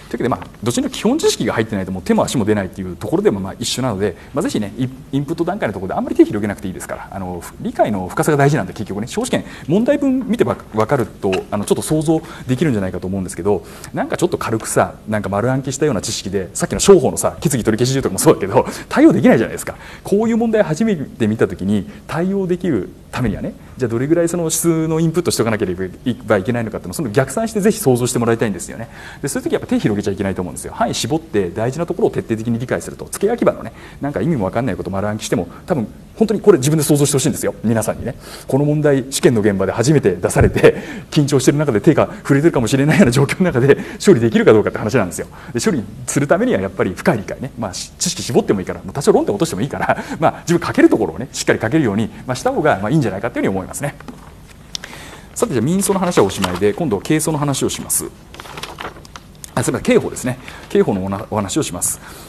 というわけで、どっちにも基本知識が入ってないともう手も足も出ないっていうところでも一緒なので、ぜひねインプット段階のところであんまり手広げなくていいですから、理解の深さが大事なんで、結局ね司法試験問題文見て分かるとちょっと想像できるんじゃないかと思うんですけど、なんかちょっと軽くさ、なんか丸暗記したような知識でさっきの商法のさ決議取り消し事由とかもそうだけど対応できないじゃないですか。こういう問題を初めて見た時に対応できるためにはね、じゃあどれぐらいその指数のインプットしておかなければいけないのかっていうのをその逆算してぜひ想像してもらいたいんですよね。でそういう時はやっぱ手広げちゃいけないと思うんですよ。範囲絞って大事なところを徹底的に理解すると、付け焼き場のねなんか意味も分かんないことを丸暗記しても多分本当にこれ自分で想像してほしいんですよ。皆さんにね、この問題試験の現場で初めて出されて緊張してる中で手が触れてるかもしれないような状況の中で処理できるかどうかって話なんですよ。で処理するためにはやっぱり深い理解ね、知識絞ってもいいから、多少論点落としてもいいから、自分書けるところをねしっかり書けるように、した方がいいんじゃないかというふうに思いますね。さて、じゃあ民訴の話はおしまいで、今度は刑訴の話をします。それから刑法ですね。刑法のお話をします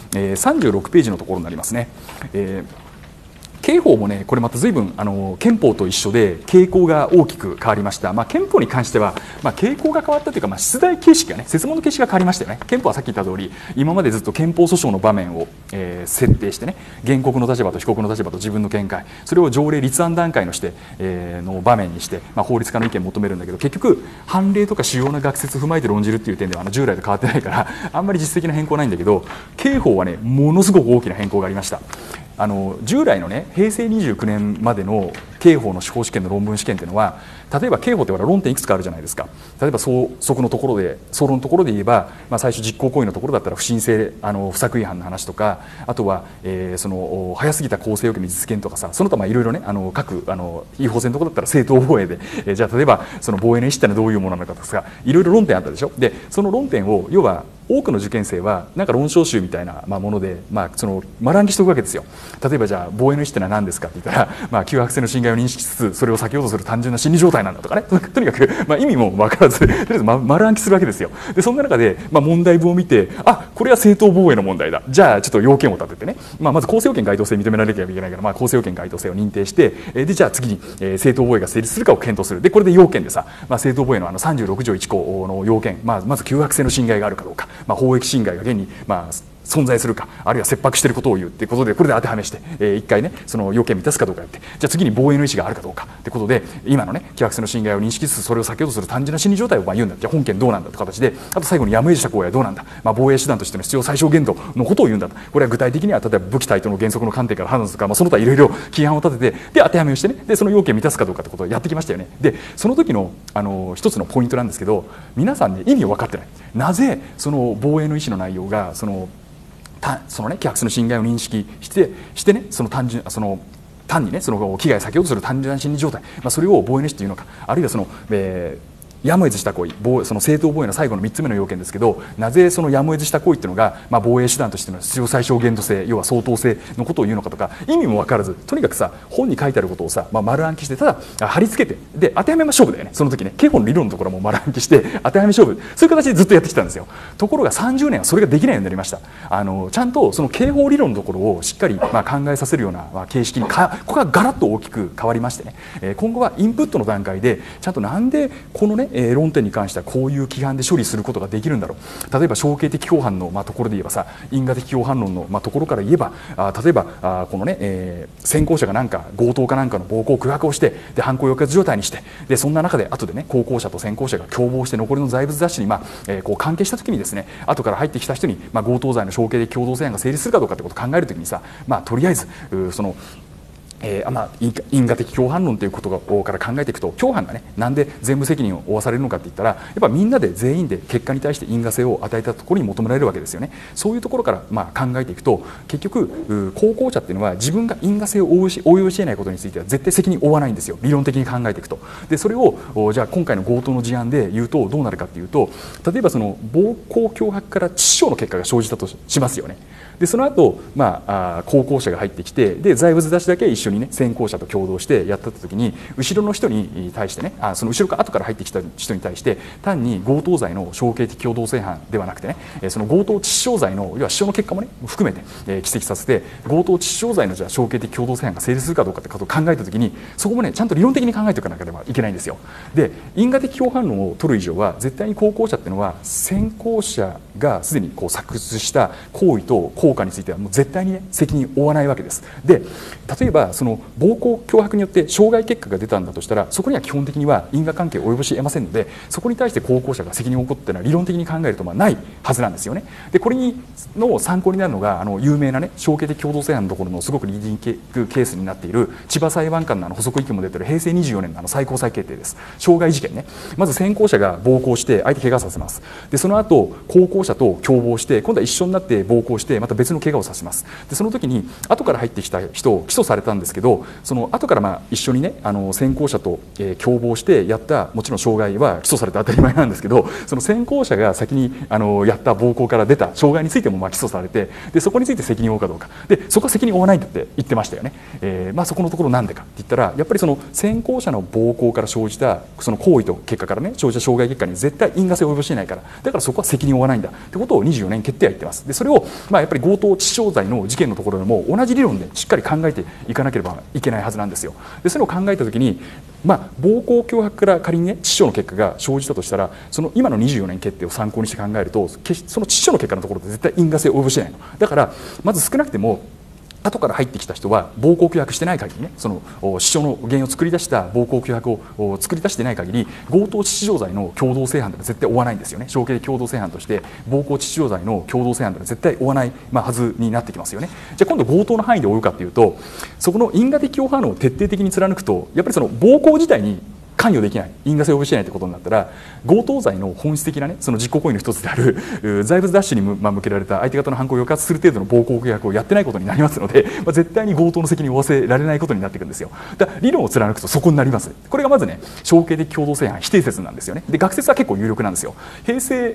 。36ページのところになりますね。刑法もねこれまた随分憲法と一緒で傾向が大きく変わりました。憲法に関しては、傾向が変わったというか、出題形式がね、設問の形式が変わりましたよね。憲法はさっき言った通り今までずっと憲法訴訟の場面を、設定してね、原告の立場と被告の立場と自分の見解、それを条例立案段階のして、の場面にして、法律家の意見を求めるんだけど、結局判例とか主要な学説を踏まえて論じるっていう点では従来と変わってないからあんまり実質的な変更ないんだけど、刑法はねものすごく大きな変更がありました。従来のね平成29年までの刑法の司法試験の論文試験というのは、例えば刑法って論点いくつかあるじゃないですか。例えば相論のところで言えば、最初実行行為のところだったら不審性不作為違反の話とか、あとは、その早すぎた公正要件の実現とかさ、その他いろいろね各違法性のところだったら正当防衛で、じゃあ例えばその防衛の意思ってのはどういうものなのかとか、いろいろ論点あったでしょ。でその論点を要は多くの受験生はなんか論証集みたいなもので、その丸暗記しておくわけですよ。例えばじゃあ防衛の意思ってのは何ですかって言ったら、脅迫性の侵害を認識しつつそれを避けようとする単純な心理状態なんだとかね、とにかく、意味も分からずとりあえず丸暗記するわけですよ。でそんな中で、問題文を見て、これは正当防衛の問題だ、じゃあちょっと要件を立ててね、まず公正要件該当性認められなきゃいけないから、公正要件該当性を認定して、でじゃあ次に、正当防衛が成立するかを検討する。でこれで要件でさ、正当防衛の36条1項の要件、まず脅迫性の侵害があるかどうか、法益侵害が現に存在するか、あるいは切迫していることを言うということで、これで当てはめして、一回ねその要件を満たすかどうかやって、じゃあ次に防衛の意思があるかどうかということで、今のね脅迫性の侵害を認識しつつそれを避けようとする単純な心理状態を言うんだ。じゃあ本件どうなんだという形で、あと最後にやむを得ずした行為はどうなんだ、防衛手段としての必要最小限度のことを言うんだと。これは具体的には例えば武器対等の原則の観点から判断するか、その他いろいろ規範を立てて、で当てはめをしてね、でその要件を満たすかどうかということをやってきましたよね。でその時の一つのポイントなんですけど、皆さんね意味を分かってない。なぜその防衛の意思の内容がそのね脅迫性の侵害を認識してね、単にねその危害を避けようとする単純な心理状態、それを防衛の意思というのか、あるいはその、やむを得ずした行為、その正当防衛の最後の3つ目の要件ですけど、なぜそのやむを得ずした行為っていうのが、防衛手段としての必要最小限度性、要は相当性のことを言うのかとか、意味も分からず、とにかくさ本に書いてあることをさ、丸暗記して、ただ貼り付けて、で当てはめ勝負だよね。その時ね刑法の理論のところも丸暗記して当てはめ勝負、そういう形でずっとやってきたんですよ。ところが30年はそれができないようになりました。ちゃんとその刑法理論のところをしっかり考えさせるような形式にここがガラッと大きく変わりましてね、今後はインプットの段階でちゃんとなんでこのね論点に関してはこういう規範で処理することができるんだろう。例えば象形的共犯のところで言えばさ、因果的共犯論のところから言えば、例えばこのね、先行者がなんか強盗かなんかの暴行空白をして、で犯行抑圧状態にして、でそんな中で後でね後行者と先行者が共謀して残りの財物奪取にこう関係した時にですね、後から入ってきた人に強盗罪の象形的共同正案が成立するかどうかということを考えるときにさ、とりあえずその因果的共犯論ということから考えていくと、共犯がねなんで全部責任を負わされるのかって言ったら、やっぱみんなで全員で結果に対して因果性を与えたところに求められるわけですよね。そういうところから考えていくと、結局後行者っていうのは自分が因果性を応用し得ないことについては絶対責任を負わないんですよ、理論的に考えていくと。でそれをじゃあ今回の強盗の事案で言うとどうなるかっていうと、例えばその暴行脅迫から致死傷の結果が生じたとしますよね。でその後、後行者が入ってきて、で財物出しだけ一緒緒にね先行者と共同してやった時に後ろの人に対してねその後ろから後から入ってきた人に対して単に強盗罪の承継的共同正犯ではなくてねその強盗致死傷罪の要は死傷の結果もね含めて規積させて強盗致死傷罪のじゃあ承継的共同正犯が成立するかどうかってことを考えた時にそこもねちゃんと理論的に考えておかなければいけないんですよ。で因果的共犯論を取る以上は絶対に後行者っていうのは先行者がすでにこう作出した行為と効果についてはもう絶対にね責任を負わないわけです。で例えばその暴行脅迫によって傷害結果が出たんだとしたらそこには基本的には因果関係を及ぼし得ませんのでそこに対して後行者が責任を負うことっていうのは理論的に考えるとないはずなんですよね。でこれの参考になるのが有名なね承継的共同正犯のところのすごくリーディングケースになっている千葉裁判官の補足意見も出ている平成24年の最高裁決定です。傷害事件ね。まず先行者が暴行して相手怪我させます。でその後後行者と共謀して今度は一緒になって暴行してまた別の怪我をさせます。でその時に後から入ってきた人を起訴されたんですけどその後から一緒にね先行者と共謀してやったもちろん傷害は起訴されて当たり前なんですけどその先行者が先にやった暴行から出た傷害についても起訴されてでそこについて責任を負うかどうかでそこは責任を負わないんだって言ってましたよね。そこのところなんでかって言ったらやっぱりその先行者の暴行から生じたその行為と結果からね生じた傷害結果に絶対因果性を及ぼしていないからだからそこは責任を負わないんだってことを24年決定は言ってます。でそれをやっぱり強盗致死傷罪の事件のところでも同じ理論でしっかり考えていかなければいけないはずなんですよ。でそれを考えた時に暴行脅迫から仮にね致死傷の結果が生じたとしたらその今の24年決定を参考にして考えるとその致死傷の結果のところで絶対因果性を及ぼしてないのだからまず少なくても後から入ってきた人は暴行脅迫してない限りねその死傷の原因を作り出した暴行脅迫を作り出してない限り強盗致死傷罪の共同正犯では絶対負わないんですよね。承継共同正犯として暴行致死傷罪の共同正犯では絶対負わない、はずになってきますよね。じゃあ今度強盗の範囲で負うかというとそこの因果的共犯論を徹底的に貫くとやっぱりその暴行自体に関与できない因果性を及ぼしてないということになったら強盗罪の本質的なねその実行行為の一つである財物奪取に向けられた相手方の犯行を抑圧する程度の暴行脅迫をやってないことになりますので、絶対に強盗の責任を負わせられないことになっていくんですよ。だから理論を貫くとそこになります。これがまずね承継的共同正犯否定説なんですよね。で学説は結構有力なんですよ。平成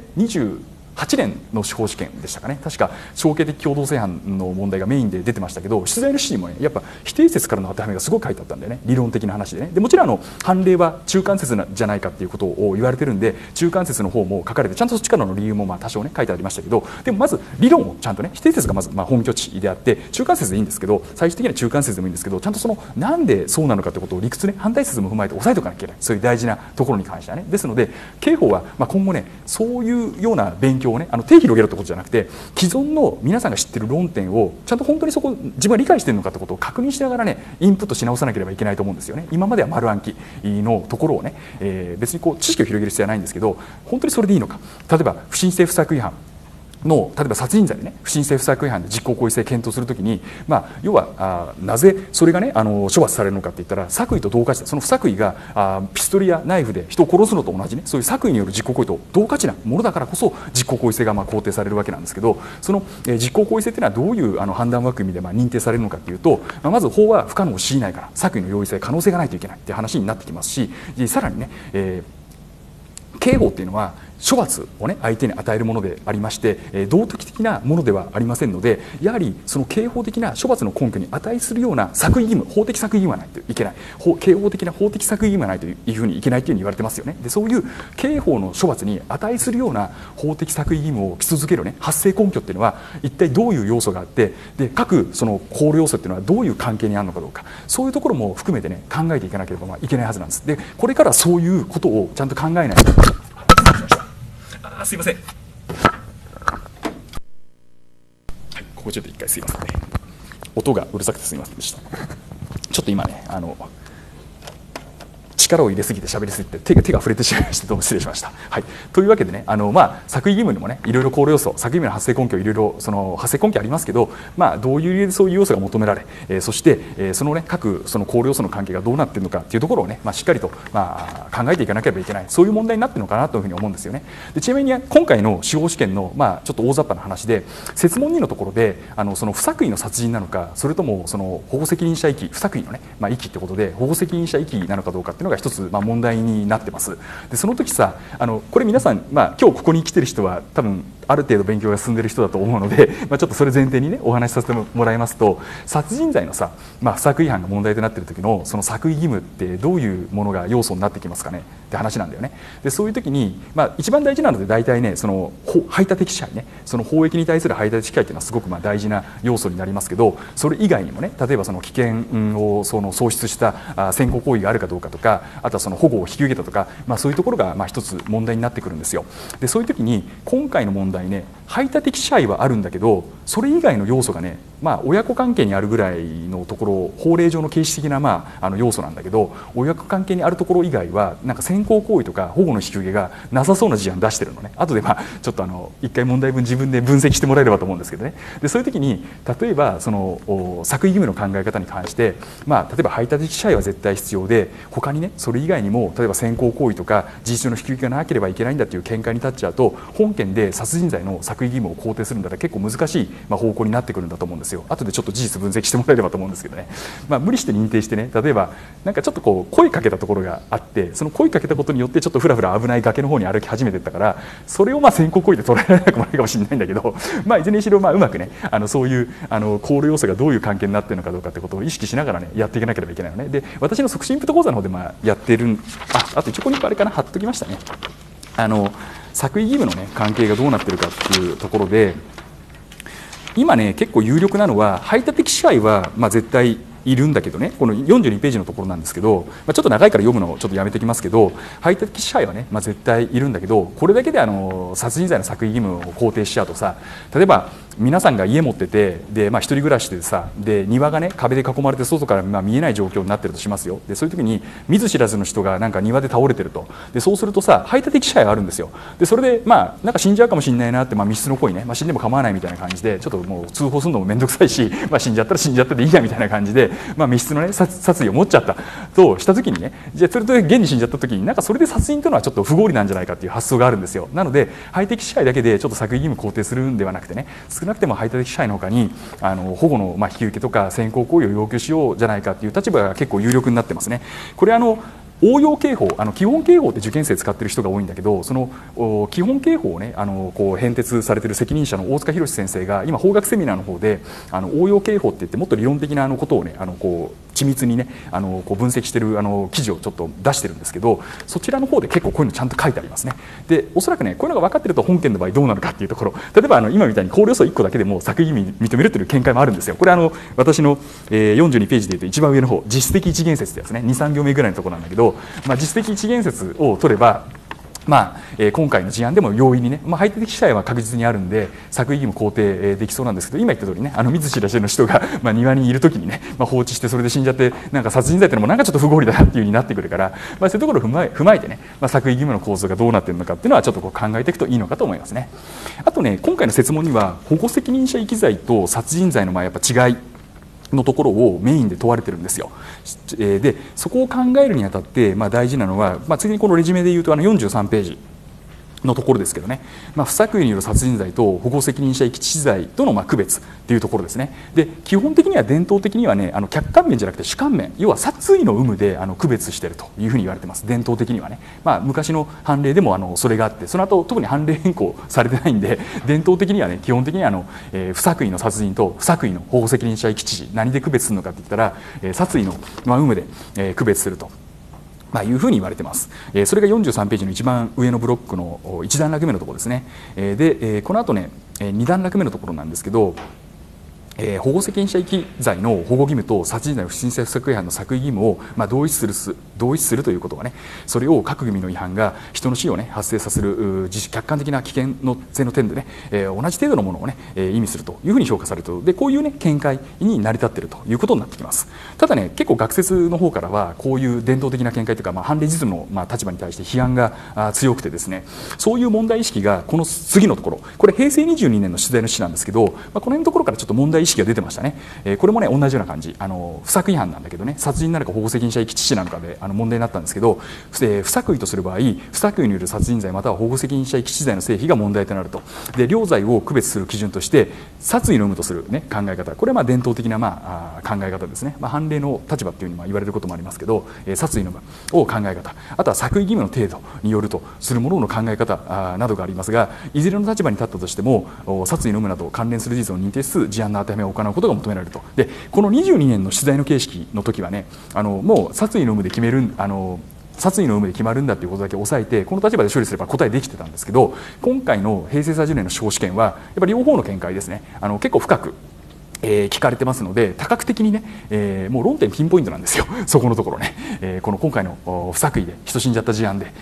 8年の司法試験でしたかね確か承継的共同正犯の問題がメインで出てましたけど出題の指示もねやっぱ否定説からの当てはめがすごく書いてあったんでね理論的な話でねでもちろん判例は中間説じゃないかっていうことを言われてるんで中間説の方も書かれてちゃんとそっちからの理由も多少ね書いてありましたけどでもまず理論をちゃんとね否定説がまず本拠地であって中間説でいいんですけど最終的には中間説でもいいんですけどちゃんとそのなんでそうなのかってことを理屈ね反対説も踏まえて押さえておかなきゃいけないそういう大事なところに関してはねですので刑法は今後ねそういうような勉強をね手広げるってことじゃなくて既存の皆さんが知っている論点をちゃんと本当にそこ自分が理解しているのかってことを確認しながらねインプットし直さなければいけないと思うんですよね。今までは丸暗記のところをね、別に知識を広げる必要はないんですけど本当にそれでいいのか例えば不審性不作違反の例えば殺人罪でね不審性不作違反で実行行為性検討するときに、要はなぜそれがね処罰されるのかって言ったら作為と同価値だその不作為がピストルやナイフで人を殺すのと同じねそういう作為による実行行為と同価値なものだからこそ実行行為性が肯定されるわけなんですけどその実行行為性というのはどういう判断枠組みで認定されるのかというと、まず法は不可能を強いないから作為の容易性可能性がないといけないっていう話になってきますしさらにね、刑法っていうのは処罰をね相手に与えるものでありまして道徳的なものではありませんのでやはりその刑法的な処罰の根拠に値するような作為義務法的作為義務はないといけない刑法的な法的作為義務はないというふうにいけないというふうに言われてますよね。でそういう刑法の処罰に値するような法的作為義務を基続けるね発生根拠っていうのは一体どういう要素があってで各その考慮要素っていうのはどういう関係にあるのかどうかそういうところも含めてね考えていかなければいけないはずなんです。でこれからそういうことをちゃんと考えないとすいません、はい、ここちょっと一回すいませんね音がうるさくてすいませんでした。ちょっと今ね力を入れすぎて喋りすぎて手が触れてしまいましてどうも失礼しました。はい、というわけでね作為義務にもねいろいろ考慮要素作為義務の発生根拠いろいろその発生根拠ありますけど、どういう理由でそういう要素が求められ、そして、そのね各その考慮要素の関係がどうなっているのかっていうところをね、しっかりと考えていかなければいけないそういう問題になっているのかなというふうに思うんですよね。でちなみに今回の司法試験のちょっと大雑把な話で設問2のところでその不作為の殺人なのかそれともその保護責任者遺棄不作為のね遺棄ってことで保護責任者遺棄なのかどうかっていうのが一つ問題になってます。でその時さこれ皆さん、今日ここに来てる人は多分ある程度勉強が進んでいる人だと思うので、ちょっとそれ前提にねお話しさせてもらいますと、殺人罪のさ、不作為違反が問題となっている時のその作為義務ってどういうものが要素になってきますかねって話なんだよね。でそういう時に、一番大事なので大体ねその排他的支配ね、その法益に対する排他的支配っていうのはすごく大事な要素になりますけど、それ以外にもね、例えばその危険をその喪失した先行行為があるかどうかとか、あとはその保護を引き受けたとか、そういうところが一つ問題になってくるんですよ。でそういう時に今回の問題ね、排他的支配はあるんだけど、それ以外の要素がね、親子関係にあるぐらいのところ、法令上の形式的な要素なんだけど、親子関係にあるところ以外はなんか先行行為とか保護の引き受けがなさそうな事案出してるのね。後でちょっと一回問題文自分で分析してもらえればと思うんですけどね。でそういう時に例えばその作為義務の考え方に関して、例えば排他的支配は絶対必要で、他にねそれ以外にも例えば先行行為とか事実上の引き受けがなければいけないんだっていう見解に立っちゃうと、本件で殺人罪の作為義務を肯定するんだら結構難しい方向になってくるんだと思うんですよ。後でちょっと事実分析してもらえればと思うんですけどね。無理して認定してね、例えばなんかちょっと声かけたところがあって、その声かけたことによってちょっとふらふら危ない崖の方に歩き始めていったから、それを先行行為で捉えられなくもないかもしれないんだけど、いずれにしろうまくねそういう考慮要素がどういう関係になっているのかどうかってことを意識しながらねやっていかなければいけないのね。で私の促進インプット講座の方でやってるあと一応ここにあれかな貼っときましたね。作為義務のね関係がどうなっているかっていうところで、今ね結構有力なのは排他的支配は絶対いるんだけどね、この42ページのところなんですけど、ちょっと長いから読むのをちょっとやめておきますけど、排他的支配はね、絶対いるんだけど、これだけで殺人罪の作為義務を肯定しちゃうとさ、例えば皆さんが家持ってて、で、一人暮らしでさ、で庭がね壁で囲まれて外から見えない状況になってるとしますよ。でそういう時に見ず知らずの人がなんか庭で倒れてると。でそうするとさ、排他的支配があるんですよ。でそれでなんか死んじゃうかもしれないなって、密室の行為ね、死んでも構わないみたいな感じで、ちょっともう通報するのも面倒くさいし、死んじゃったら死んじゃったでいいやみたいな感じで、密室のね殺意を持っちゃったとした時にね、じゃあそれと現に死んじゃった時になんかそれで殺人というのはちょっと不合理なんじゃないかっていう発想があるんですよ。なので排他的支配だけでちょっと作為義務肯定するんではなくてね、少なくても排他的支配の他に保護の引き受けとか先行行為を要求しようじゃないかっていう立場が結構有力になってますね。これ応用刑法、基本刑法って受験生使ってる人が多いんだけど、その基本刑法をね編徹されている責任者の大塚博先生が今法学セミナーの方で応用刑法っていってもっと理論的なことをね緻密にね分析している記事をちょっと出してるんですけど、そちらの方で結構こういうのちゃんと書いてありますね。でおそらくねこういうのが分かっていると本件の場合どうなるかっていうところ、例えば今みたいに考慮要素1個だけでも作為義務認めるという見解もあるんですよ。これ私の42ページでいうと一番上の方、実質的一元説ってやつね、 2,3 行目ぐらいのところなんだけど、実質的一元説を取れば今回の事案でも容易にね、排他的支配は確実にあるんで作為義務肯定できそうなんですけど、今言った通りね見ず知らずの人が庭にいる時にね、放置してそれで死んじゃってなんか殺人罪っていうのもなんかちょっと不合理だなっていう風になってくるから、そういうところを踏まえてね、作為義務の構造がどうなっているのかっていうのはちょっと考えていくといいのかと思いますね。あとね今回の設問には保護責任者遺棄罪と殺人罪のやっぱ違いのところをメインで問われてるんですよ。でそこを考えるにあたって、大事なのは、次にこのレジュメでいうと43ページのところですけどね、不作為による殺人罪と保護責任者遺棄致死罪との区別っていうところですね。で基本的には伝統的にはね客観面じゃなくて主観面、要は殺意の有無で区別しているというふうに言われてます。伝統的にはね、昔の判例でもそれがあって、その後特に判例変更されてないんで、伝統的にはね基本的には不作為の殺人と不作為の保護責任者遺棄致死、何で区別するのかって言ったら、殺意の有無で区別するというふうに言われています。それが43ページの一番上のブロックの1段落目のところですね。でこの後ね2段落目のところなんですけど、保護責任者遺棄罪の保護義務と殺人罪の不審者不作為違反の作為義務を同一するということはね、それを各組の違反が人の死をね発生させる客観的な危険の性の点でね、同じ程度のものをね意味するというふうに評価されると。でこういうね見解に成り立っているということになってきます。ただね結構学説の方からはこういう伝統的な見解というか、判例実務の立場に対して批判が強くてですね、そういう問題意識がこの次のところ、これ平成22年の取材の詩なんですけど、この辺のところからちょっと問題意識が出てましたね。これもね同じような感じ、不作為違反なんだけどね、殺人なのか保護責任者遺棄致死なのかで問題になったんですけど、不作為とする場合、不作為による殺人罪または保護責任者遺棄致死罪の成否が問題となると。で両罪を区別する基準として殺意の有無とする、ね、考え方、これは伝統的な、考え方ですね。判例の立場というふうに言われることもありますけど、殺意の有無を考え方、あとは作為義務の程度によるとするものの考え方などがありますが、いずれの立場に立ったとしても殺意の有無など関連する事実を認定しつつ事案の当てはめを行うことが求められると。でこの22年の取材の形式の時はね、もう殺意の有無で決める殺意の有無で決まるんだということだけ押さえてこの立場で処理すれば答えできてたんですけど、今回の平成30年の司法試験はやっぱり両方の見解ですね、結構深く聞かれてますので、多角的にね、もう論点ピンポイントなんですよそこのところね、この今回の不作為で人死んじゃった事案で、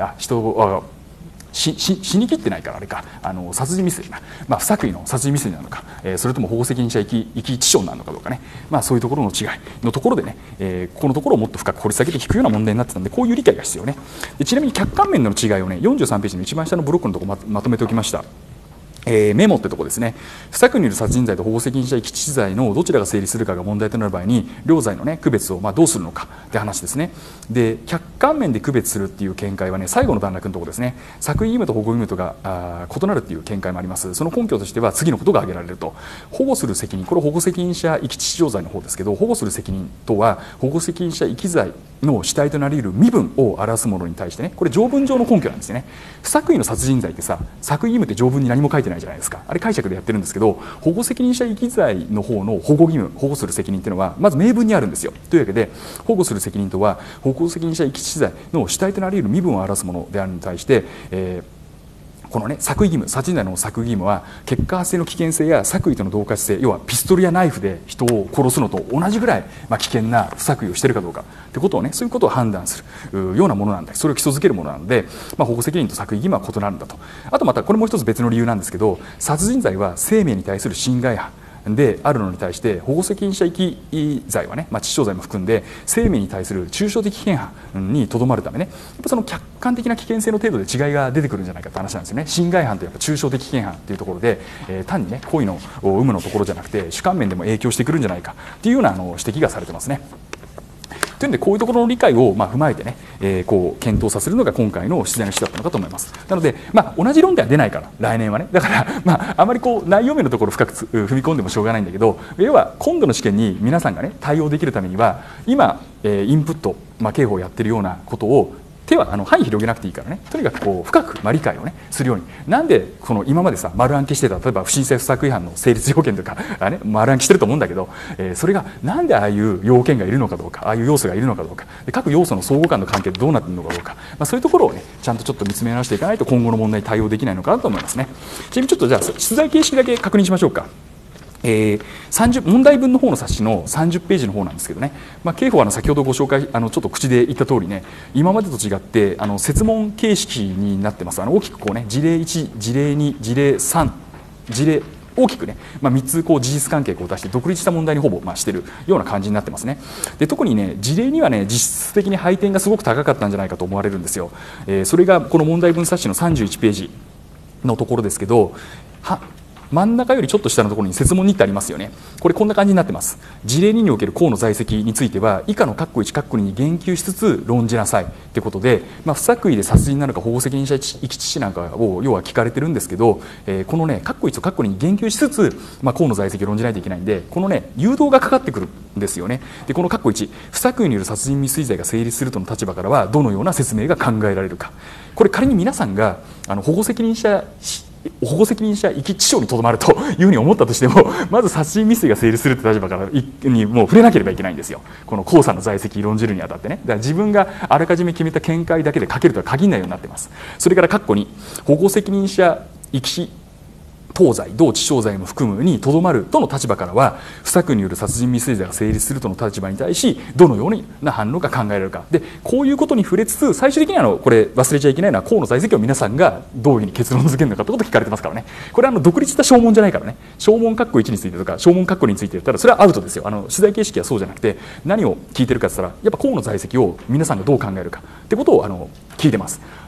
死にきってないからあれか、殺人未遂な、不作為の殺人未遂なのか、それとも保護責任者遺棄致死傷なのかどうかね、そういうところの違いのところでね、このところをもっと深く掘り下げて引くような問題になってたんで、こういう理解が必要ね。でちなみに客観面での違いをね、43ページの一番下のブロックのところ まとめておきました。メモってとこですね。不作為による殺人罪と保護責任者遺棄致死罪のどちらが成立するかが問題となる場合に両罪の、ね、区別をどうするのかって話ですね。で客観面で区別するっていう見解はね、最後の段落のところですね。作為義務と保護義務とが異なるっていう見解もあります。その根拠としては次のことが挙げられると。保護する責任、これ保護責任者遺棄致死傷罪の方ですけど、保護する責任とは保護責任者遺棄罪の主体となり得る身分を表すものに対してね、これ条文上の根拠なんですよね。不作為の殺人罪ってさ、作為義務って条文に何も書いてないじゃないですか。あれ解釈でやってるんですけど、保護責任者遺棄罪の方の保護義務、保護する責任っていうのはまず明文にあるんですよ。というわけで保護する責任とは保護責任者遺棄致死罪の主体となり得る身分を表すものであるに対して、このね、作為義務、殺人罪の作為義務は結果発生の危険性や作為との同化性、要はピストルやナイフで人を殺すのと同じぐらい、危険な不作為をしているかどうかってことをね、そういうことを判断するようなものなんで、それを基礎づけるものなので、保護責任と作為義務は異なるんだと。あとまたこれもう一つ別の理由なんですけど、殺人罪は生命に対する侵害犯であるのに対して保護責任者遺棄罪はね、致死傷罪も含んで生命に対する抽象的危険犯にとどまるためね、やっぱその客観的な危険性の程度で違いが出てくるんじゃないかって話なんですよね。侵害犯とやっぱ抽象的危険犯というところで、単にね行為の有無のところじゃなくて主観面でも影響してくるんじゃないかっていうような指摘がされてますね。というのでこういうところの理解を踏まえてね、検討させるのが今回の取材の趣旨だったのかと思います。なので、同じ論点は出ないから来年はね、だからあまり内容面のところ深く踏み込んでもしょうがないんだけど、要は今度の試験に皆さんがね対応できるためには今、インプット、刑法をやってるようなことを手は範囲広げなくていいからね、とにかく深く理解をねするように。なんでこの今までさ丸暗記してた、例えば不審性不作為犯の成立要件とかね丸暗記してると思うんだけど、それがなんでああいう要件がいるのかどうか、ああいう要素がいるのかどうか、で各要素の相互間の関係でどうなっているのかどうか、そういうところをねちゃんとちょっと見つめ直していかないと今後の問題に対応できないのかなと思いますね。ちなみにちょっとじゃあ出題形式だけ確認しましょうか。問題文の方の冊子の30ページの方なんですけどね、刑法は先ほどご紹介ちょっと口で言った通りね、今までと違って設問形式になってます。大きくこうね事例1、事例2、事例3、事例大きくね、3つ事実関係を出して独立した問題にほぼしているような感じになってますね。で特にね事例にはね実質的に配点がすごく高かったんじゃないかと思われるんですよ。それがこの問題文冊子の31ページのところですけど、真ん中よりちょっと下のところに設問2ってありますよね。これこんな感じになってます。事例2における項の在籍については以下の括弧1括弧2に言及しつつ論じなさいってことで、不作為で殺人なのか保護責任者遺棄致死なんかを要は聞かれてるんですけど、このね括弧1と括弧2に言及しつつ、項の在籍を論じないといけないんで、このね誘導がかかってくるんですよね。でこの括弧1、不作為による殺人未遂罪が成立するとの立場からはどのような説明が考えられるか。これ仮に皆さんが保護責任者遺棄致死傷にとどまるというふうに思ったとしても、まず殺人未遂が成立するという立場からにもう触れなければいけないんですよ。この後者の在籍論じるにあたってね。だから自分があらかじめ決めた見解だけで書けるとは限らないようになってます。それから括弧に保護責任者遺棄当罪同致傷罪も含むにとどまるとの立場からは不作為による殺人未遂罪が成立するとの立場に対しどのような反応が考えられるかで、こういうことに触れつつ最終的にはこれ忘れちゃいけないのは項の在籍を皆さんがどういうふうに結論付けるのかということを聞かれてますからね。これは独立した証問じゃないからね。証問括弧1についてとか証問括弧2について言ったらそれはアウトですよ。取材形式はそうじゃなくて何を聞いてるかって言ったらやっぱ項の在籍を皆さんがどう考えるかってことを聞いてます。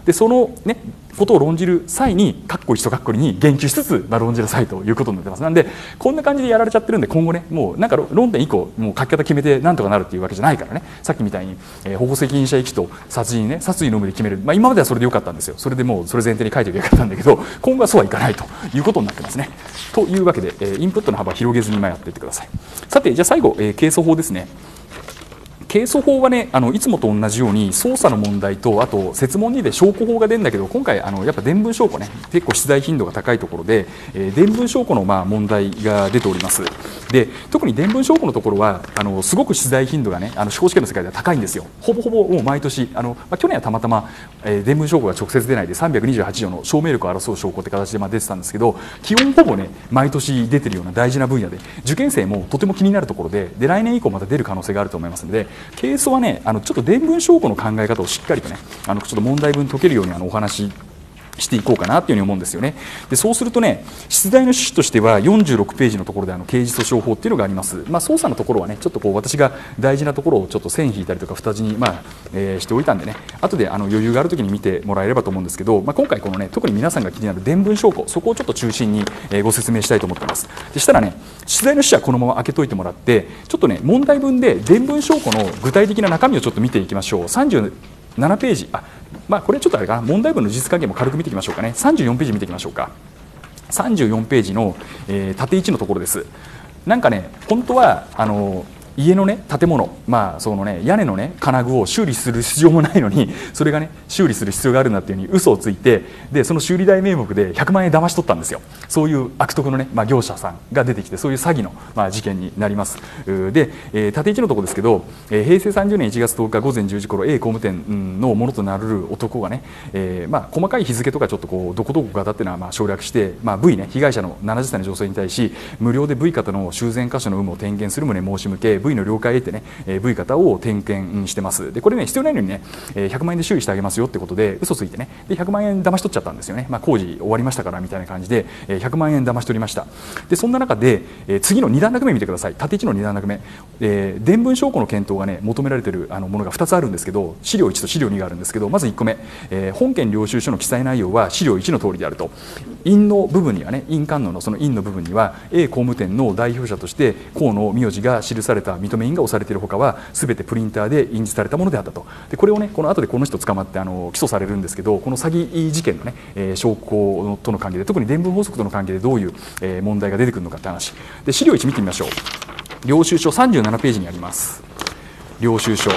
でそのねことを論じる際にカッコ1とカッコ2に言及しつつ、論じなさいということになってます。なんでこんな感じでやられちゃってるんで、今後ねもうなんか論点以降もう書き方決めてなんとかなるっていうわけじゃないからね、さっきみたいに、保護責任者遺棄と殺人ね、殺意の有無で決める、今まではそれでよかったんですよ。それでもうそれ前提に書いておけばよかったんだけど、今後はそうはいかないということになってますね。というわけで、インプットの幅を広げずにやっていってください。さてじゃあ最後、係争法ですね。係争法はね、いつもと同じように捜査の問題と、あと設問2で証拠法が出るんだけど、今回やっぱ伝聞証拠ね結構出題頻度が高いところで、伝聞証拠の問題が出ております。で特に伝聞証拠のところはすごく出題頻度がね司法試験の世界では高いんですよ。ほぼほぼもう毎年去年はたまたま、伝聞証拠が直接出ないで328条の証明力を争う証拠って形で出てたんですけど、基本ほぼね毎年出てるような大事な分野で、受験生もとても気になるところで、来年以降また出る可能性があると思いますので、係争はねちょっと伝聞証拠の考え方をしっかりとねちょっと問題文解けるようにお話していこうかなというふうに思うんですよね。でそうするとね、出題の趣旨としては46ページのところで刑事訴訟法っていうのがあります。捜査のところはねちょっと私が大事なところをちょっと線引いたりとか二字にしておいたんでね、後で余裕があるときに見てもらえればと思うんですけど、今回このね特に皆さんが気になる伝聞証拠、そこをちょっと中心にご説明したいと思ってます。でしたらね、出題の趣旨はこのまま開けといてもらって、ちょっとね問題文で伝聞証拠の具体的な中身をちょっと見ていきましょう。37ページ、これちょっとあれかな、問題文の事実関係も軽く見ていきましょうかね。34ページ見ていきましょうか。34ページの、縦1のところです。なんかね本当は家のね建物、そのね屋根のね金具を修理する必要もないのに、それがね修理する必要があるんだっていうふうに嘘をついて、でその修理代名目で100万円騙し取ったんですよ。そういう悪徳のね、業者さんが出てきて、そういう詐欺の、事件になります。で、縦1のところですけど、平成30年1月10日午前10時頃 A 工務店のものとなる男がね、細かい日付とかちょっとどこどこかだっていうのは省略して、V ね被害者の70歳の女性に対し無料で V 型の修繕箇所の有無を点検する旨申し向け、V の了解を得てね V 型を点検してます。でこれね必要ないのにね100万円で修理してあげますよってことで嘘ついてね、で100万円騙し取っちゃったんですよね。工事終わりましたからみたいな感じで100万円騙し取りました。でそんな中で次の2段落目見てください。縦1の2段落目、伝聞証拠の検討がね求められているものが2つあるんですけど、資料1と資料2があるんですけど、まず1個目、本件領収書の記載内容は資料1の通りであると。印の部分にはね、印鑑のその印の部分には A 工務店の代表者として河野名字が記された認め印が押されているほかは全てプリンターで印字されたものであったと。でこれをねこの後でこの人捕まって起訴されるんですけど、この詐欺事件のね、証拠との関係で、特に伝聞法則との関係でどういう、問題が出てくるのかって話で、資料1見てみましょう。領収書37ページにあります。領収書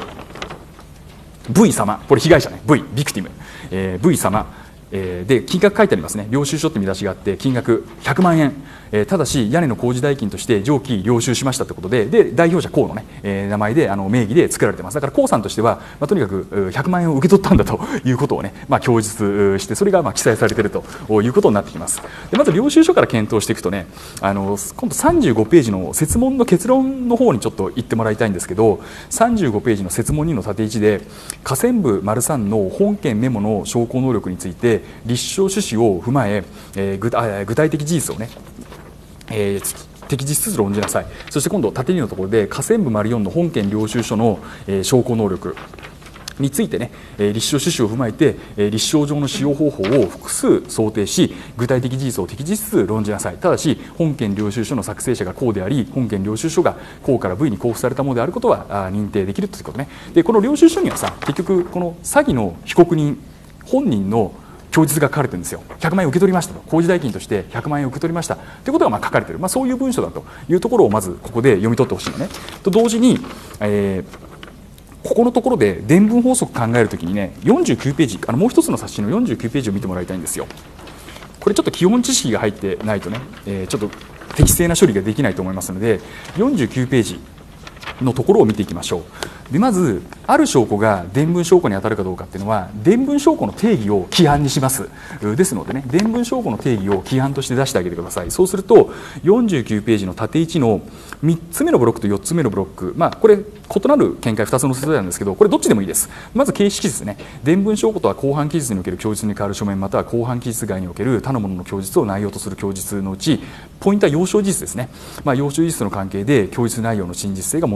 V 様、これ被害者ね、 ビクティム、V 様で金額書いてありますね。領収書って見出しがあって、金額100万円、ただし屋根の工事代金として上記領収しましたということで、代表者江の、ね名前で名義で作られています。だから江さんとしては、とにかく100万円を受け取ったんだということをね、供述して、それが記載されているということになってきます。でまず領収書から検討していくとね、今度35ページの設問の結論の方にちょっと言ってもらいたいんですけど、35ページの設問2の縦1で下線部 ③ の本件メモの証拠能力について立証趣旨を踏まえ、具体的事実をね、適実つ論じなさい。そして今度縦2のところで下線部 ④ の本件領収書の、証拠能力についてね、立証趣旨を踏まえて、立証上の使用方法を複数想定し具体的事実を適実つ論じなさい。ただし本件領収書の作成者がこうであり、本件領収書がこうから V に交付されたものであることは認定できるということね。でこの領収書にはさ、結局この詐欺の被告人本人の供述が書かれてるんですよ。100万円受け取りましたと、工事代金として100万円受け取りましたということが書かれている、そういう文書だというところをまずここで読み取ってほしいのね。と同時に、ここのところで伝聞法則考えるときにね、49ページ、もう一つの冊子の49ページを見てもらいたいんですよ。これちょっと基本知識が入ってないとね、ちょっと適正な処理ができないと思いますので、49ページのところを見ていきましょう。でまずある証拠が伝聞証拠に当たるかどうかっていうのは、伝聞証拠の定義を規範にします。ですのでね、伝聞証拠の定義を規範として出してあげてください。そうすると49ページの縦1の3つ目のブロックと4つ目のブロック、これ異なる見解2つの説明なんですけど、これどっちでもいいです。まず形式ですね。伝聞証拠とは公判期日における供述に代わる書面または公判期日外における他の者の供述を内容とする供述のうち、ポイントは要証事実ですね。要証事実の関係で供述内容の真実性が問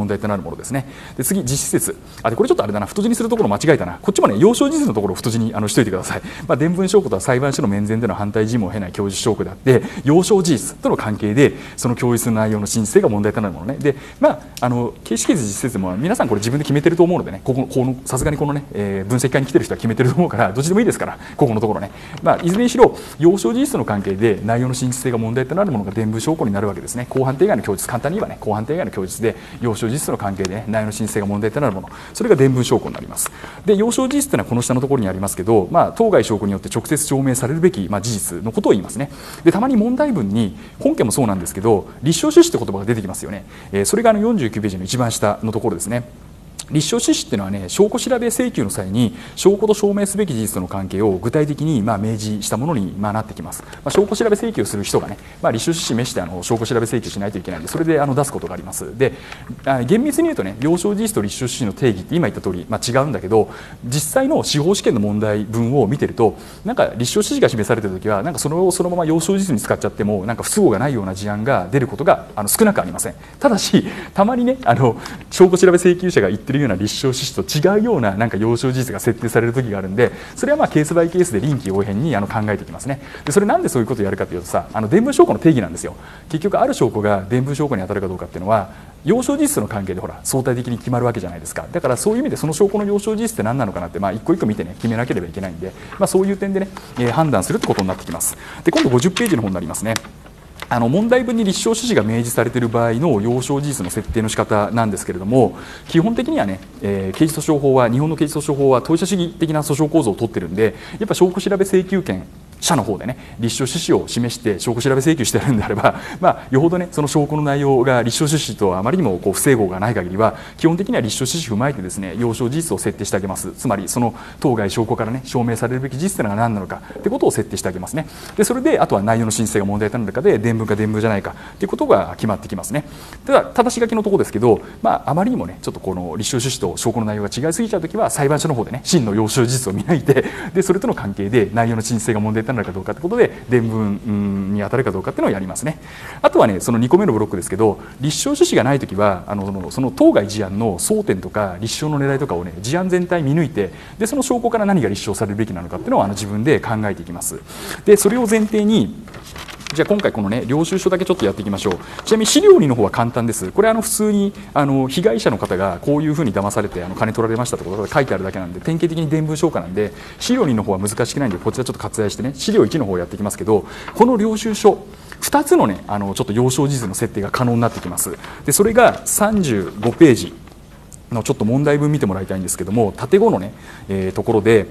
題となるものですね。で次、実施説。これちょっとあれだな、太字にするところ間違えたな。こっちもね、要証事実のところを太字にしといてください。伝聞証拠とは裁判所の面前での反対尋問を経ない供述証拠であって、要証事実との関係でその供述の内容の真実性が問題となるものね。で、形式決実施説も皆さんこれ自分で決めてると思うのでね、さすがにこのね、分析会に来てる人は決めてると思うから、どっちでもいいですから、ここのところね。いずれにしろ要証事実との関係で内容の真実性が問題となるものが伝聞証拠になるわけですね。公判定以外の供述、簡単に言えばね、公判定以外の供述で要証事実との関係で、ね、内容の真実性が問題となるもの、それが伝聞証拠になります。で、要証事実というのはこの下のところにありますけど、当該証拠によって直接証明されるべき、事実のことを言いますね。で、たまに問題文に本件もそうなんですけど、立証趣旨という言葉が出てきますよね。それが49ページの一番下のところですね。立証趣旨っていうのはね、証拠調べ請求の際に証拠と証明すべき事実との関係を具体的に明示したものになってきます。証拠調べ請求をする人がね、立証趣旨召して証拠調べ請求しないといけないので、それで出すことがあります。で、厳密に言うとね、要証事実と立証趣旨の定義って今言った通り、違うんだけど、実際の司法試験の問題文を見てると、なんか立証趣旨が示されているときは、なんかそのまま要証事実に使っちゃってもなんか不都合がないような事案が出ることが少なくありません。ただし、たまにね、証拠調べ請求者が言ってるような立証趣旨と違うようななんか要証事実が設定される時があるんで、それはケースバイケースで臨機応変に考えていきますね。で、それなんでそういうことをやるかというとさ、伝聞証拠の定義なんですよ。結局ある証拠が伝聞証拠に当たるかどうかっていうのは要証事実の関係で相対的に決まるわけじゃないですか。だからそういう意味でその証拠の要証事実って何なのかなって、一個一個見てね、決めなければいけないんで、そういう点でね、判断するってことになってきます。で、今度50ページの方になりますね。問題文に立証趣旨が明示されている場合の要証事実の設定の仕方なんですけれども、基本的にはね、刑事訴訟法は、日本の刑事訴訟法は当事者主義的な訴訟構造を取っているんで、やっぱ証拠調べ請求権者の方でね、立証趣旨を示して証拠調べ請求しているんであれば、よほどね、その証拠の内容が立証趣旨とあまりにも不整合がない限りは、基本的には立証趣旨を踏まえてですね、要証事実を設定してあげます。つまりその当該証拠からね、証明されるべき事実というのが何なのかということを設定してあげますね。で、それであとは内容の真実性が問題となる中で伝聞か伝聞じゃないかということが決まってきますね。ただ、正し書きのところですけど、あまりにもね、ちょっとこの立証趣旨と証拠の内容が違いすぎちゃうときは、裁判所の方でね、真の要証事実を見抜いて、でそれとの関係で内容の真実性が問題となるかどうかということで伝聞に当たるかどうかっていうのをやりますね。あとはね、その2個目のブロックですけど、立証趣旨がないときはその当該事案の争点とか立証の狙いとかをね、事案全体見抜いて、でその証拠から何が立証されるべきなのかっていうのを自分で考えていきます。でそれを前提に、じゃあ今回このね、領収書だけちょっとやっていきましょう。ちなみに資料2の方は簡単です。これ普通に被害者の方がこういうふうに騙されて金取られましたってことが書いてあるだけなんで、典型的に伝聞証拠なんで、資料2の方は難しくないんで、こちらちょっと割愛してね、資料1の方をやっていきますけど、この領収書2つのね、ちょっと要証事実の設定が可能になってきます。でそれが35ページのちょっと問題文見てもらいたいんですけども、縦5のね、ところで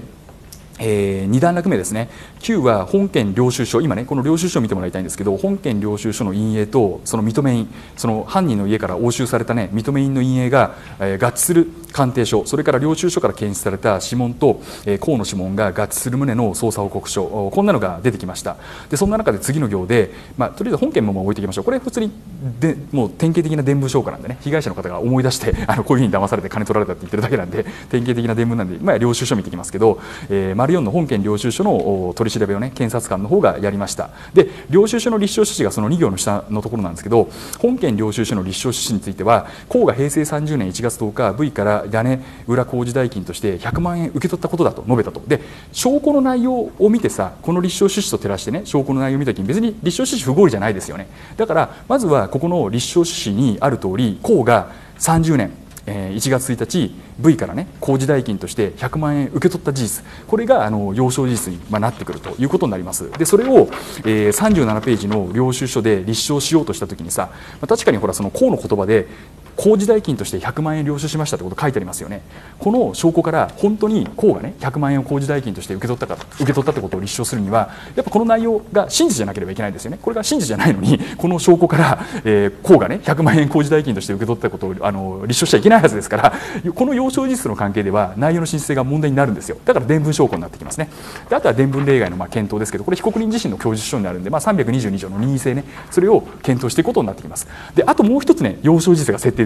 2段落目ですね。9は本件領収書、今ねこの領収書を見てもらいたいんですけど、本件領収書の印影とその認め印、その犯人の家から押収されたね認め印の印影が、合致する鑑定書、それから領収書から検出された指紋と、甲の指紋が合致する旨の捜査報告書、こんなのが出てきました。でそんな中で次の行で、とりあえず本件も置いていきましょう。これ普通にでもう典型的な伝聞証拠なんでね、被害者の方が思い出してこういうふうに騙されて金取られたって言ってるだけなんで、典型的な伝聞なんで、領収書見ていきますけど、丸4の本件領収書の取り調べをね、検察官の方がやりました。で領収書の立証趣旨がその2行の下のところなんですけど、本件領収書の立証趣旨については、甲が平成30年1月10日 V から屋根裏工事代金として100万円受け取ったことだと述べたと。で証拠の内容を見てさ、この立証趣旨と照らしてね、証拠の内容を見た時に別に立証趣旨不合理じゃないですよね。だからまずはここの立証趣旨にある通り、甲が30年1月1日 V からね工事代金として100万円受け取った事実、これが要証事実になってくるということになります。でそれを、37ページの領収書で立証しようとしたときにさ、確かにほらその甲の言葉で工事代金として100万円領収しましたってこと書いてありますよね。この証拠から本当に甲がね100万円を工事代金として受け取ったってことを立証するには、やっぱこの内容が真実じゃなければいけないですよね。これが真実じゃないのに、この証拠から、甲がね100万円工事代金として受け取ったことを立証しちゃいけないはずですから、この要証事実の関係では内容の真実性が問題になるんですよ。だから伝聞証拠になってきますね。であとは伝聞例外の検討ですけど、これ被告人自身の供述書になるんで、322条の任意性ね、それを検討していくことになってきます。であともう一つね、要証事実が設定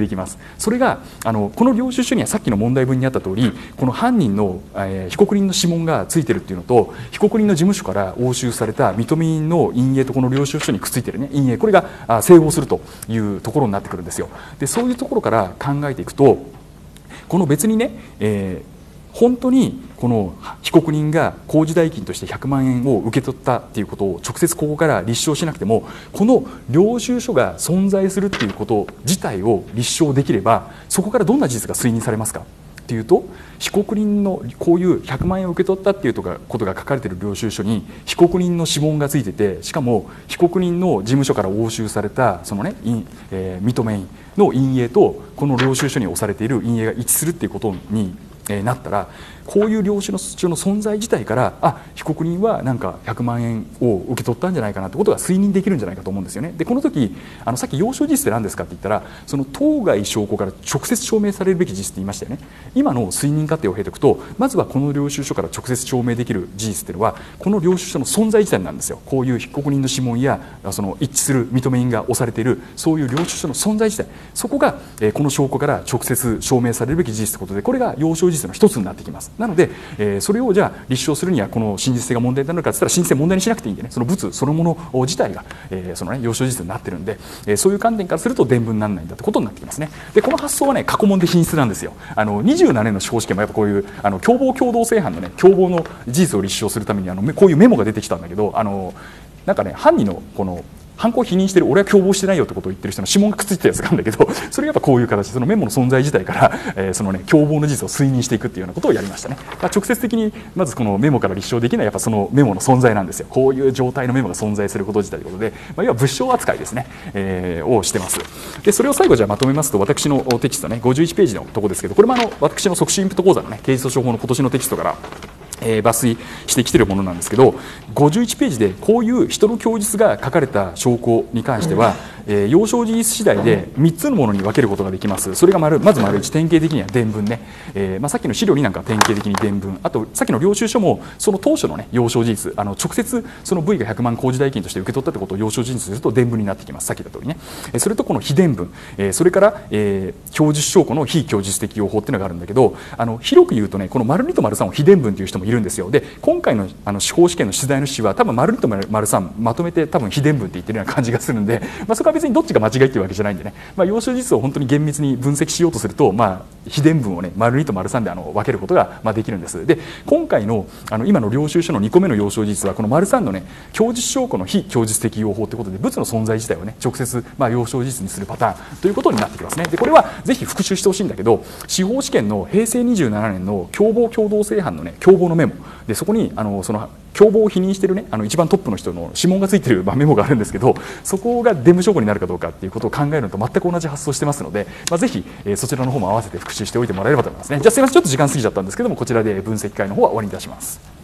できます。それがこの領収書にはさっきの問題文にあった通り、この犯人の、被告人の指紋がついてるっていうのと、被告人の事務所から押収された認め印の印影とこの領収書にくっついてるね印影、これが整合するというところになってくるんですよ。でそういうところから考えていくと、この別にね、本当にこの被告人が工事代金として100万円を受け取ったっていうことを直接ここから立証しなくても、この領収書が存在するっていうこと自体を立証できれば、そこからどんな事実が推認されますかっていうと、被告人のこういう100万円を受け取ったっていうことが書かれている領収書に被告人の指紋がついてて、しかも被告人の事務所から押収されたそのね、認め印の印影とこの領収書に押されている印影が一致するっていうことになったら、こういう領収書の存在自体から、被告人はなんか100万円を受け取ったんじゃないかなってことが推認できるんじゃないかと思うんですよね。でこの時さっき要証事実って何ですかって言ったら、その当該証拠から直接証明されるべき事実って言いましたよね。今の推認過程を経ていくと、まずはこの領収書から直接証明できる事実っていうのは、この領収書の存在自体なんですよ。こういう被告人の指紋やその一致する認め印が押されている、そういう領収書の存在自体、そこがこの証拠から直接証明されるべき事実ということで、これが要証事実の一つになってきます。なので、それをじゃあ立証するにはこの真実性が問題になるかといったら、真実性問題にしなくていいんでね、その物そのもの自体が、そのね、要証事実になってるんで、そういう観点からすると伝聞にならないんだってことになってきますね。でこの発想はね、過去問で品質なんですよ。27年の司法試験もやっぱこういう共謀共同正犯のね、共謀の事実を立証するためにこういうメモが出てきたんだけど、なんかね、犯人のこの犯行を否認してる、俺は共謀してないよってことを言ってる人の指紋がくっついてたやつがあるんだけど、それがやっぱこういう形でそのメモの存在自体から、そのね、共謀の事実を推認していくっていうようなことをやりましたね。直接的にまずこのメモから立証できないやっぱそのメモの存在なんですよ。こういう状態のメモが存在すること自体ということで、要は物証扱いですね、をしてます。でそれを最後じゃあまとめますと、私のテキストね、51ページのところですけど、これも私の即死インプット講座のね、刑事訴訟法の今年のテキストから抜粋してきているものなんですけど、51ページでこういう人の供述が書かれた証拠に関しては、要証事実次第で3つのものに分けることができます。それがまず丸1、典型的には伝聞ね、さっきの資料になんか典型的に伝聞、あとさっきの領収書もその当初のね、要証事実、直接その V が100万工事代金として受け取ったってことを要証事実すると伝聞になってきます。さっき言った通りね。それとこの非伝聞、それから、供述証拠の非供述的用法っていうのがあるんだけど、広く言うとね、この丸2と丸3を非伝聞という人もいるんですよ。で今回の司法試験の出題の趣旨は多分丸2と丸3まとめて多分非伝聞って言ってるような感じがするんで、そこは別にどっちが間違いっていうわけじゃないんでね、要証事実を本当に厳密に分析しようとすると、非伝聞をね、丸2と丸3で分けることができるんです。で今回の今の領収書の2個目の要証事実はこの丸3のね、供述証拠の非供述的用法ということで、物の存在自体をね直接要証事実にするパターンということになってきますね。でこれはぜひ復習してほしいんだけど、司法試験の平成27年の共謀共同正犯のね、共謀のメモで、そこにその共謀を否認しているね、一番トップの人の指紋がついているメモがあるんですけど、そこが伝聞証拠になるかどうかっていうことを考えるのと全く同じ発想してますので、ぜひそちらの方も合わせて復習しておいてもらえればと思いますね。じゃあすみません、ちょっと時間過ぎちゃったんですけども、こちらで分析会の方は終わりにいたします。